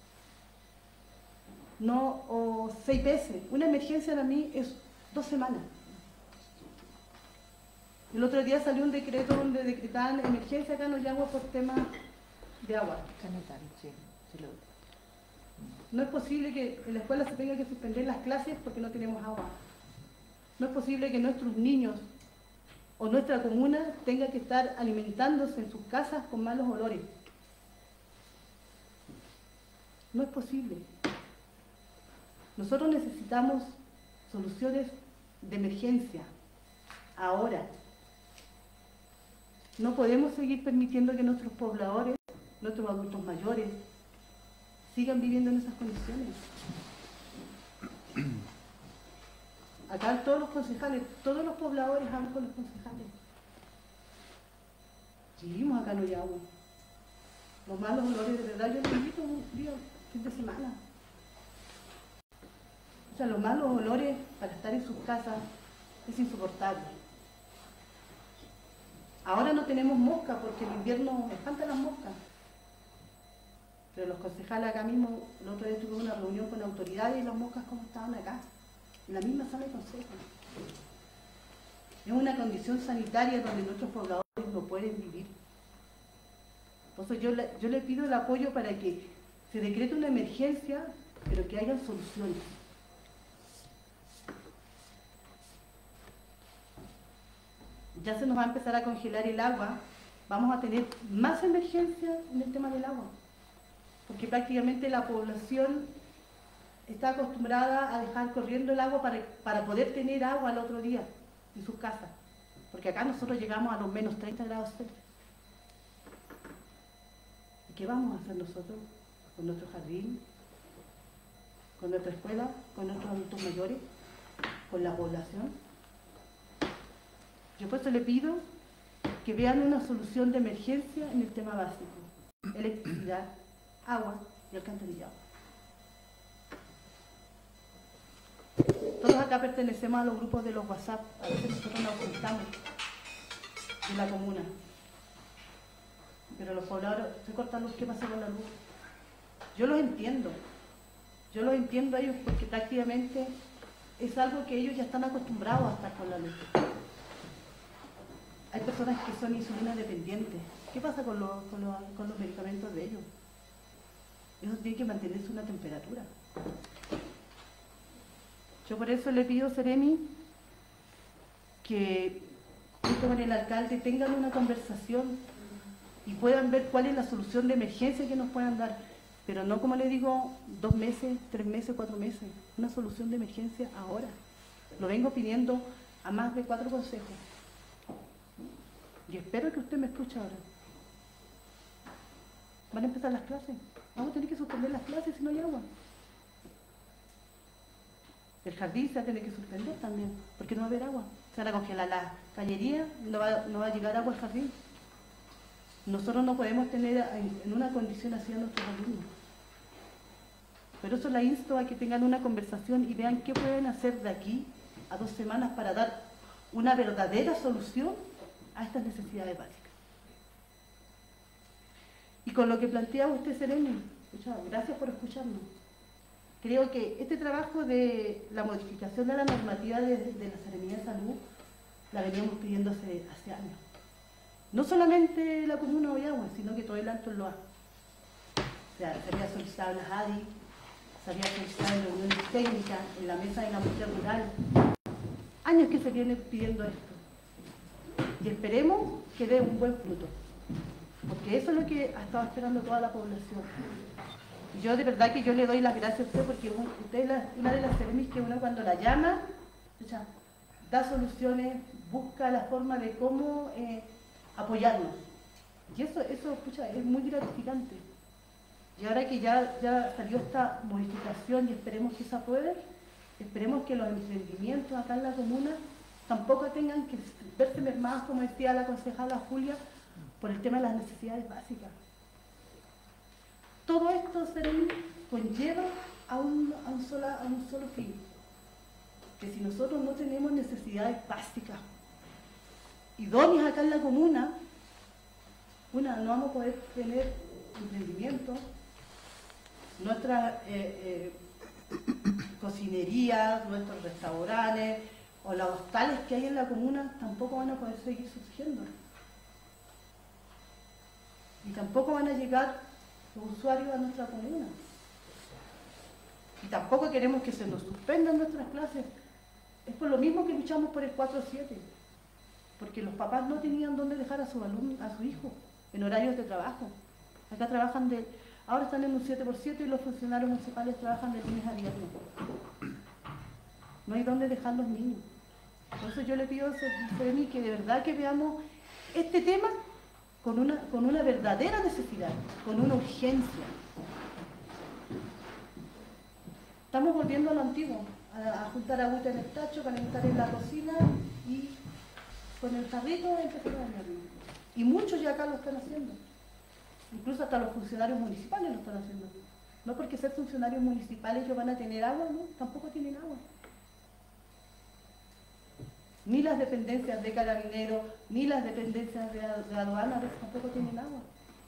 no, o 6 meses. Una emergencia para mí es 2 semanas. El otro día salió un decreto donde decretaban emergencia acá en Ollagua por temas de agua. Sanitario, sí, sí lo veo. No es posible que en la escuela se tenga que suspender las clases porque no tenemos agua. No es posible que nuestros niños o nuestra comuna tenga que estar alimentándose en sus casas con malos olores. No es posible. Nosotros necesitamos soluciones de emergencia, ahora. No podemos seguir permitiendo que nuestros pobladores, nuestros adultos mayores, sigan viviendo en esas condiciones. Acá todos los concejales, todos los pobladores hablan con los concejales. Vivimos acá en Ollagua. Los malos olores, de verdad, yo los invito un día, fin de semana. O sea, los malos olores para estar en sus casas es insoportable. Ahora no tenemos moscas porque el invierno espanta las moscas. Pero los concejales acá mismo, el otro día tuve una reunión con autoridades y las moscas como estaban acá, en la misma sala de consejo. Es una condición sanitaria donde nuestros pobladores no pueden vivir. Entonces yo le pido el apoyo para que se decrete una emergencia, pero que haya soluciones. Ya se nos va a empezar a congelar el agua, vamos a tener más emergencia en el tema del agua, porque prácticamente la población está acostumbrada a dejar corriendo el agua para poder tener agua al otro día en sus casas, porque acá nosotros llegamos a los menos 30 grados Celsius. ¿Y qué vamos a hacer nosotros con nuestro jardín, con nuestra escuela, con nuestros adultos mayores, con la población? Yo por eso le pido que vean una solución de emergencia en el tema básico: electricidad, agua y alcantarillado. Todos acá pertenecemos a los grupos de los WhatsApp, a veces nosotros nos ocultamos de la comuna. Pero los pobladores, estoy cortando, ¿qué pasa con la luz? Yo los entiendo a ellos porque prácticamente es algo que ellos ya están acostumbrados a estar con la luz. hay personas que son insulina dependientes. ¿Qué pasa con los medicamentos de ellos? Eso tiene que mantenerse una temperatura. Yo por eso le pido, Seremi, que junto con el alcalde tengan una conversación y puedan ver cuál es la solución de emergencia que nos puedan dar. Pero no, como le digo, 2 meses, 3 meses, 4 meses. Una solución de emergencia ahora. Lo vengo pidiendo a más de 4 consejos. Y espero que usted me escuche ahora. Van a empezar las clases. Vamos a tener que suspender las clases si no hay agua. El jardín se va a tener que suspender también, porque no va a haber agua. Se van a congelar las cañerías, no va a llegar agua al jardín. Nosotros no podemos tener en una condición así a nuestros alumnos. Pero eso la insto a que tengan una conversación y vean qué pueden hacer de aquí a 2 semanas para dar una verdadera solución a estas necesidades básicas. Y con lo que plantea usted, Seremi, gracias por escucharnos. Creo que este trabajo de la modificación de la normativa de la Seremía de Salud la veníamos pidiendo hace años. No solamente la comuna de Ollagüe, sino que todo el Alto Loa. O sea, se había solicitado en las ADI, se había solicitado en reuniones técnicas, en la mesa de la mujer rural. Años que se viene pidiendo esto. Y esperemos que dé un buen fruto. Porque eso es lo que ha estado esperando toda la población. Y yo de verdad que yo le doy las gracias a usted porque usted es una de las Seremis que uno cuando la llama, da soluciones, busca la forma de cómo apoyarnos. Y eso es muy gratificante. Y ahora que ya salió esta modificación y esperemos que se apruebe, esperemos que los emprendimientos acá en la comuna tampoco tengan que verse mermados, como decía la concejala Julia, por el tema de las necesidades básicas. Todo esto, Seremi, conlleva a un solo fin. Que si nosotros no tenemos necesidades básicas idóneas acá en la comuna, no vamos a poder tener emprendimiento, nuestras cocinerías, nuestros restaurantes o los hostales que hay en la comuna tampoco van a poder seguir subsistiendo. Y tampoco van a llegar los usuarios a nuestra comuna. Y tampoco queremos que se nos suspendan nuestras clases. Es por lo mismo que luchamos por el 4-7. Porque los papás no tenían dónde dejar a su hijo en horarios de trabajo. Acá trabajan ahora están en un 7x7 y los funcionarios municipales trabajan de lunes a viernes. No hay dónde dejar los niños. Por eso yo le pido a Seremi que de verdad que veamos este tema con una verdadera necesidad, con una urgencia. Estamos volviendo a lo antiguo, a juntar agüita en el tacho, calentar en la cocina y con el carrito empezar a bañarnos. Y muchos ya acá lo están haciendo. Incluso hasta los funcionarios municipales lo están haciendo. No porque ser funcionarios municipales ellos van a tener agua, no, tampoco tienen agua. Ni las dependencias de Carabineros, ni las dependencias de aduanas tampoco tienen agua.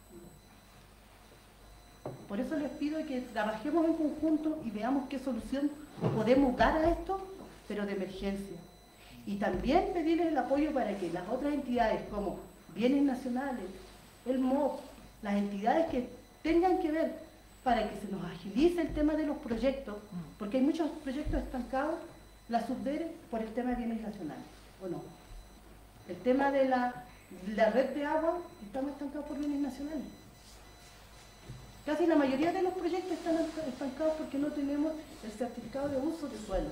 Por eso les pido que trabajemos en conjunto y veamos qué solución podemos dar a esto, pero de emergencia. Y también pedirles el apoyo para que las otras entidades como Bienes Nacionales, el MOP, las entidades que tengan que ver para que se nos agilice el tema de los proyectos, porque hay muchos proyectos estancados, la SUBDERE por el tema de bienes nacionales, ¿o no? El tema de la red de agua, estamos estancados por bienes nacionales. Casi la mayoría de los proyectos están estancados porque no tenemos el certificado de uso de suelo.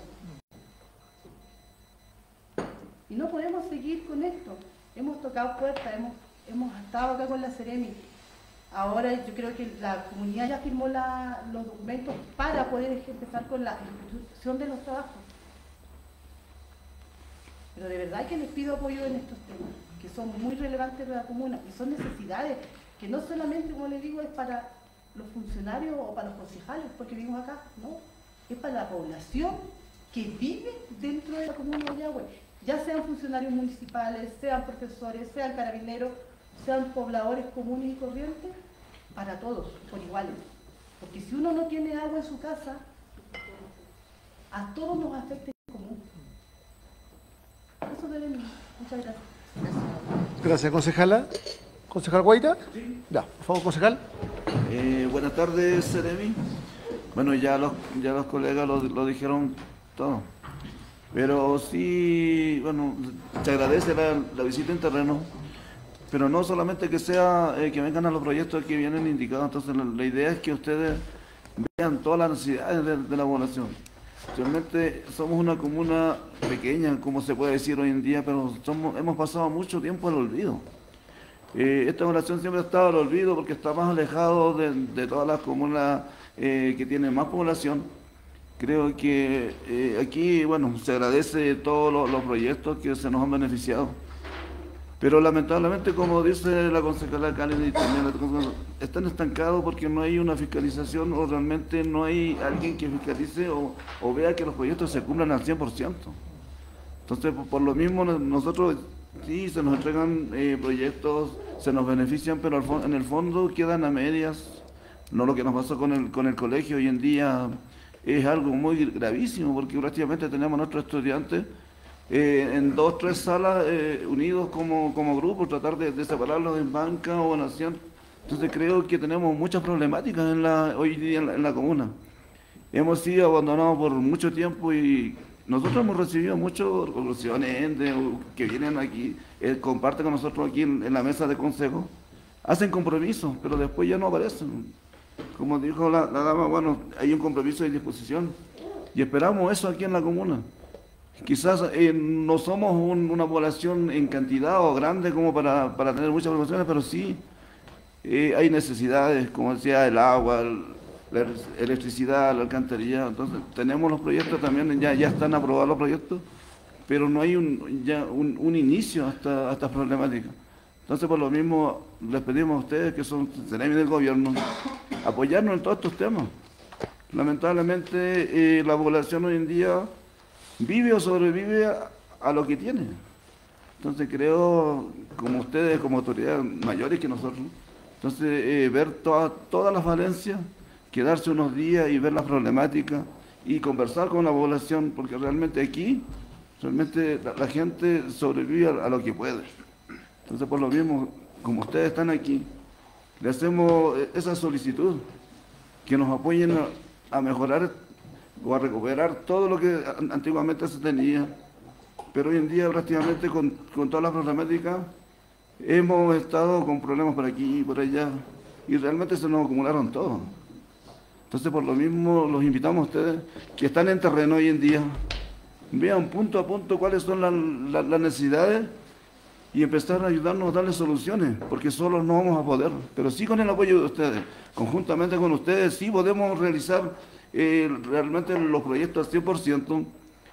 Y no podemos seguir con esto. Hemos tocado puertas, hemos estado acá con la Seremi. Ahora yo creo que la comunidad ya firmó los documentos para poder empezar con la ejecución de los trabajos. Pero de verdad que les pido apoyo en estos temas, que son muy relevantes para la comuna y son necesidades que no solamente, como les digo, es para los funcionarios o para los concejales, porque vivimos acá, no, es para la población que vive dentro de la comuna de Ollagüe, ya sean funcionarios municipales, sean profesores, sean carabineros, sean pobladores comunes y corrientes, para todos, por iguales. Porque si uno no tiene agua en su casa, a todos nos afecta en común. Eso deben. Muchas gracias. Gracias. Gracias, concejala. ¿Concejal Guaita? Sí. Ya, por favor, concejal. Buenas tardes, Seremi. Bueno, ya los colegas lo dijeron todo. Pero sí, bueno, se agradece la visita en terreno, pero no solamente que sea que vengan a los proyectos que vienen indicados. Entonces la idea es que ustedes vean todas las necesidades de la población. Realmente somos una comuna pequeña, como se puede decir hoy en día, pero hemos pasado mucho tiempo al olvido. Esta población siempre ha estado al olvido porque está más alejado de todas las comunas que tienen más población. Creo que aquí, bueno, se agradece todos los proyectos que se nos han beneficiado. Pero lamentablemente, como dice la concejala Karen y también están estancados porque no hay una fiscalización o realmente no hay alguien que fiscalice o vea que los proyectos se cumplan al 100%. Entonces, por lo mismo, nosotros sí se nos entregan proyectos, se nos benefician, pero en el fondo quedan a medias. No lo que nos pasó con el colegio hoy en día es algo muy gravísimo porque prácticamente tenemos a nuestros estudiantes en 2 o 3 salas unidos como grupo, tratar de separarlos en banca o en asiento. Entonces creo que tenemos muchas problemáticas hoy día en la comuna. Hemos sido abandonados por mucho tiempo y nosotros hemos recibido muchas resoluciones que vienen aquí, comparten con nosotros aquí en la mesa de consejo, hacen compromisos, pero después ya no aparecen. Como dijo la dama, bueno, hay un compromiso de disposición y esperamos eso aquí en la comuna. Quizás no somos una población en cantidad o grande como para tener muchas promociones, pero sí hay necesidades, como decía, el agua, la electricidad, la alcantarilla. Entonces tenemos los proyectos también, ya están aprobados los proyectos, pero no hay un inicio a estas problemáticas. Entonces, por lo mismo, les pedimos a ustedes, que son seremi del gobierno, apoyarnos en todos estos temas. Lamentablemente, la población hoy en día vive o sobrevive a lo que tiene. Entonces creo, como ustedes, como autoridades mayores que nosotros, entonces ver todas las falencias, quedarse unos días y ver las problemáticas y conversar con la población, porque realmente aquí, la gente sobrevive a lo que puede. Entonces por lo mismo, como ustedes están aquí, le hacemos esa solicitud, que nos apoyen a mejorar o a recuperar todo lo que antiguamente se tenía, pero hoy en día prácticamente con todas las problemáticas hemos estado con problemas por aquí y por allá y realmente se nos acumularon todos. Entonces por lo mismo los invitamos a ustedes que están en terreno hoy en día, vean punto a punto cuáles son las necesidades y empezar a ayudarnos a darle soluciones, porque solos no vamos a poder, pero sí con el apoyo de ustedes, conjuntamente con ustedes sí podemos realizar realmente los proyectos al 100%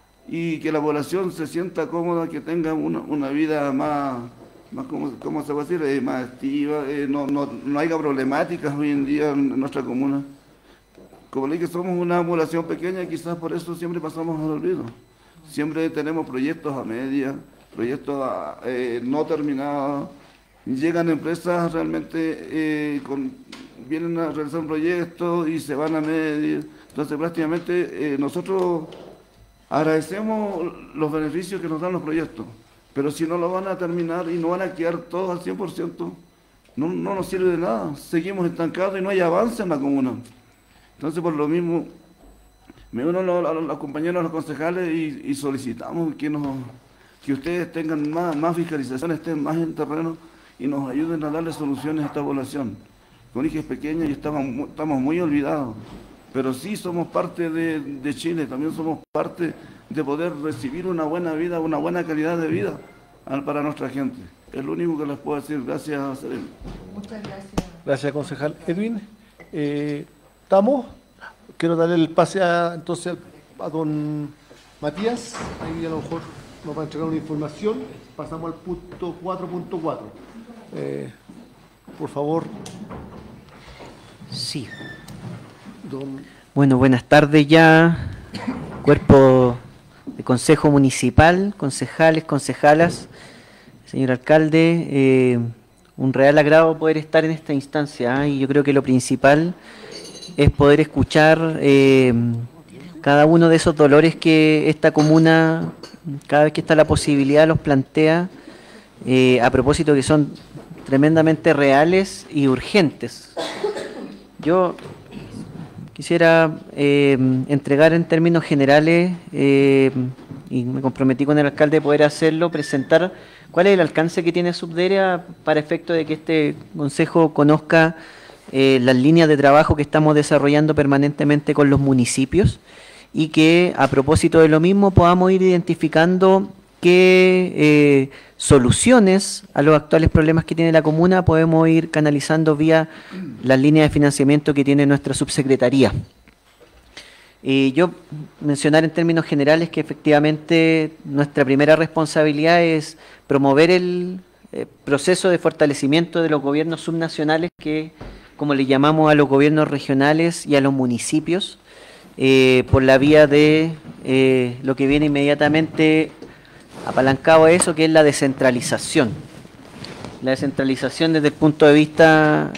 y que la población se sienta cómoda, que tenga una vida más ¿cómo se puede decir? Más activa, no haya problemáticas hoy en día en nuestra comuna. Como le dije, somos una población pequeña y quizás por eso siempre pasamos al olvido. Siempre tenemos proyectos a media, proyectos no terminados. Llegan empresas realmente vienen a realizar un proyecto y se van a media. Entonces prácticamente nosotros agradecemos los beneficios que nos dan los proyectos, pero si no lo van a terminar y no van a quedar todos al 100%, no nos sirve de nada. Seguimos estancados y no hay avance en la comuna. Entonces por lo mismo me uno a los compañeros, a los concejales y solicitamos que ustedes tengan más fiscalización, estén más en terreno y nos ayuden a darle soluciones a esta población. Con hijas pequeñas y estamos muy olvidados, pero sí somos parte de Chile, también somos parte de poder recibir una buena vida, una buena calidad de vida para nuestra gente. Es lo único que les puedo decir. Gracias, Seremi. Muchas gracias. Gracias, concejal. Edwin, ¿estamos? Quiero darle el pase entonces a don Matías. Ahí a lo mejor nos va a entregar una información. Pasamos al punto 4.4. Por favor. Sí. Bueno, buenas tardes ya, cuerpo de Consejo Municipal, concejales, concejalas, señor alcalde, un real agrado poder estar en esta instancia, y yo creo que lo principal es poder escuchar cada uno de esos dolores que esta comuna, cada vez que está la posibilidad, los plantea a propósito que son tremendamente reales y urgentes. Yo quisiera entregar en términos generales, y me comprometí con el alcalde de poder hacerlo, presentar cuál es el alcance que tiene Subdere para efecto de que este consejo conozca las líneas de trabajo que estamos desarrollando permanentemente con los municipios y que a propósito de lo mismo podamos ir identificando qué soluciones a los actuales problemas que tiene la comuna podemos ir canalizando vía las líneas de financiamiento que tiene nuestra subsecretaría. Yo mencionar en términos generales que efectivamente nuestra primera responsabilidad es promover el proceso de fortalecimiento de los gobiernos subnacionales, que como le llamamos a los gobiernos regionales y a los municipios, por la vía de lo que viene inmediatamente apalancado a eso, que es la descentralización. La descentralización desde el punto de vista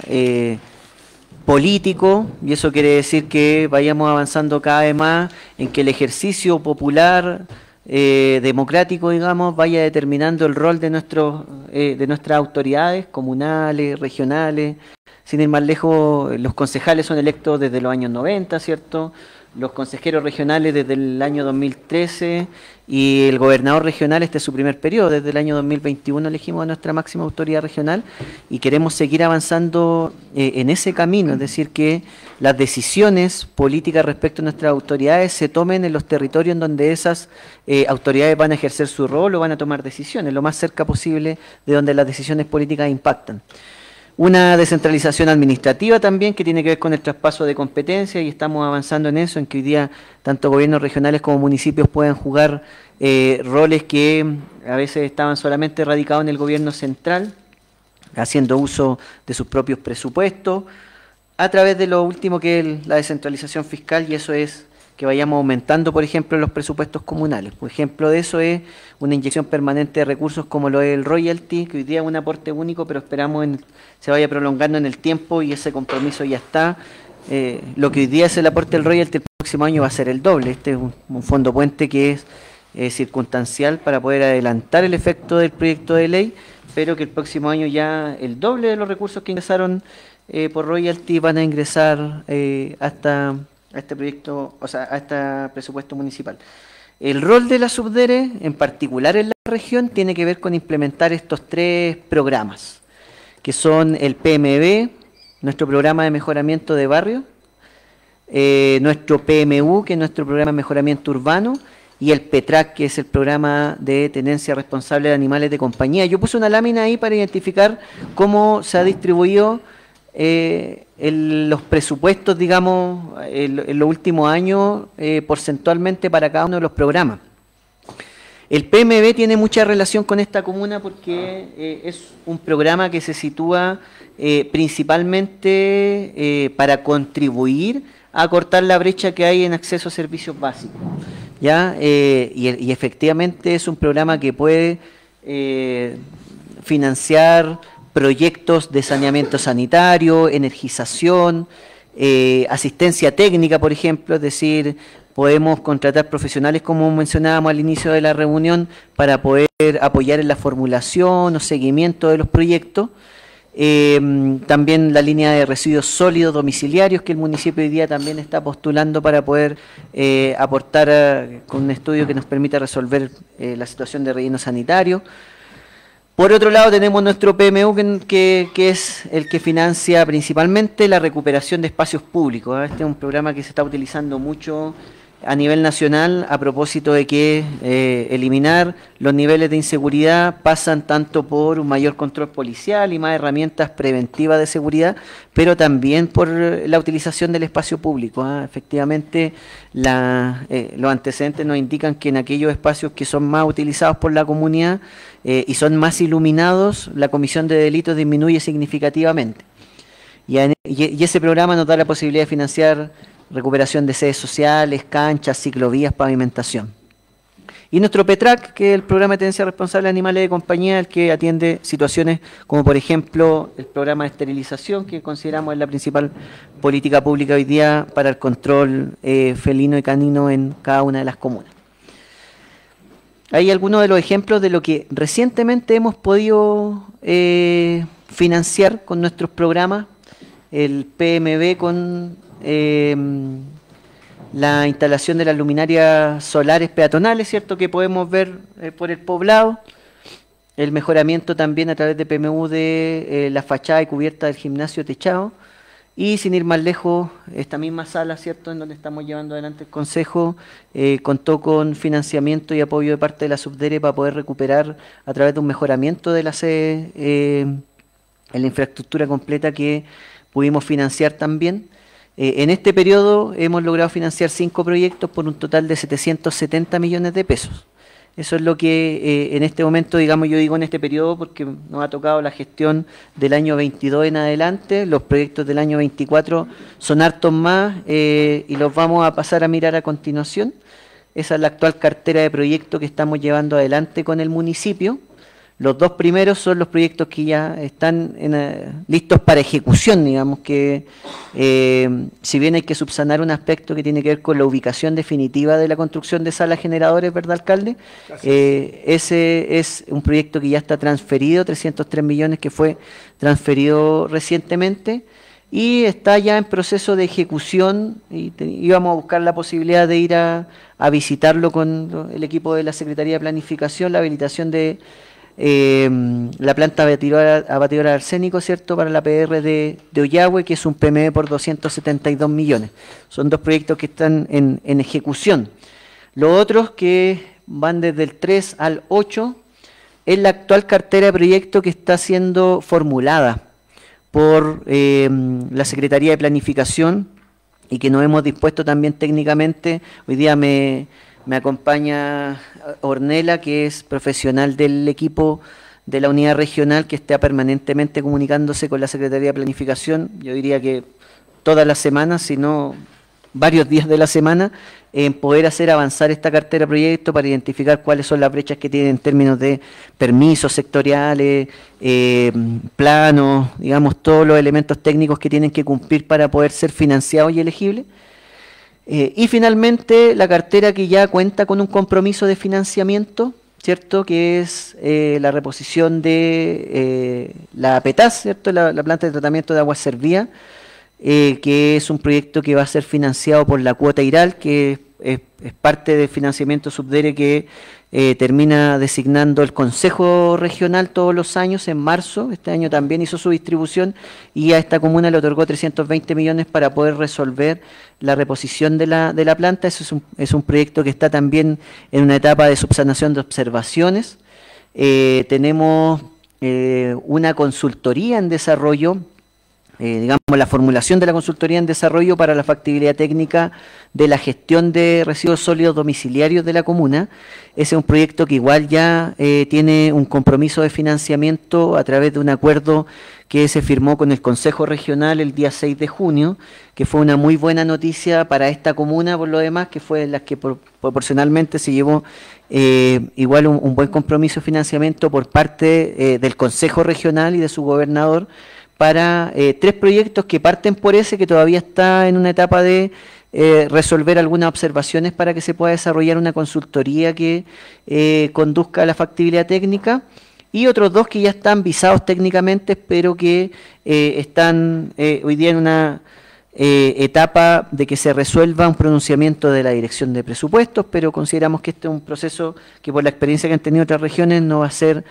político, y eso quiere decir que vayamos avanzando cada vez más en que el ejercicio popular, democrático, digamos, vaya determinando el rol de nuestras autoridades comunales, regionales. Sin ir más lejos, los concejales son electos desde los años 90, ¿cierto? Los consejeros regionales desde el año 2013 y el gobernador regional, este es su primer periodo, desde el año 2021 elegimos a nuestra máxima autoridad regional y queremos seguir avanzando en ese camino, es decir, que las decisiones políticas respecto a nuestras autoridades se tomen en los territorios en donde esas autoridades van a ejercer su rol o van a tomar decisiones, lo más cerca posible de donde las decisiones políticas impactan. Una descentralización administrativa también que tiene que ver con el traspaso de competencias y estamos avanzando en eso, en que hoy día tanto gobiernos regionales como municipios puedan jugar roles que a veces estaban solamente radicados en el gobierno central, haciendo uso de sus propios presupuestos, a través de lo último que es la descentralización fiscal, y eso es que vayamos aumentando, por ejemplo, los presupuestos comunales. Por ejemplo, de eso es una inyección permanente de recursos como lo es el royalty, que hoy día es un aporte único, pero esperamos se vaya prolongando en el tiempo y ese compromiso ya está. Lo que hoy día es el aporte del royalty, el próximo año va a ser el doble. Este es un fondo puente que es circunstancial para poder adelantar el efecto del proyecto de ley, pero que el próximo año ya el doble de los recursos que ingresaron por royalty van a ingresar hasta a este proyecto, o sea, a este presupuesto municipal. El rol de la Subdere, en particular en la región, tiene que ver con implementar estos 3 programas, que son el PMB, nuestro programa de mejoramiento de barrio, nuestro PMU, que es nuestro programa de mejoramiento urbano, y el PETRAC, que es el programa de tenencia responsable de animales de compañía. Yo puse una lámina ahí para identificar cómo se ha distribuido los presupuestos, digamos, en los últimos años, porcentualmente para cada uno de los programas. El PMB tiene mucha relación con esta comuna porque es un programa que se sitúa principalmente para contribuir a cortar la brecha que hay en acceso a servicios básicos, ¿ya? Y efectivamente es un programa que puede financiar proyectos de saneamiento sanitario, energización, asistencia técnica, por ejemplo, es decir, podemos contratar profesionales, como mencionábamos al inicio de la reunión, para poder apoyar en la formulación o seguimiento de los proyectos. También la línea de residuos sólidos domiciliarios que el municipio hoy día también está postulando para poder aportar con un estudio que nos permita resolver la situación de relleno sanitario. Por otro lado tenemos nuestro PMU que es el que financia principalmente la recuperación de espacios públicos. Este es un programa que se está utilizando mucho a nivel nacional a propósito de que eliminar los niveles de inseguridad pasan tanto por un mayor control policial y más herramientas preventivas de seguridad, pero también por la utilización del espacio público. Efectivamente, los antecedentes nos indican que en aquellos espacios que son más utilizados por la comunidad y son más iluminados, la comisión de delitos disminuye significativamente. Y ese programa nos da la posibilidad de financiar recuperación de sedes sociales, canchas, ciclovías, pavimentación. Y nuestro PETRAC, que es el programa de tenencia responsable de animales de compañía, el que atiende situaciones como, por ejemplo, el programa de esterilización, que consideramos es la principal política pública hoy día para el control felino y canino en cada una de las comunas. hay algunos de los ejemplos de lo que recientemente hemos podido financiar con nuestros programas. El PMB con la instalación de las luminarias solares peatonales, ¿cierto?, que podemos ver por el poblado. El mejoramiento también a través de PMU de la fachada y cubierta del gimnasio techado. Y sin ir más lejos, esta misma sala, ¿cierto?, en donde estamos llevando adelante el Consejo, contó con financiamiento y apoyo de parte de la Subdere para poder recuperar a través de un mejoramiento de la en la infraestructura completa que pudimos financiar también. En este periodo hemos logrado financiar 5 proyectos por un total de 770 millones de pesos. Eso es lo que en este momento, digamos, yo digo en este periodo porque nos ha tocado la gestión del año 22 en adelante. Los proyectos del año 24 son hartos más y los vamos a pasar a mirar a continuación. Esa es la actual cartera de proyectos que estamos llevando adelante con el municipio. Los 2 primeros son los proyectos que ya están listos para ejecución, digamos que si bien hay que subsanar un aspecto que tiene que ver con la ubicación definitiva de la construcción de salas generadores, ¿verdad, alcalde? Ese es un proyecto que ya está transferido, 303 millones que fue transferido recientemente y está ya en proceso de ejecución y íbamos a buscar la posibilidad de ir a visitarlo con el equipo de la Secretaría de Planificación, la habilitación de la planta abatidora de arsénico, ¿cierto?, para la PR de Ollagüe, que es un PME por 272 millones. Son 2 proyectos que están en ejecución. Los otros que van desde el 3 al 8 es la actual cartera de proyectos que está siendo formulada por la Secretaría de Planificación y que nos hemos dispuesto también técnicamente. Hoy día me acompaña Ornella, que es profesional del equipo de la unidad regional, que está permanentemente comunicándose con la Secretaría de Planificación, yo diría que todas las semanas, si no varios días de la semana, en poder hacer avanzar esta cartera de proyectos para identificar cuáles son las brechas que tienen en términos de permisos sectoriales, planos, digamos, todos los elementos técnicos que tienen que cumplir para poder ser financiados y elegibles. Y finalmente, la cartera que ya cuenta con un compromiso de financiamiento, ¿cierto?, que es la reposición de la PETAS, ¿cierto?, la planta de tratamiento de aguas servidas, que es un proyecto que va a ser financiado por la cuota IRAL, que es parte del financiamiento Subdere que termina designando el Consejo Regional todos los años, en marzo. Este año también hizo su distribución y a esta comuna le otorgó 320 millones para poder resolver la reposición de la planta. Eso es un proyecto que está también en una etapa de subsanación de observaciones. Tenemos una consultoría en desarrollo, digamos, la formulación de la consultoría en desarrollo para la factibilidad técnica de la gestión de residuos sólidos domiciliarios de la comuna. Ese es un proyecto que igual ya tiene un compromiso de financiamiento a través de un acuerdo que se firmó con el Consejo Regional el día 6 de junio, que fue una muy buena noticia para esta comuna, por lo demás, que fue la que proporcionalmente se llevó igual un buen compromiso de financiamiento por parte del Consejo Regional y de su gobernador, para 3 proyectos que parten por ese, que todavía está en una etapa de resolver algunas observaciones para que se pueda desarrollar una consultoría que conduzca a la factibilidad técnica, y otros 2 que ya están visados técnicamente, pero que están hoy día en una etapa de que se resuelva un pronunciamiento de la Dirección de Presupuestos, pero consideramos que este es un proceso que, por la experiencia que han tenido otras regiones, no va a ser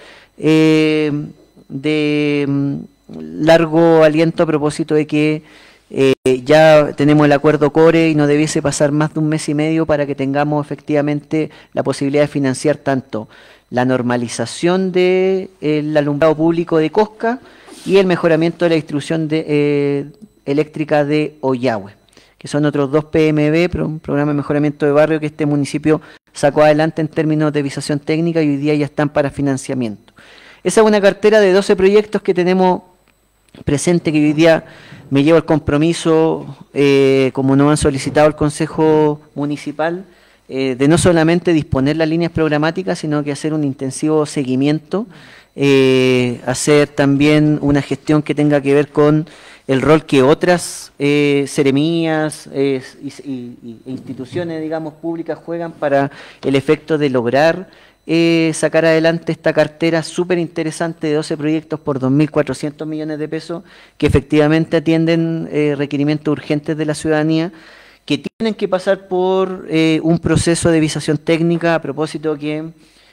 de largo aliento, a propósito de que ya tenemos el acuerdo CORE y no debiese pasar más de 1 mes y medio para que tengamos efectivamente la posibilidad de financiar tanto la normalización del alumbrado público de Cosca y el mejoramiento de la distribución eléctrica de Ollagüe, que son otros 2 PMB, un programa de mejoramiento de barrio que este municipio sacó adelante en términos de visación técnica y hoy día ya están para financiamiento. Esa es una cartera de 12 proyectos que tenemos presente, que hoy día me llevo el compromiso, como nos han solicitado el Consejo Municipal, de no solamente disponer las líneas programáticas, sino que hacer un intensivo seguimiento, hacer también una gestión que tenga que ver con el rol que otras seremías e instituciones, digamos, públicas juegan para el efecto de lograr sacar adelante esta cartera súper interesante de 12 proyectos por 2.400 millones de pesos que efectivamente atienden requerimientos urgentes de la ciudadanía, que tienen que pasar por un proceso de visación técnica, a propósito que,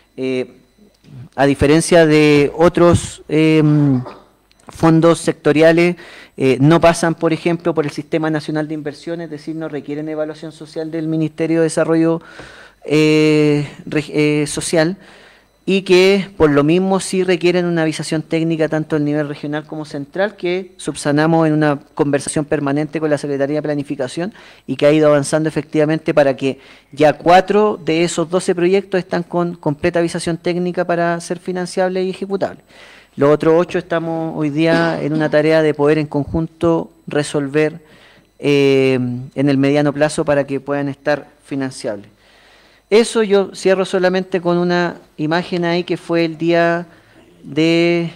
a diferencia de otros fondos sectoriales, no pasan, por ejemplo, por el Sistema Nacional de Inversiones, es decir, no requieren evaluación social del Ministerio de Desarrollo Social, y que por lo mismo sí requieren una visación técnica tanto a nivel regional como central, que subsanamos en una conversación permanente con la Secretaría de Planificación y que ha ido avanzando efectivamente para que ya 4 de esos 12 proyectos están con completa visación técnica para ser financiables y ejecutables. Los otros 8 estamos hoy día en una tarea de poder en conjunto resolver en el mediano plazo para que puedan estar financiables. Eso yo cierro solamente con una imagen ahí que fue el día de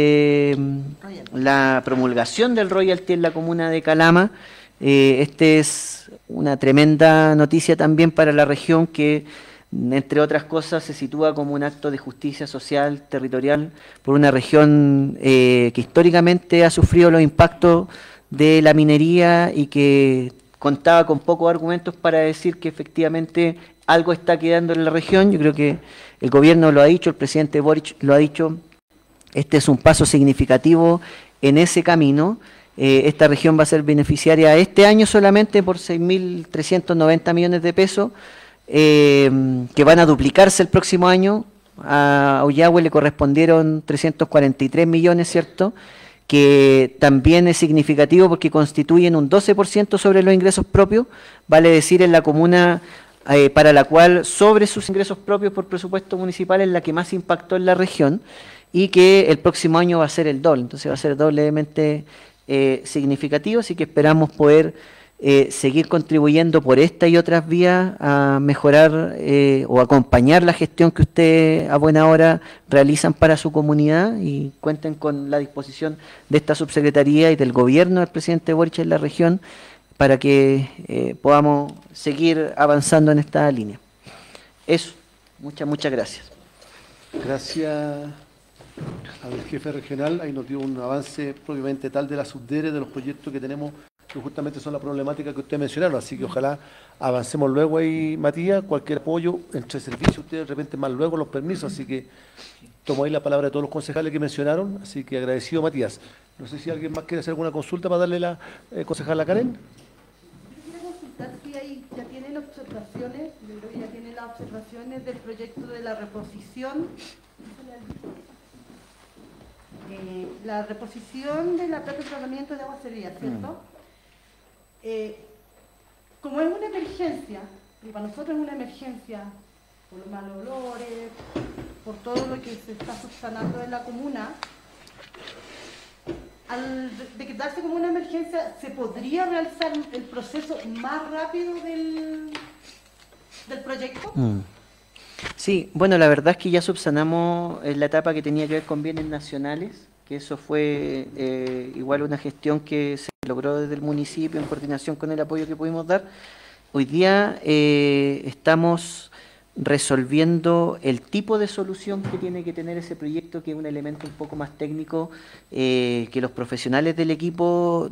la promulgación del royalty en la comuna de Calama. Este es una tremenda noticia también para la región que, entre otras cosas, se sitúa como un acto de justicia social, territorial, por una región que históricamente ha sufrido los impactos de la minería y que contaba con pocos argumentos para decir que efectivamente algo está quedando en la región. Yo creo que el gobierno lo ha dicho, el presidente Boric lo ha dicho, este es un paso significativo en ese camino. Esta región va a ser beneficiaria este año solamente por 6.390 millones de pesos, que van a duplicarse el próximo año. A Ollagüe le correspondieron 343 millones, ¿cierto?, que también es significativo porque constituyen un 12% sobre los ingresos propios, vale decir en la comuna para la cual sobre sus ingresos propios por presupuesto municipal es la que más impactó en la región, y que el próximo año va a ser el doble, entonces va a ser doblemente significativo, así que esperamos poder seguir contribuyendo por esta y otras vías a mejorar o acompañar la gestión que ustedes a buena hora realizan para su comunidad, y cuenten con la disposición de esta subsecretaría y del gobierno del presidente Boric en la región para que podamos seguir avanzando en esta línea. Eso, muchas gracias. Gracias al jefe regional, ahí nos dio un avance propiamente tal de la subdere de los proyectos que tenemos, que justamente son la problemática que ustedes mencionaron, así que ojalá avancemos luego ahí, Matías, cualquier apoyo entre servicios, ustedes de repente más luego los permisos, así que tomo ahí la palabra de todos los concejales que mencionaron, así que agradecido, Matías. No sé si alguien más quiere hacer alguna consulta para darle la concejala Karen. Quisiera consultar si ahí ya tienen observaciones, yo creo que ya tienen las observaciones del proyecto de la reposición. La reposición de la planta de tratamiento de agua servida, ¿cierto? Como es una emergencia, y para nosotros es una emergencia, por los malos olores, por todo lo que se está subsanando en la comuna, al decretarse como una emergencia, ¿se podría realizar el proceso más rápido del proyecto? Sí, bueno, la verdad es que ya subsanamos la etapa que tenía que ver con bienes nacionales, que eso fue igual una gestión que se logró desde el municipio en coordinación con el apoyo que pudimos dar. Hoy día estamos resolviendo el tipo de solución que tiene que tener ese proyecto, que es un elemento un poco más técnico, que los profesionales del equipo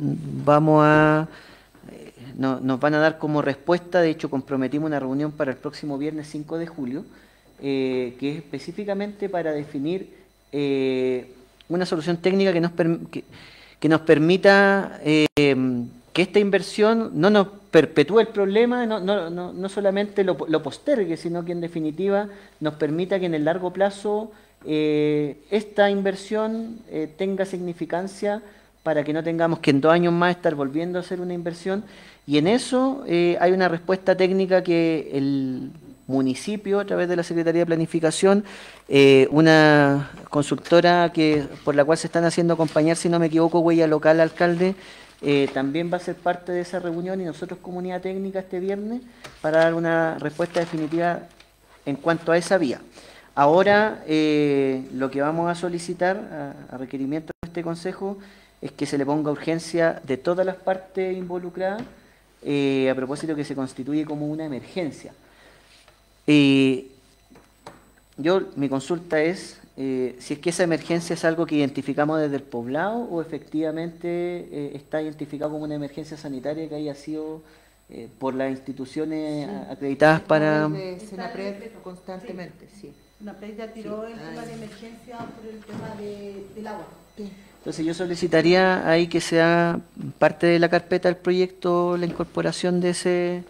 nos van a dar como respuesta. De hecho, comprometimos una reunión para el próximo viernes 5 de julio, que es específicamente para definir una solución técnica que nos permita que esta inversión no nos perpetúe el problema, no solamente lo postergue, sino que en definitiva nos permita que en el largo plazo esta inversión tenga significancia, para que no tengamos que en 2 años más estar volviendo a hacer una inversión. Y en eso hay una respuesta técnica que el municipio, a través de la Secretaría de Planificación, una consultora por la cual se están haciendo acompañar, si no me equivoco, Huella Local, alcalde, también va a ser parte de esa reunión, y nosotros, comunidad técnica, este viernes, para dar una respuesta definitiva en cuanto a esa vía. Ahora, lo que vamos a solicitar a requerimiento de este Consejo es que se le ponga urgencia de todas las partes involucradas, a propósito que se constituye como una emergencia. mi consulta es si es que esa emergencia es algo que identificamos desde el poblado o efectivamente está identificado como una emergencia sanitaria que haya sido por las instituciones acreditadas para... Senapred constantemente, sí. Senapred ya tiró el tema de emergencia por el tema del agua. Entonces yo solicitaría ahí que sea parte de la carpeta del proyecto la incorporación de ese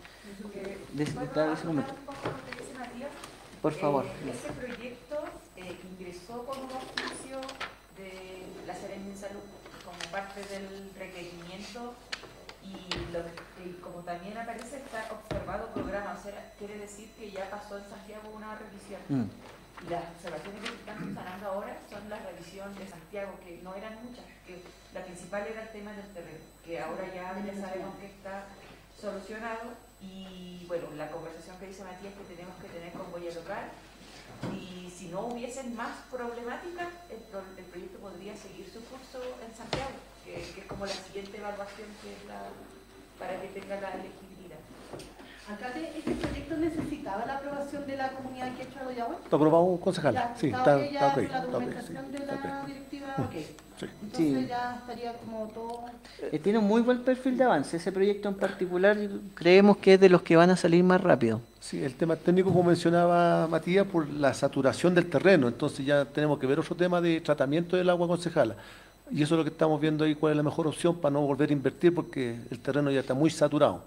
momento. Por favor. Ese proyecto ingresó con un oficio de la Seremia de Salud como parte del requerimiento y como también aparece está observado programa, o sea, quiere decir que ya pasó en Santiago una revisión. Y las observaciones que están funcionando ahora son la revisión de Santiago, que no eran muchas, que la principal era el tema del terreno, que ahora ya sabemos que está solucionado. Y bueno, la conversación que dice Matías que tenemos que tener con Boya Local, y si no hubiesen más problemáticas, el proyecto podría seguir su curso en Santiago, que es como la siguiente evaluación que es para que tenga la elegibilidad. Alcalde, ¿este proyecto necesitaba la aprobación de la comunidad que ha hecho Ollagüe? Está aprobado, concejala. Sí, está ok. La documentación de la directiva, ok. Sí. Entonces ya estaría como todo... Tiene un muy buen perfil de avance. Ese proyecto en particular creemos que es de los que van a salir más rápido. Sí, el tema técnico, como mencionaba Matías, por la saturación del terreno. Entonces ya tenemos que ver otro tema de tratamiento del agua concejala. Y eso es lo que estamos viendo ahí, cuál es la mejor opción para no volver a invertir, porque el terreno ya está muy saturado.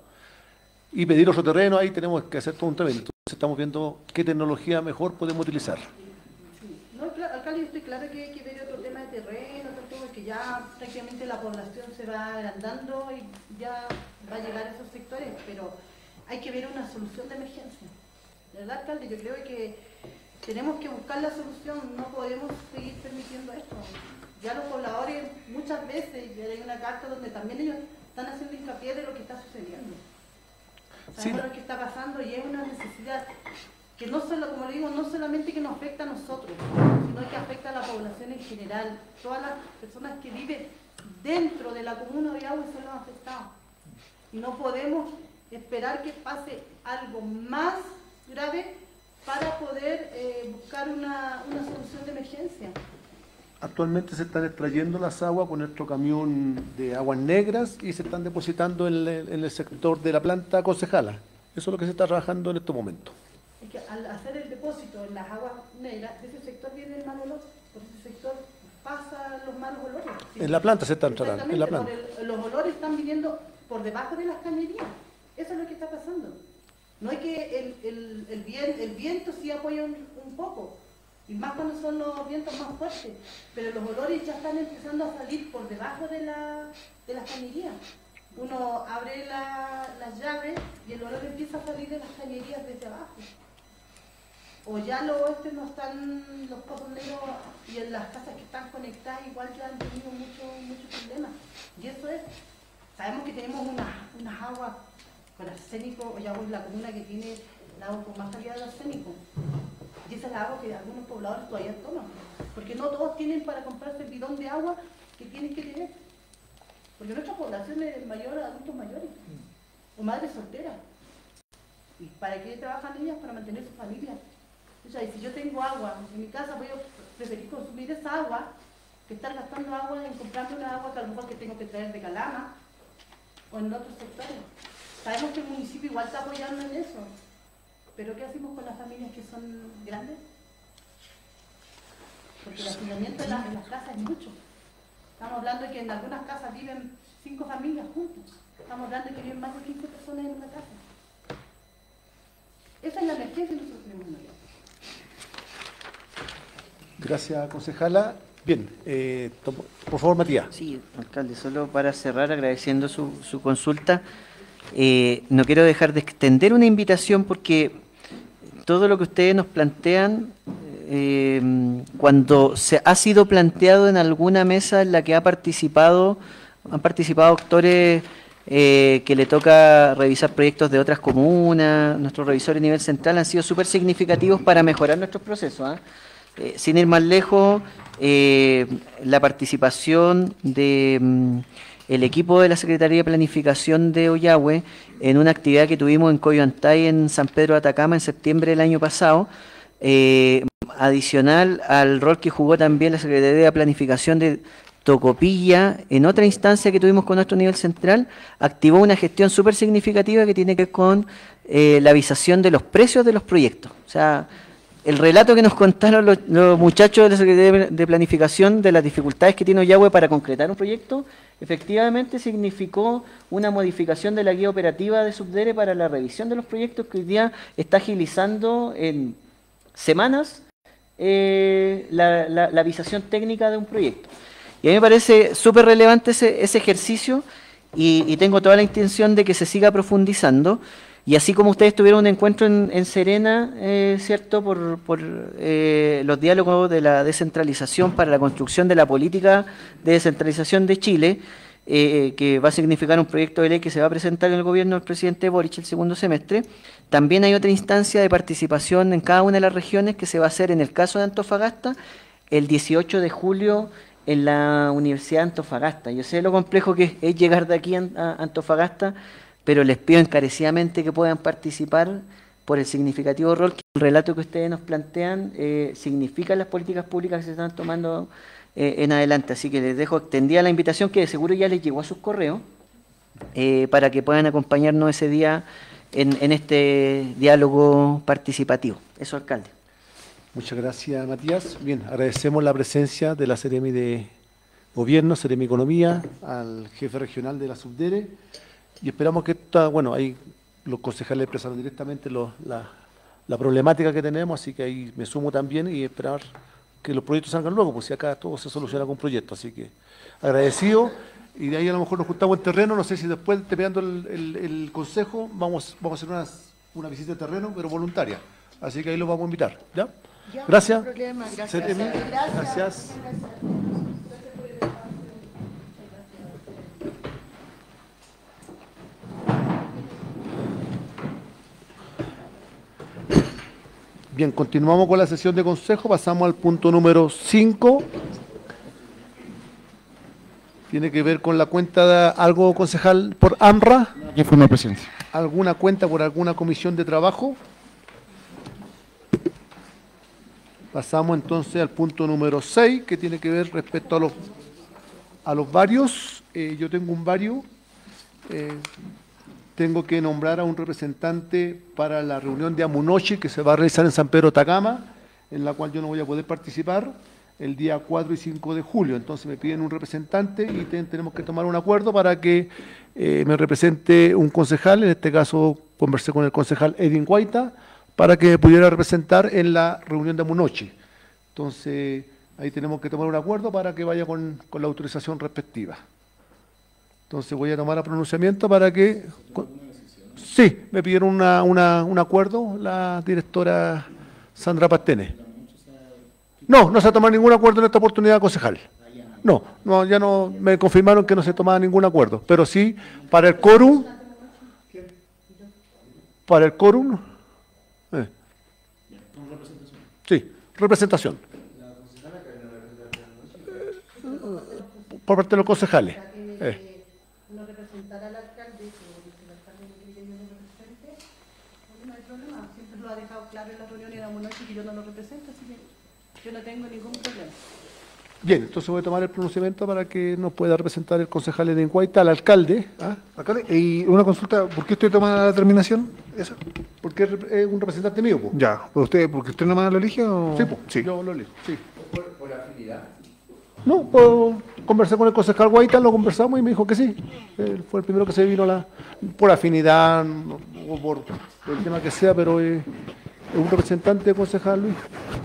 Y pedir otro terreno, ahí tenemos que hacer todo un trámite. Entonces estamos viendo qué tecnología mejor podemos utilizar. Sí. No, alcalde, yo estoy claro que hay que ver otro tema de terreno, que ya prácticamente la población se va agrandando y ya va a llegar a esos sectores, pero hay que ver una solución de emergencia. ¿Verdad, alcalde? Yo creo que tenemos que buscar la solución, no podemos seguir permitiendo esto. Ya los pobladores muchas veces, y hay una carta donde también ellos están haciendo hincapié de lo que está sucediendo. Sabemos lo que está pasando y es una necesidad que no solo, como le digo, no solamente que nos afecta a nosotros, sino que afecta a la población en general. Todas las personas que viven dentro de la comuna de Ollagüe son los afectados. Y no podemos esperar que pase algo más grave para poder buscar una solución de emergencia. Actualmente se están extrayendo las aguas con nuestro camión de aguas negras y se están depositando en el sector de la planta concejala. Eso es lo que se está trabajando en estos momentos. Es que al hacer el depósito en las aguas negras, de ese sector viene el mal olor, por ese sector pasan los malos olores. ¿Sí? En la planta se están tratando, en la planta. Los olores están viniendo por debajo de las cañerías. Eso es lo que está pasando. No es que el viento sí apoya un poco, y más cuando son los vientos más fuertes, pero los olores ya están empezando a salir por debajo de las cañerías. Uno abre las llaves y el olor empieza a salir de las cañerías desde abajo. O ya no están los pozos negros y en las casas que están conectadas igual ya han tenido muchos problemas. Y eso es, sabemos que tenemos unas aguas con arsénico, Ollagüe es la comuna que tiene el agua con más calidad de arsénico. Y esa es la agua que algunos pobladores todavía toman. Porque no todos tienen para comprarse el bidón de agua que tienen que tener. Porque nuestra población es mayor a adultos mayores. O madres solteras. ¿Y para qué trabajan ellas? Para mantener su familia. O sea, y si yo tengo agua en mi casa, voy a preferir consumir esa agua que estar gastando agua en comprarme una agua que a lo mejor que tengo que traer de Calama o en otros sectores. Sabemos que el municipio igual está apoyando en eso. Pero ¿qué hacemos con las familias que son grandes? Porque el hacinamiento en las casas es mucho. Estamos hablando de que en algunas casas viven 5 familias juntas. Estamos hablando de que viven más de 15 personas en una casa. Esa es la emergencia y nosotros tenemos una. Gracias, concejala. Bien, por favor, Matías. Sí, alcalde, solo para cerrar agradeciendo su consulta. No quiero dejar de extender una invitación porque todo lo que ustedes nos plantean, cuando se ha sido planteado en alguna mesa en la que han participado actores que le toca revisar proyectos de otras comunas, nuestros revisores a nivel central han sido súper significativos para mejorar nuestros procesos. Sin ir más lejos, la participación de el equipo de la Secretaría de Planificación de Ollagüe en una actividad que tuvimos en Coyoantay, en San Pedro de Atacama, en septiembre del año pasado, adicional al rol que jugó también la Secretaría de Planificación de Tocopilla, en otra instancia que tuvimos con nuestro nivel central, activó una gestión súper significativa que tiene que ver con la avisación de los precios de los proyectos. O sea, el relato que nos contaron los muchachos de la Secretaría de Planificación de las dificultades que tiene Ollagüe para concretar un proyecto, efectivamente significó una modificación de la guía operativa de Subdere para la revisión de los proyectos que hoy día está agilizando en semanas la avisación técnica de un proyecto. Y a mí me parece súper relevante ese ejercicio y tengo toda la intención de que se siga profundizando. Y así como ustedes tuvieron un encuentro en Serena, ¿cierto?, por los diálogos de la descentralización para la construcción de la política de descentralización de Chile, que va a significar un proyecto de ley que se va a presentar en el gobierno del presidente Boric el segundo semestre, también hay otra instancia de participación en cada una de las regiones que se va a hacer en el caso de Antofagasta el 18 de julio en la Universidad de Antofagasta. Yo sé lo complejo que es llegar de aquí a Antofagasta, pero les pido encarecidamente que puedan participar por el significativo rol que el relato que ustedes nos plantean significa las políticas públicas que se están tomando en adelante. Así que les dejo extendida la invitación que de seguro ya les llegó a sus correos para que puedan acompañarnos ese día en este diálogo participativo. Eso, alcalde. Muchas gracias, Matías. Bien, agradecemos la presencia de la Seremi de Gobierno, Seremi Economía, al jefe regional de la Subdere. Y esperamos que ahí los concejales expresaron directamente la problemática que tenemos, así que ahí me sumo también y esperar que los proyectos salgan luego, pues si acá todo se soluciona con proyectos. Así que agradecido, y de ahí a lo mejor nos juntamos en terreno, no sé si después, terminando el consejo, vamos a hacer una visita de terreno, pero voluntaria. Así que ahí los vamos a invitar. ¿Ya? Gracias. No hay problema, gracias. Gracias. Bien, continuamos con la sesión de consejo, pasamos al punto número 5. Tiene que ver con la cuenta de algo, concejal, por AMRA. Aquí fue el presidente. ¿Alguna cuenta por alguna comisión de trabajo? Pasamos entonces al punto número 6, que tiene que ver respecto a los varios. Yo tengo un vario. Tengo que nombrar a un representante para la reunión de Amunochi que se va a realizar en San Pedro Atacama, en la cual yo no voy a poder participar el día 4 y 5 de julio. Entonces me piden un representante y tenemos que tomar un acuerdo para que me represente un concejal. En este caso conversé con el concejal Edwin Guaita para que me pudiera representar en la reunión de Amunochi. Entonces ahí tenemos que tomar un acuerdo para que vaya con la autorización respectiva. Entonces voy a tomar el pronunciamiento para que... Sí, me pidieron un acuerdo la directora Sandra Pastene. No se ha tomado ningún acuerdo en esta oportunidad, concejal. No, ya no me confirmaron que no se tomaba ningún acuerdo, pero sí para el quórum. Para el quórum. Sí, representación. Por parte de los concejales. No representar al alcalde, si el alcalde no quiere que yo lo represente, no hay problema. Siempre lo ha dejado claro en la reunión de Amunochi que yo no lo represento, así que yo no tengo ningún problema. Bien, entonces voy a tomar el pronunciamiento para que nos pueda representar el concejal Edwin Guaita, al alcalde. Alcalde, y una consulta, ¿por qué usted toma la determinación esa? Porque es un representante mío, pues. Ya, ¿porque usted nomás lo elige o...? Sí, pues, sí. Yo lo elijo, sí. ¿Por afinidad? No, pues, conversé con el concejal Guaita, lo conversamos y me dijo que sí. Él fue el primero que se vino por afinidad o por el tema que sea, pero es un representante concejal Luis.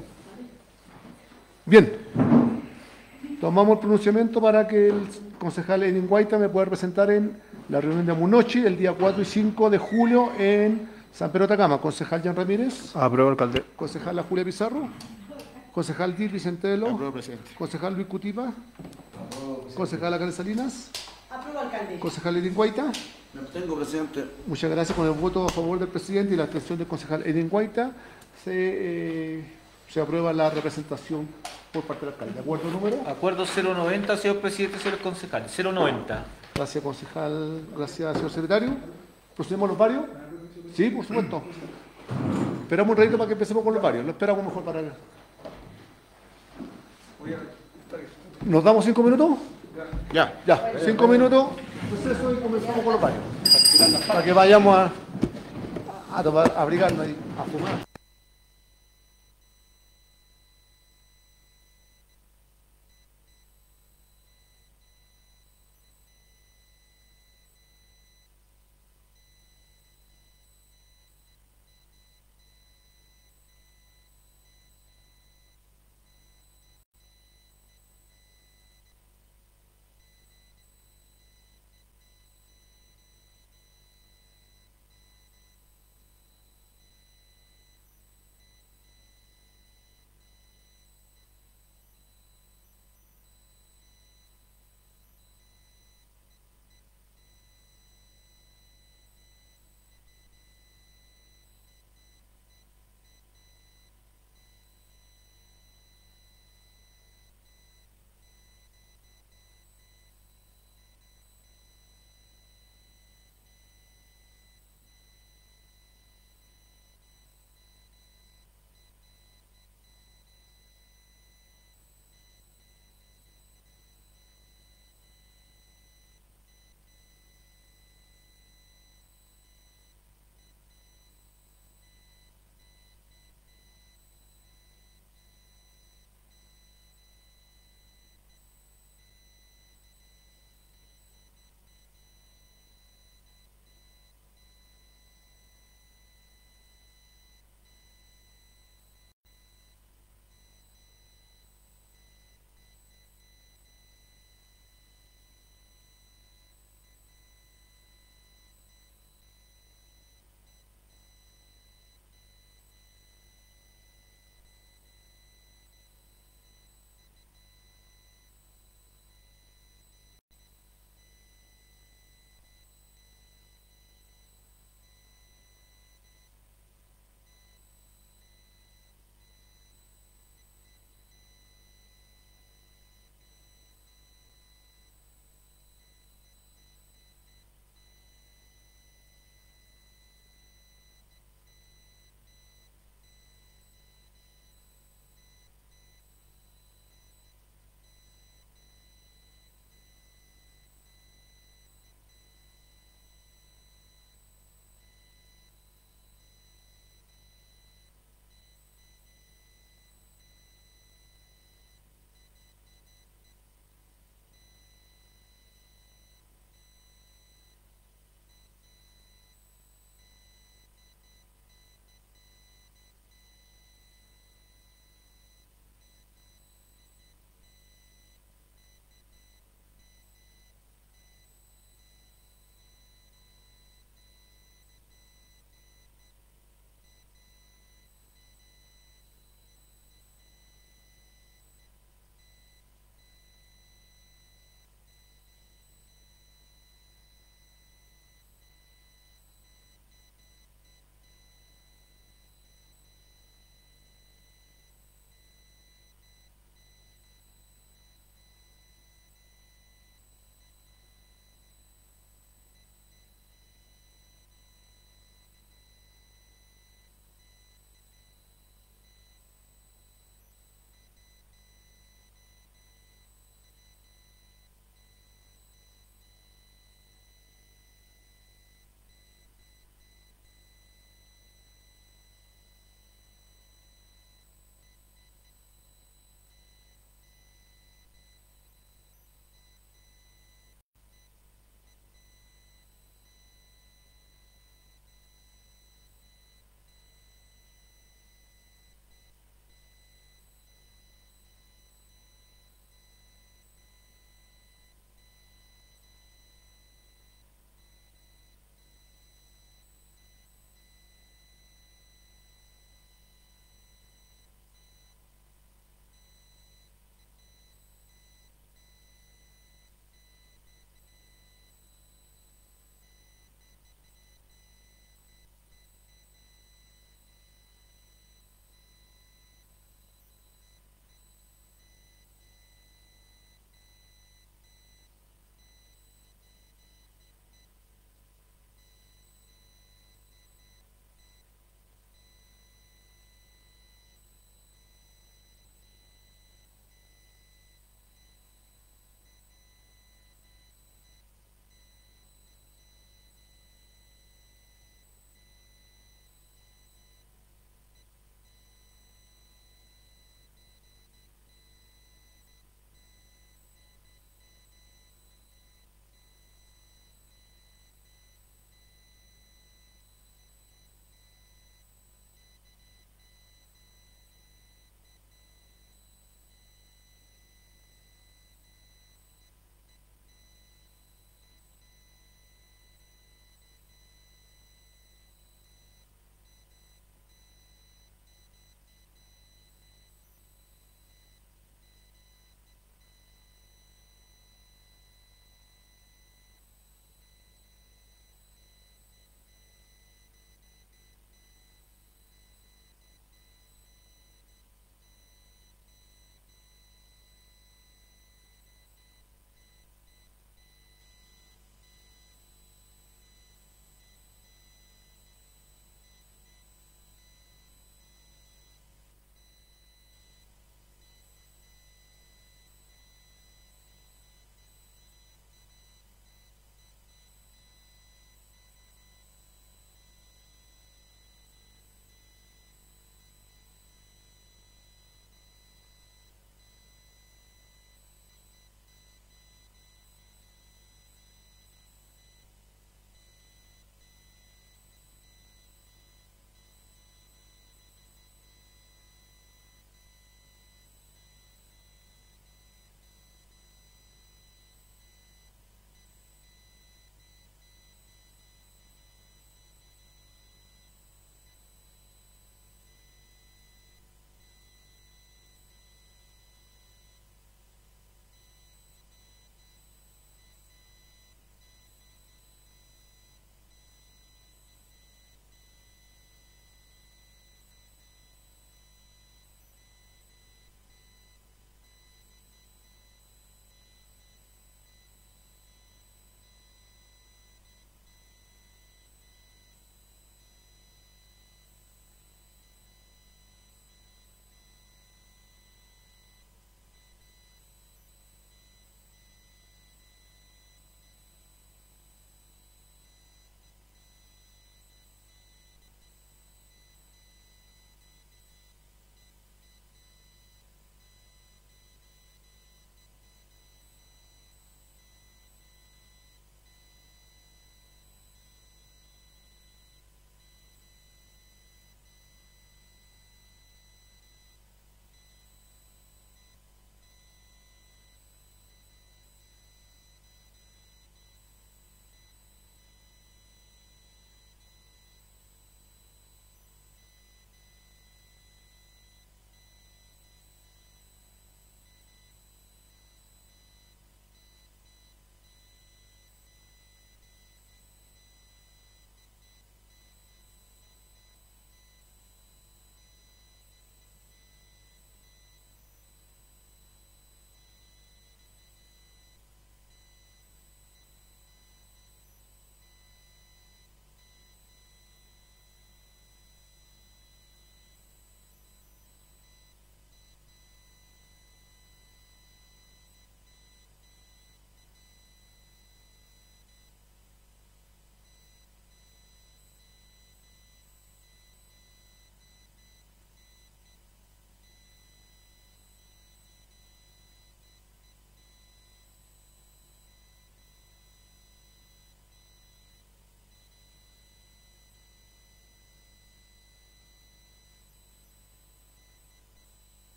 Bien, tomamos el pronunciamiento para que el concejal Edwin Guaita me pueda representar en la reunión de Amunochi el día 4 y 5 de julio en San Pedro Atacama. Concejal Jan Ramírez. Apruebo, alcalde. Concejal Julia Pizarro. Concejal Dir Vicentelo. Apruebo, presidente. Concejal Luis Cutipa. Concejal Karen Salinas. Apruebo, alcalde. Concejal Edwin Guaita. Me abstengo, presidente. Muchas gracias. Con el voto a favor del presidente y la abstención del concejal Edwin Guaita, se aprueba la representación por parte del alcalde. ¿De acuerdo, número? Acuerdo 090, señor presidente, señor concejal. 090. Gracias, concejal. Gracias, señor secretario. ¿Procedemos los varios? Sí, por supuesto. Esperamos un ratito para que empecemos con los varios. Lo esperamos mejor para... ¿Nos damos 5 minutos? Ya. Ya, 5 minutos. Proceso y comenzamos con los varios. Para que vayamos a tomar, a abrigarnos y a fumar.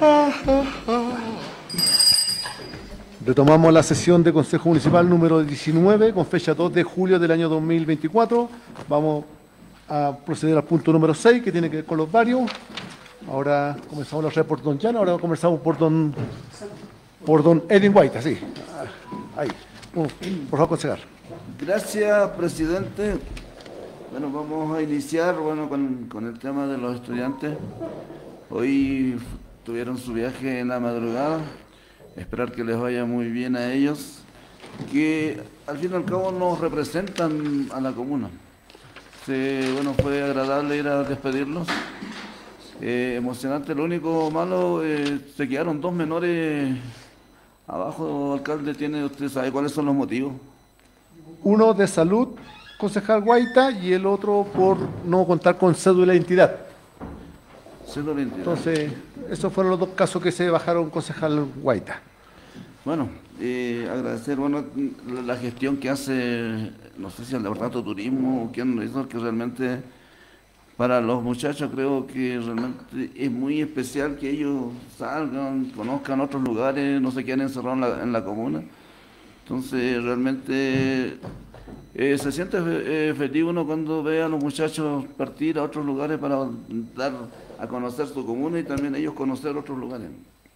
Retomamos la sesión de Consejo Municipal número 19 con fecha 2 de julio del año 2024. Vamos a proceder al punto número 6 que tiene que ver con los varios. Ahora comenzamos la red por don Jan, ahora comenzamos por don Edwin White, así. Ahí. Por favor, concejal. Gracias, presidente. Bueno, vamos a iniciar con el tema de los estudiantes. Hoy tuvieron su viaje en la madrugada. Esperar que les vaya muy bien a ellos, que al fin y al cabo nos representan a la comuna. Fue agradable ir a despedirlos. Emocionante. Lo único malo, se quedaron 2 menores abajo. Alcalde, ¿usted sabe cuáles son los motivos? Uno de salud, concejal Guaita, y el otro por no contar con cédula de identidad. Cédula de identidad. Entonces, esos fueron los 2 casos que se bajaron, concejal Guaita. Bueno, agradecer la gestión que hace, no sé si el Departamento de Turismo o quién lo hizo, que realmente para los muchachos creo que realmente es muy especial que ellos salgan, conozcan otros lugares, no se queden encerrados en la comuna. Entonces realmente se siente feliz uno cuando ve a los muchachos partir a otros lugares para dar a conocer su comuna y también ellos conocer otros lugares.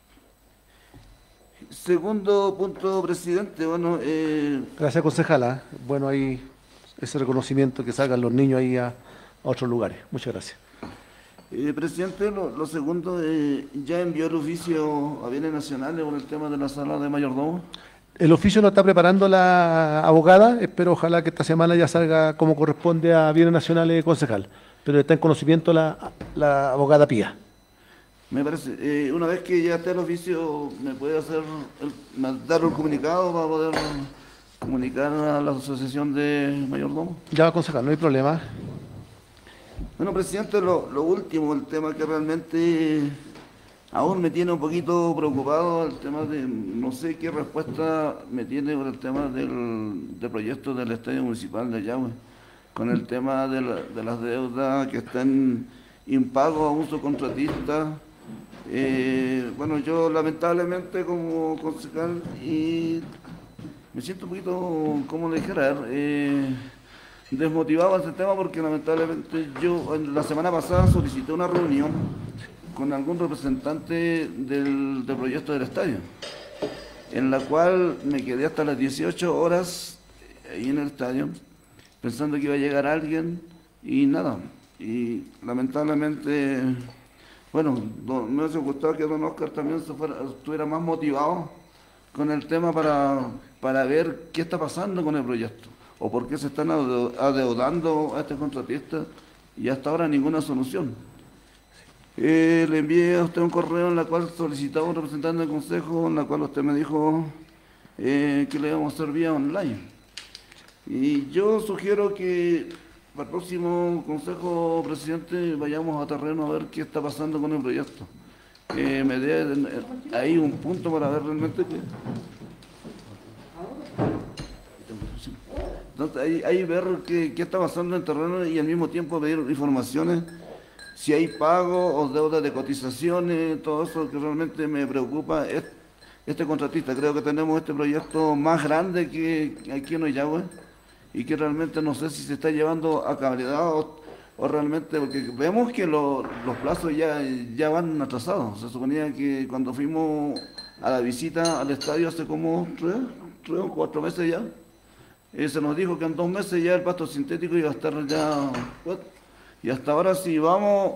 Segundo punto, presidente, Gracias, concejala. Bueno, ahí ese reconocimiento que salgan los niños ahí a otros lugares. Muchas gracias. Presidente, lo segundo, ¿ya envió el oficio a Bienes Nacionales por el tema de la sala de mayordomo? El oficio lo está preparando la abogada. Espero, ojalá que esta semana ya salga como corresponde a Bienes Nacionales, concejal. Pero está en conocimiento la abogada Pía. Me parece, una vez que ya esté el oficio, ¿me puede dar el comunicado para poder comunicar a la asociación de mayordomos? Ya, concejal, no hay problema. Bueno, presidente, lo último, el tema que realmente aún me tiene un poquito preocupado, el tema de, no sé qué respuesta me tiene por el tema del proyecto del Estadio Municipal de Yahweh, con el tema de las deudas que están impagos a un subcontratista. Yo lamentablemente como concejal me siento un poquito, como le dijera, desmotivado en este tema porque lamentablemente yo la semana pasada solicité una reunión con algún representante del proyecto del estadio, en la cual me quedé hasta las 18 horas ahí en el estadio pensando que iba a llegar alguien y nada. Y lamentablemente, me hubiese gustado que don Oscar también estuviera más motivado con el tema para ver qué está pasando con el proyecto o por qué se están adeudando a este contratista y hasta ahora ninguna solución. Le envié a usted un correo en la cual solicitaba un representante del consejo, en la cual usted me dijo que le íbamos a hacer vía online. Y yo sugiero que para el próximo consejo, presidente, vayamos a terreno a ver qué está pasando con el proyecto. Me dé ahí un punto para ver realmente qué. Entonces, ahí ver qué está pasando en terreno y al mismo tiempo pedir informaciones, si hay pago o deudas de cotizaciones, todo eso que realmente me preocupa. Este contratista, creo que tenemos este proyecto más grande que aquí en Oyagüe, y que realmente no sé si se está llevando a cabalidad o realmente, porque vemos que los plazos ya van atrasados. Se suponía que cuando fuimos a la visita al estadio hace como 3 o 4 meses ya, se nos dijo que en 2 meses ya el pasto sintético iba a estar ya, y hasta ahora si vamos,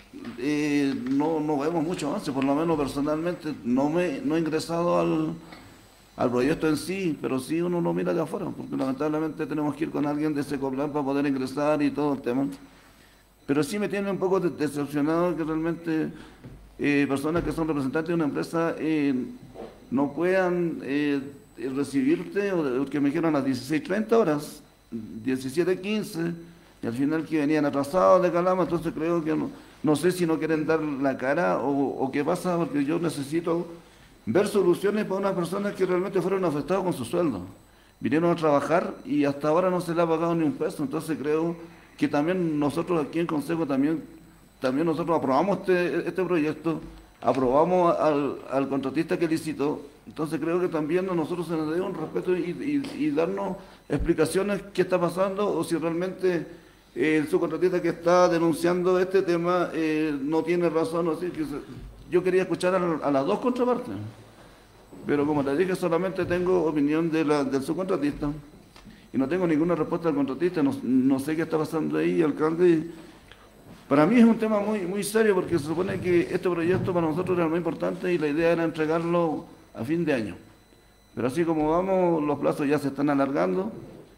no vemos mucho avance. Por lo menos personalmente no he ingresado al proyecto en sí, pero sí uno lo mira de afuera, porque lamentablemente tenemos que ir con alguien de Secoplan para poder ingresar y todo el tema. Pero sí me tiene un poco decepcionado que realmente personas que son representantes de una empresa no puedan recibirte, o que me dijeron a las 16:30 horas, 17:15, y al final que venían atrasados de Calama. Entonces creo que no sé si no quieren dar la cara o qué pasa, porque yo necesito ver soluciones para unas personas que realmente fueron afectadas con su sueldo. Vinieron a trabajar y hasta ahora no se le ha pagado ni un peso. Entonces creo que también nosotros aquí en Consejo también nosotros aprobamos este proyecto, aprobamos al contratista que licitó. Entonces creo que también a nosotros se nos debe un respeto y darnos explicaciones qué está pasando o si realmente el subcontratista que está denunciando este tema no tiene razón. Así que yo quería escuchar a las dos contrapartes, pero como les dije, solamente tengo opinión del subcontratista y no tengo ninguna respuesta del contratista. No sé qué está pasando ahí, alcalde. Para mí es un tema muy serio porque se supone que este proyecto para nosotros era muy importante y la idea era entregarlo a fin de año. Pero así como vamos, los plazos ya se están alargando.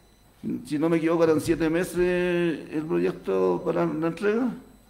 Si no me equivoco, eran 7 meses el proyecto para la entrega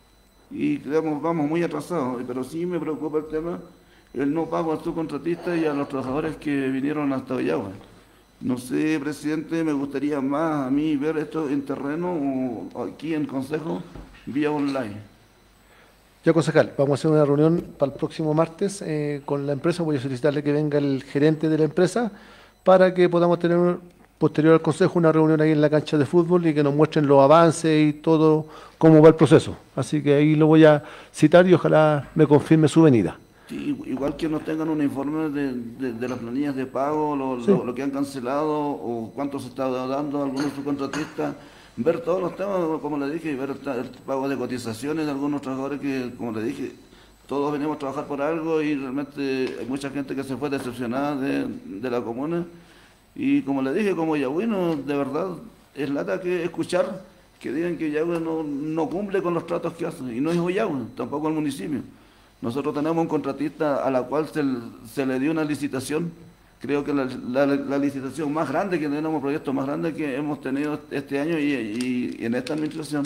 y vamos muy atrasados. Pero sí me preocupa el tema, el no pago al subcontratista y a los trabajadores que vinieron hasta Villagua. No sé, presidente, me gustaría más a mí ver esto en terreno o aquí en consejo vía online. Ya, concejal, vamos a hacer una reunión para el próximo martes con la empresa. Voy a solicitarle que venga el gerente de la empresa para que podamos tener posterior al consejo una reunión ahí en la cancha de fútbol y que nos muestren los avances y todo cómo va el proceso. Así que ahí lo voy a citar y ojalá me confirme su venida. Sí, igual que nos tengan un informe de las planillas de pago, lo que han cancelado o cuánto se está dando a algunos subcontratistas. Ver todos los temas, como le dije, y ver el pago de cotizaciones de algunos trabajadores que, como le dije, todos venimos a trabajar por algo y realmente hay mucha gente que se fue decepcionada de la comuna. Y como le dije, como Yagüino, de verdad, es lata que escuchar que digan que Yagüe no cumple con los tratos que hace. Y no es Yagüe, tampoco el municipio. Nosotros tenemos un contratista a la cual se le dio una licitación. Creo que la licitación más grande que tenemos, el proyecto más grande que hemos tenido este año y en esta administración.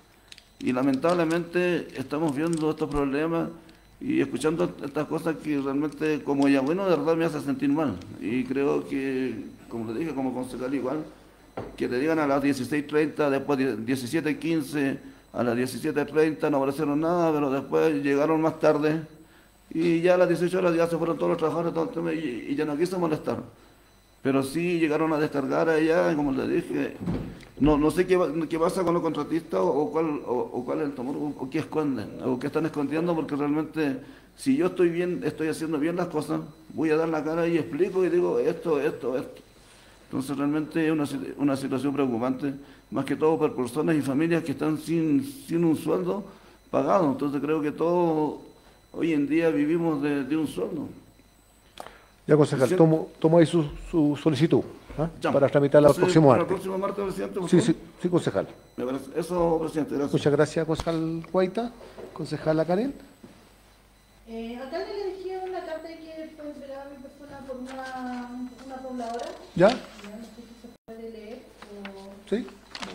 Y lamentablemente estamos viendo estos problemas y escuchando estas cosas que realmente, como ya bueno, de verdad me hace sentir mal. Y creo que, como le dije, como concejal igual, que te digan a las 16:30, después 17:15, a las 17:30 no aparecieron nada, pero después llegaron más tarde. Y ya a las 18 horas ya se fueron todos los trabajadores todo el tema, y ya no quiso molestar. Pero sí llegaron a descargar allá, como les dije, no sé qué pasa con los contratistas o cuál es el temor, o qué esconden, o qué están escondiendo, porque realmente si yo estoy bien, estoy haciendo bien las cosas, voy a dar la cara y explico y digo esto. Entonces realmente es una situación preocupante, más que todo por personas y familias que están sin un sueldo pagado. Entonces creo que todos hoy en día vivimos de un sueldo. Ya, concejal, tomo ahí su solicitud para tramitarla el próximo martes. ¿El próximo martes, presidente? Sí, concejal. Me parece. Eso, presidente, gracias. Muchas gracias, concejal Guaita. Concejal Karen. Alcalde, le dijeron la carta de que fue entregada a mi persona por una pobladora. ¿Ya? No sé si se puede leer o... Sí.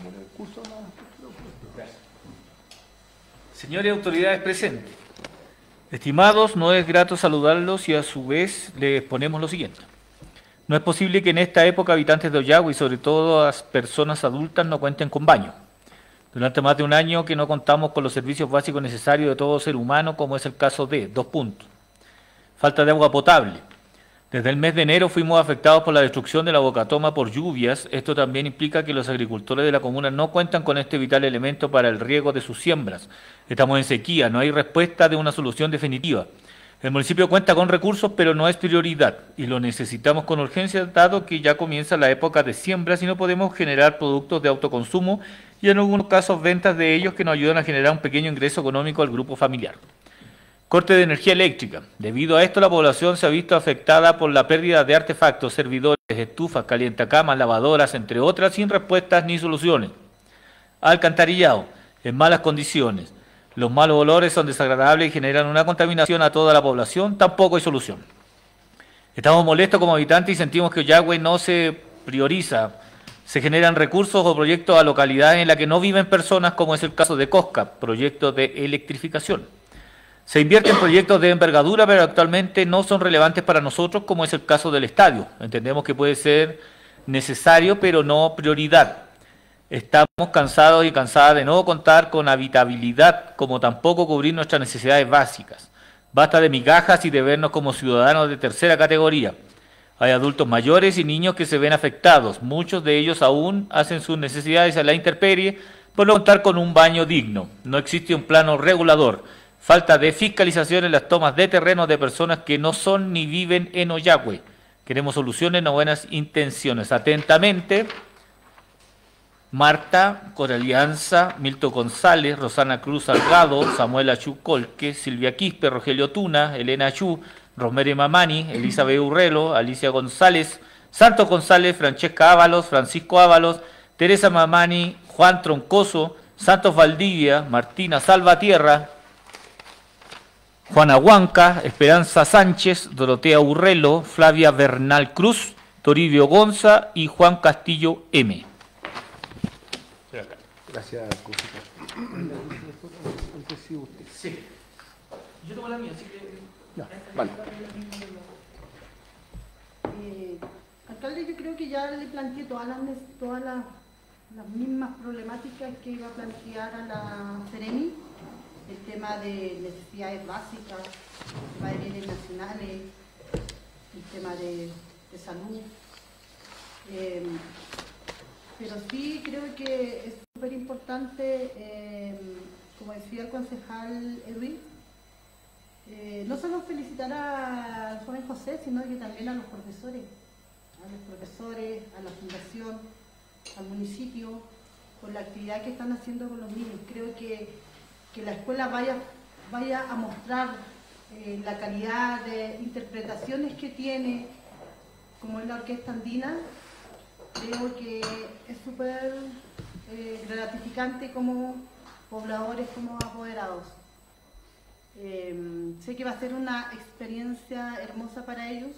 Señores autoridades presentes, estimados, no es grato saludarlos y a su vez les exponemos lo siguiente. No es posible que en esta época habitantes de Ollagüe y sobre todo las personas adultas no cuenten con baño. Durante más de un año que no contamos con los servicios básicos necesarios de todo ser humano, como es el caso de 2 puntos. Falta de agua potable. Desde el mes de enero fuimos afectados por la destrucción de la Bocatoma por lluvias. Esto también implica que los agricultores de la comuna no cuentan con este vital elemento para el riego de sus siembras. Estamos en sequía, no hay respuesta de una solución definitiva. El municipio cuenta con recursos, pero no es prioridad y lo necesitamos con urgencia, dado que ya comienza la época de siembras y no podemos generar productos de autoconsumo y en algunos casos ventas de ellos que nos ayudan a generar un pequeño ingreso económico al grupo familiar. Corte de energía eléctrica. Debido a esto, la población se ha visto afectada por la pérdida de artefactos, servidores, estufas, calientacamas, lavadoras, entre otras, sin respuestas ni soluciones. Alcantarillado, en malas condiciones. Los malos olores son desagradables y generan una contaminación a toda la población, tampoco hay solución. Estamos molestos como habitantes y sentimos que Ollagüe no se prioriza. Se generan recursos o proyectos a localidades en las que no viven personas, como es el caso de Cosca, proyectos de electrificación. Se invierte en proyectos de envergadura, pero actualmente no son relevantes para nosotros, como es el caso del estadio. Entendemos que puede ser necesario, pero no prioridad. Estamos cansados y cansadas de no contar con habitabilidad, como tampoco cubrir nuestras necesidades básicas. Basta de migajas y de vernos como ciudadanos de tercera categoría. Hay adultos mayores y niños que se ven afectados. Muchos de ellos aún hacen sus necesidades a la intemperie por no contar con un baño digno. No existe un plano regulador. Falta de fiscalización en las tomas de terrenos de personas que no son ni viven en Oyagüe. Queremos soluciones, no buenas intenciones. Atentamente, Marta Coralianza, Milton González, Rosana Cruz Salgado, Samuel Achú Colque, Silvia Quispe, Rogelio Tuna, Elena Achú, Rosemary Mamani, Elizabeth Urrelo, Alicia González, Santos González, Francesca Ábalos, Francisco Ábalos, Teresa Mamani, Juan Troncoso, Santos Valdivia, Martina Salvatierra, Juana Huanca, Esperanza Sánchez, Dorotea Urrelo, Flavia Bernal Cruz, Toribio Gonza y Juan Castillo M. Gracias, Cosita. Sí. Yo tengo la mía, así que... Ya, vale. Alcalde, yo creo que ya le planteé todas las mismas problemáticas que iba a plantear a la Seremi. El tema de necesidades básicas, el tema de bienes nacionales, el tema de salud. Pero sí creo que es súper importante, como decía el concejal Edwin, no solo felicitar al joven José, sino que también a los profesores, a la fundación, al municipio, por la actividad que están haciendo con los niños. Creo que la escuela vaya a mostrar la calidad de interpretaciones que tiene, como es la Orquesta Andina. Creo que es súper gratificante como pobladores, como apoderados. Sé que va a ser una experiencia hermosa para ellos.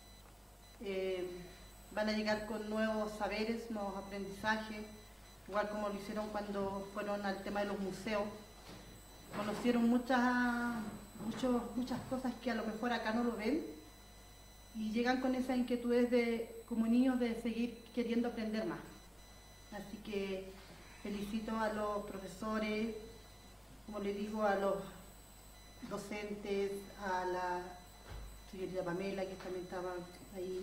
Van a llegar con nuevos saberes, nuevos aprendizajes, igual como lo hicieron cuando fueron al tema de los museos. Conocieron muchas cosas que a lo mejor acá no lo ven y llegan con esas inquietudes como niños de seguir queriendo aprender más. Así que felicito a los profesores, como les digo, a los docentes, a la señorita Pamela, que también estaba ahí,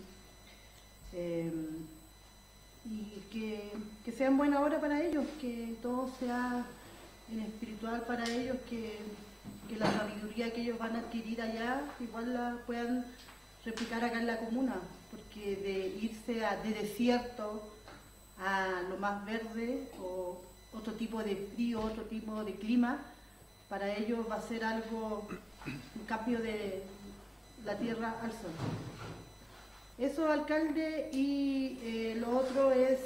y que sean buena hora para ellos, que todo sea en espiritual para ellos, que la sabiduría que ellos van a adquirir allá igual la puedan replicar acá en la comuna, porque de irse de desierto a lo más verde o otro tipo de frío, otro tipo de clima, para ellos va a ser algo, un cambio de la tierra al sol. Eso, alcalde, y lo otro es...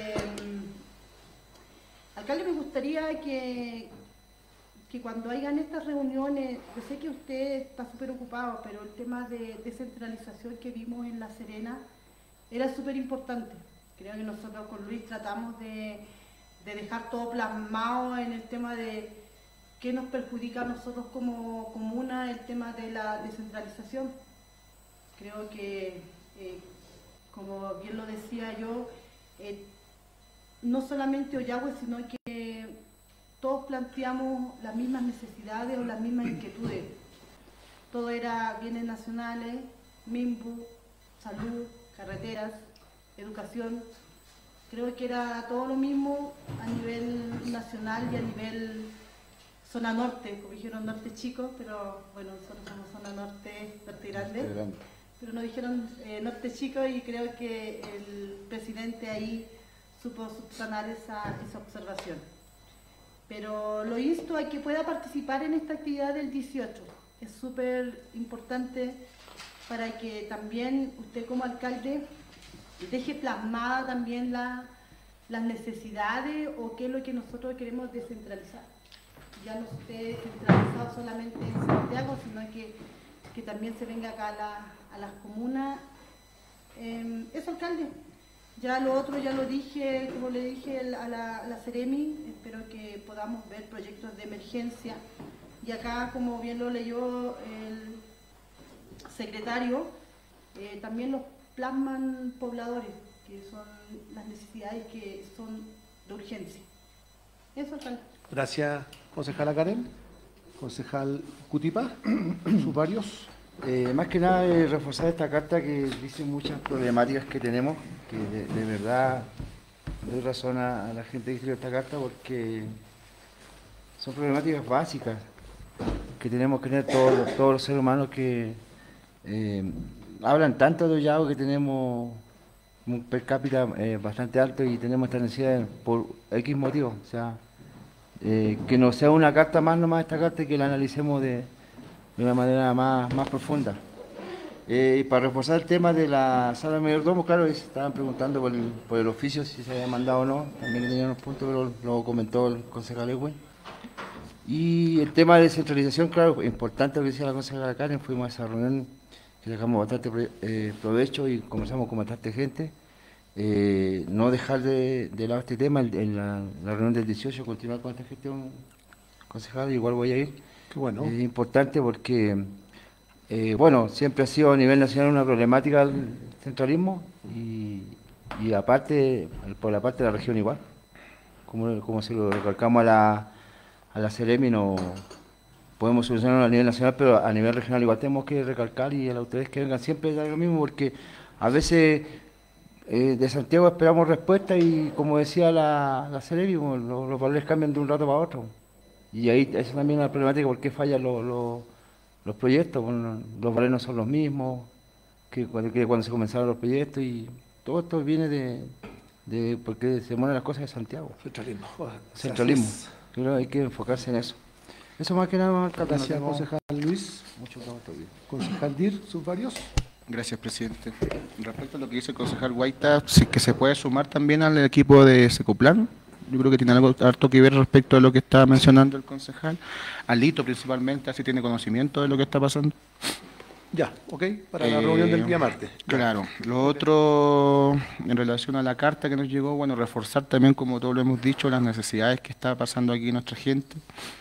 alcalde, me gustaría que cuando hagan estas reuniones, yo sé que usted está súper ocupado, pero el tema de descentralización que vimos en La Serena era súper importante. Creo que nosotros con Luis tratamos de dejar todo plasmado en el tema de qué nos perjudica a nosotros como comuna el tema de la descentralización. Creo que, como bien lo decía yo, no solamente Oyagüe, sino que todos planteamos las mismas necesidades o las mismas inquietudes. Todo era bienes nacionales, MIMBU, salud, carreteras, educación. Creo que era todo lo mismo a nivel nacional y a nivel zona norte, como dijeron norte chico, pero bueno, nosotros somos zona norte, norte grande. Pero nos dijeron norte chico y creo que el presidente ahí supo subsanar esa observación. Pero lo insto a que pueda participar en esta actividad del 18. Es súper importante para que también usted como alcalde deje plasmada también las necesidades o qué es lo que nosotros queremos descentralizar. Ya no esté centralizado solamente en Santiago, sino que también se venga acá a las comunas. Eso, alcalde. Ya lo otro ya lo dije, como le dije a la Seremi, espero que podamos ver proyectos de emergencia. Y acá, como bien lo leyó el secretario, también los plasman pobladores, que son las necesidades que son de urgencia. Eso, alcalde. Gracias, concejala Karen. Concejal Cutipa, sus varios. Más que nada reforzar esta carta que dice muchas problemáticas que tenemos, que de verdad doy razón a la gente que escribe esta carta porque son problemáticas básicas. tenemos que tener todos los seres humanos que hablan tanto de Ollagüe, que tenemos un per cápita bastante alto y tenemos esta necesidad por X motivos. O sea, que no sea una carta más nomás esta carta y que la analicemos de una manera más profunda. Y para reforzar el tema de la sala de mayordomo, claro, estaban preguntando por el oficio, si se había mandado o no, también tenían unos puntos, pero lo comentó el concejal Ewell. Y el tema de descentralización, claro, importante lo que decía la concejala Karen, fuimos a esa reunión que sacamos bastante provecho y conversamos con bastante gente. No dejar de lado este tema, en la reunión del 18, continuar con esta gestión, concejal, igual voy a ir. Qué bueno. Es importante porque... bueno, siempre ha sido a nivel nacional una problemática el centralismo y aparte, por la parte de la región igual. Como se lo recalcamos a la Ceremi, no podemos solucionarlo a nivel nacional, pero a nivel regional igual tenemos que recalcar y a las autoridades que vengan siempre dar lo mismo, porque a veces de Santiago esperamos respuesta y como decía la Ceremi, los valores cambian de un rato para otro. Y ahí esa también es la problemática, porque fallan los proyectos, bueno, los valores no son los mismos que cuando se comenzaron los proyectos, y todo esto viene de porque se mueven las cosas de Santiago. Centralismo. Yo creo que hay que enfocarse en eso. Eso más que nada, alcalde. Gracias, concejal Luis. Mucho trabajo bien. Concejal Dir, sus varios. Gracias, presidente. Respecto a lo que dice el concejal Guaita, sí que se puede sumar también al equipo de Secoplan. Yo creo que tiene algo harto que ver respecto a lo que estaba mencionando el concejal. Alito principalmente, así tiene conocimiento de lo que está pasando. Ya, ok, para la reunión del día martes. Claro. Lo otro, en relación a la carta que nos llegó, bueno, reforzar también, como todos lo hemos dicho, las necesidades que está pasando aquí nuestra gente.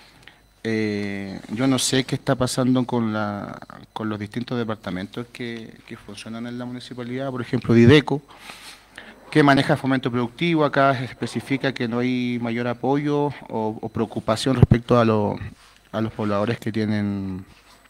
Yo no sé qué está pasando con los distintos departamentos que funcionan en la municipalidad, por ejemplo, Dideco, que maneja fomento productivo. Acá se especifica que no hay mayor apoyo o preocupación respecto a los pobladores que tienen,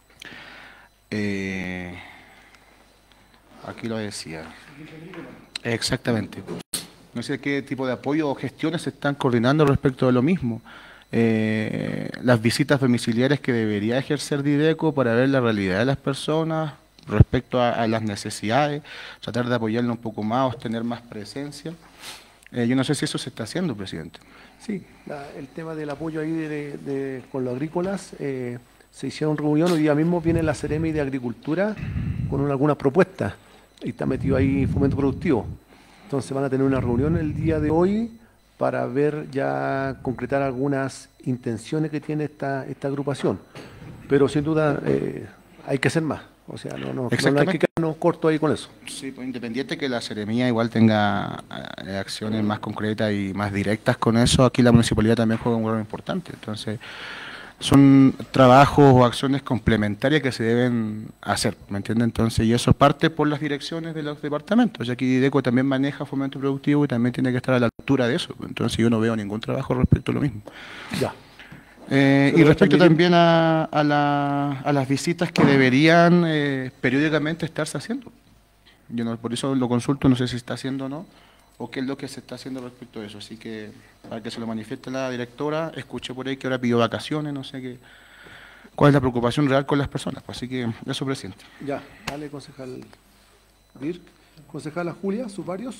aquí lo decía, exactamente, no sé qué tipo de apoyo o gestiones se están coordinando respecto a lo mismo. Las visitas domiciliarias que debería ejercer Dideco para ver la realidad de las personas respecto a las necesidades, tratar de apoyarlo un poco más, tener más presencia. Yo no sé si eso se está haciendo, presidente. Sí, el tema del apoyo ahí con los agrícolas, se hicieron reunión, hoy día mismo viene la Ceremi de Agricultura con algunas propuestas, y está metido ahí fomento productivo. Entonces van a tener una reunión el día de hoy para ver ya concretar algunas intenciones que tiene esta agrupación. Pero sin duda hay que hacer más. O sea, no hay que quedarnos cortos ahí con eso. Sí, pues independiente que la Seremía igual tenga acciones más concretas y más directas con eso, aquí la municipalidad también juega un rol importante. Entonces, son trabajos o acciones complementarias que se deben hacer, ¿me entiende? Entonces, y eso parte por las direcciones de los departamentos, ya que Dideco también maneja fomento productivo y también tiene que estar a la altura de eso. Entonces, yo no veo ningún trabajo respecto a lo mismo. Ya. Y respecto también a las visitas que deberían periódicamente estarse haciendo. Yo no, por eso lo consulto, no sé si se está haciendo o no, o qué es lo que se está haciendo respecto a eso. Así que, para que se lo manifieste la directora, escuché por ahí que ahora pidió vacaciones, no sé cuál es la preocupación real con las personas. Pues, así que, eso, presidente. Ya, dale, concejal Dirk. Concejala Julia, sus varios.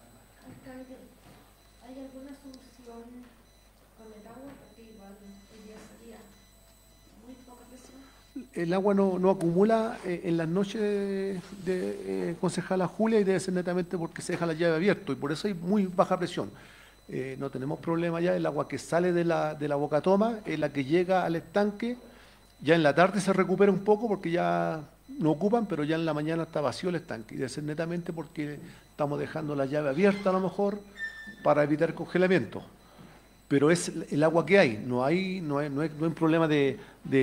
¿Hay alguna solución con el agua? Porque igual hoy día sería muy poca presión. El agua no acumula en las noches de concejala Julia, y debe ser netamente porque se deja la llave abierta, y por eso hay muy baja presión. No tenemos problema ya. El agua que sale de la boca toma es la que llega al estanque. Ya en la tarde se recupera un poco porque ya no ocupan, pero ya en la mañana está vacío el estanque, y debe ser netamente porque estamos dejando la llave abierta a lo mejor para evitar congelamiento. Pero es el agua que hay, no hay un problema de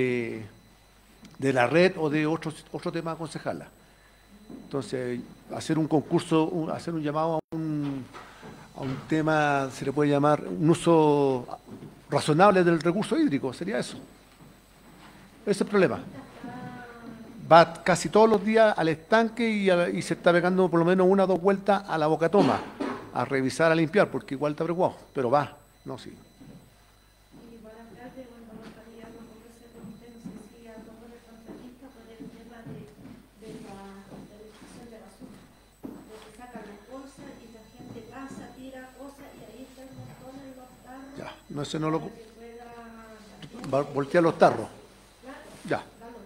la red o de otro tema, concejala. Entonces, hacer un concurso, hacer un llamado a un tema, se le puede llamar un uso razonable del recurso hídrico, sería eso. Ese es el problema. Va casi todos los días al estanque y se está pegando por lo menos 1 o 2 vueltas a la boca toma, a revisar, a limpiar, porque igual está preocupado, pero va, no, sí. Y para hablar de cuando los candidatos ofrecen, usted no sé si No, ese no lo... Va a voltear los tarros. Ya.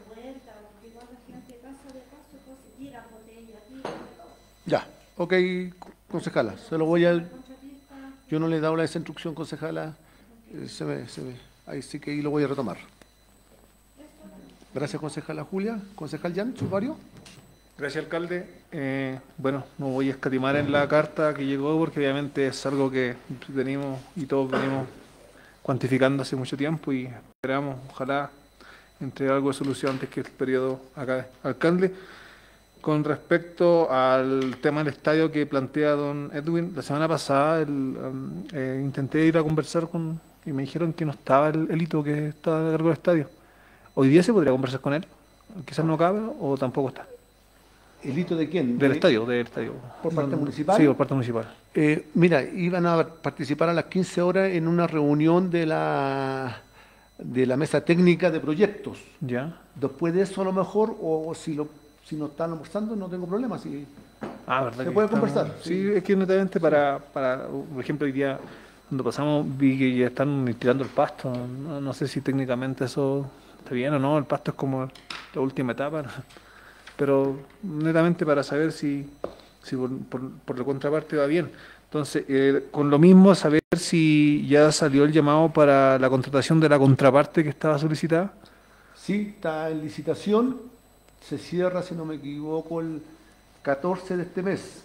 Ya, ok, concejala, se lo voy a... Yo no le he dado esa instrucción, concejala, ahí sí que ahí lo voy a retomar. Gracias, concejala Julia. Concejal Jan, ¿sumario? Gracias, alcalde. Bueno, no voy a escatimar en la carta que llegó porque obviamente es algo que tenemos y todos venimos cuantificando hace mucho tiempo y esperamos, ojalá, entregar algo de solución antes que el periodo acá, alcalde. Con respecto al tema del estadio que plantea don Edwin, la semana pasada intenté ir a conversar y me dijeron que no estaba el hito que está a cargo del estadio. ¿Hoy día se podría conversar con él? Quizás no cabe o tampoco está. ¿El hito de quién? Del estadio. ¿Por parte municipal? Sí, por parte municipal. Mira, iban a participar a las 15 horas en una reunión de la mesa técnica de proyectos. Ya. Después de eso, a lo mejor, o si no están almorzando, no tengo problema. ¿Verdad? Se puede conversar. Sí, es que netamente para, por ejemplo, hoy día, cuando pasamos, vi que ya están tirando el pasto. No sé si técnicamente eso está bien o no. El pasto es como la última etapa. Pero netamente para saber si por la contraparte va bien. Entonces, con lo mismo, saber si ya salió el llamado para la contratación de la contraparte que estaba solicitada. Sí, está en licitación. Se cierra, si no me equivoco, el 14 de este mes.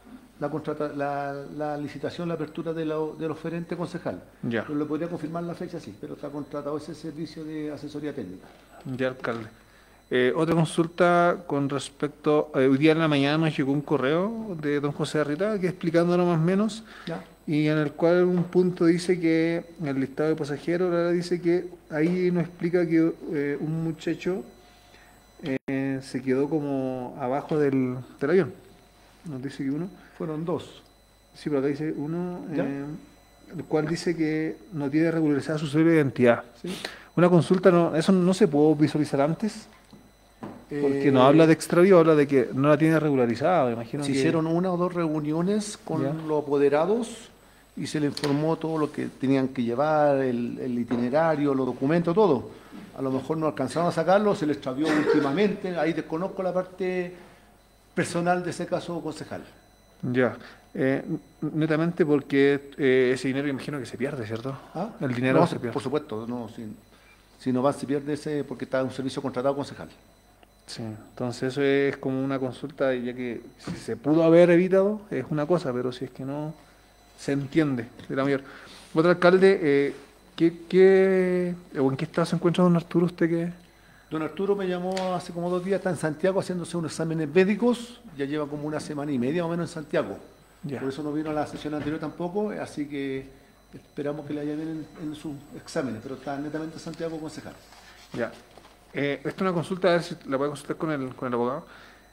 La licitación, la apertura del oferente concejal. Ya. Pero le podría confirmar la fecha, sí, pero está contratado ese servicio de asesoría técnica. Ya, alcalde. Otra consulta con respecto, hoy día en la mañana nos llegó un correo de don José Arrieta que explicándolo más o menos, ya. Y en el cual un punto dice que en el listado de pasajeros ahora dice que ahí nos explica que un muchacho se quedó como abajo del avión. Nos dice que uno. Fueron dos. Sí, pero acá dice uno, el cual dice que no tiene regularizada su cédula de identidad. ¿Sí? Una consulta, ¿eso no se pudo visualizar antes? Porque no habla de extravío, habla de que no la tiene regularizada, me imagino. Se hicieron una o dos reuniones con los apoderados y se le informó todo lo que tenían que llevar, el itinerario, los documentos, todo. A lo mejor no alcanzaron a sacarlo, se le extravió últimamente, ahí desconozco la parte personal de ese caso concejal. Ya, netamente porque ese dinero imagino que se pierde, ¿cierto? ¿Ah? El dinero no, se pierde. Por supuesto, no, si no va, se pierde ese porque está en un servicio contratado concejal. Sí, entonces eso es como una consulta, ya que si se pudo haber evitado es una cosa, pero si es que no se entiende, será mayor. Otro alcalde, ¿en qué estado se encuentra don Arturo usted que...? Don Arturo me llamó hace como 2 días, está en Santiago haciéndose unos exámenes médicos, ya lleva como 1 semana y media más o menos en Santiago. Ya. Por eso no vino a la sesión anterior tampoco, así que esperamos que le vaya bien en sus exámenes, pero está netamente en Santiago concejal. Ya. Esta es una consulta, a ver si la puede consultar con el abogado.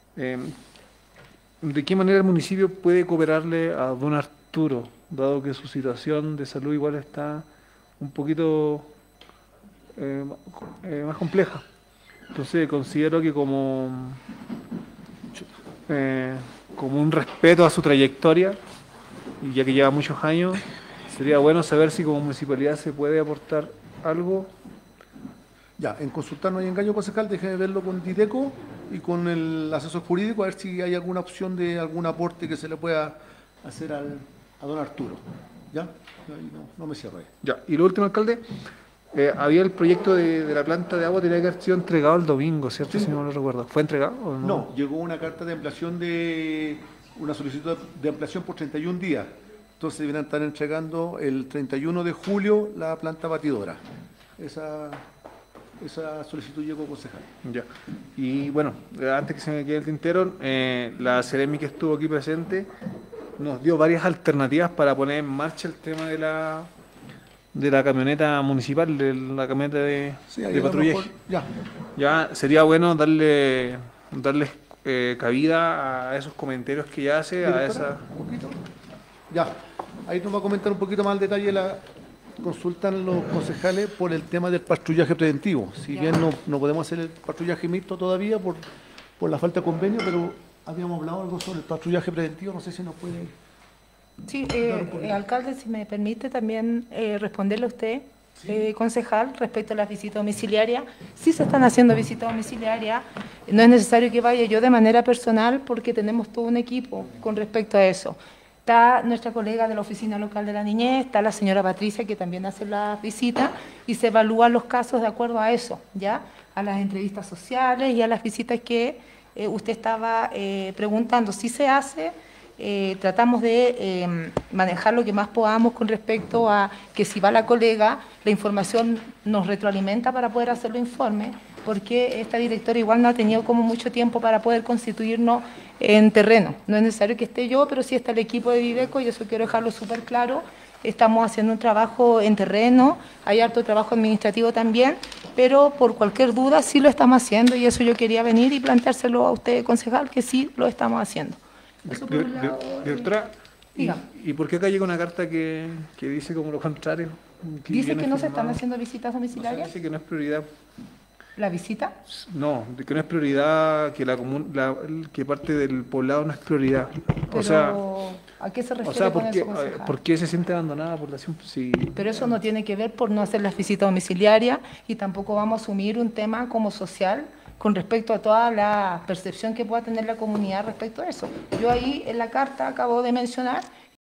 ¿De qué manera el municipio puede cooperarle a don Arturo, dado que su situación de salud igual está un poquito más compleja? Entonces considero que como un respeto a su trayectoria, y ya que lleva muchos años, sería bueno saber si como municipalidad se puede aportar algo. Ya, en consultar no hay engaño concejal, déjeme verlo con Dideco y con el asesor jurídico, a ver si hay alguna opción de algún aporte que se le pueda hacer a don Arturo. ¿Ya? No me cierro ahí. Ya, y lo último, alcalde, había el proyecto de la planta de agua, tenía que haber sido entregado el domingo, ¿cierto? Sí. Si no lo recuerdo. ¿Fue entregado o no? No, llegó una carta de ampliación una solicitud de ampliación por 31 días. Entonces deben estar entregando el 31 de julio la planta batidora. Esa solicitud llegó concejal. Ya. Y bueno, antes que se me quede el tintero, la Ceremi que estuvo aquí presente nos dio varias alternativas para poner en marcha el tema de la camioneta municipal, de la camioneta de patrullaje. Ya sería bueno darles cabida a esos comentarios que ella hace, a esa... Un poquito. Ya, ahí nos va a comentar un poquito más al detalle consultan los concejales por el tema del patrullaje preventivo. Si bien no podemos hacer el patrullaje mixto todavía por la falta de convenio, pero habíamos hablado algo sobre el patrullaje preventivo, no sé si nos puede Sí, alcalde, si me permite también responderle a usted, concejal, respecto a las visitas domiciliarias. Sí se están haciendo visitas domiciliarias, no es necesario que vaya yo de manera personal porque tenemos todo un equipo con respecto a eso. Está nuestra colega de la Oficina Local de la Niñez, está la señora Patricia que también hace las visitas y se evalúan los casos de acuerdo a eso, ¿ya? A las entrevistas sociales y a las visitas que usted estaba preguntando. Si se hace, tratamos de manejar lo que más podamos con respecto a que si va la colega, la información nos retroalimenta para poder hacer los informes, porque esta directora igual no ha tenido como mucho tiempo para poder constituirnos en terreno. No es necesario que esté yo, pero sí está el equipo de Viveco y eso quiero dejarlo súper claro. Estamos haciendo un trabajo en terreno, hay harto trabajo administrativo también, pero por cualquier duda sí lo estamos haciendo y eso yo quería venir y planteárselo a usted, concejal, que sí lo estamos haciendo. Eso por un lado, Directora, ¿y por qué acá llega una carta que dice como lo contrario? Dice que no se están haciendo visitas domiciliarias. Dice que no es prioridad. ¿La visita? No, de que no es prioridad, que que parte del poblado no es prioridad. Pero, o sea, ¿a qué se refiere con eso, concejal? ¿Por qué se siente abandonada por la sí. Pero eso no tiene que ver por no hacer las visitas domiciliarias y tampoco vamos a asumir un tema como social con respecto a toda la percepción que pueda tener la comunidad respecto a eso. Yo ahí en la carta acabo de mencionar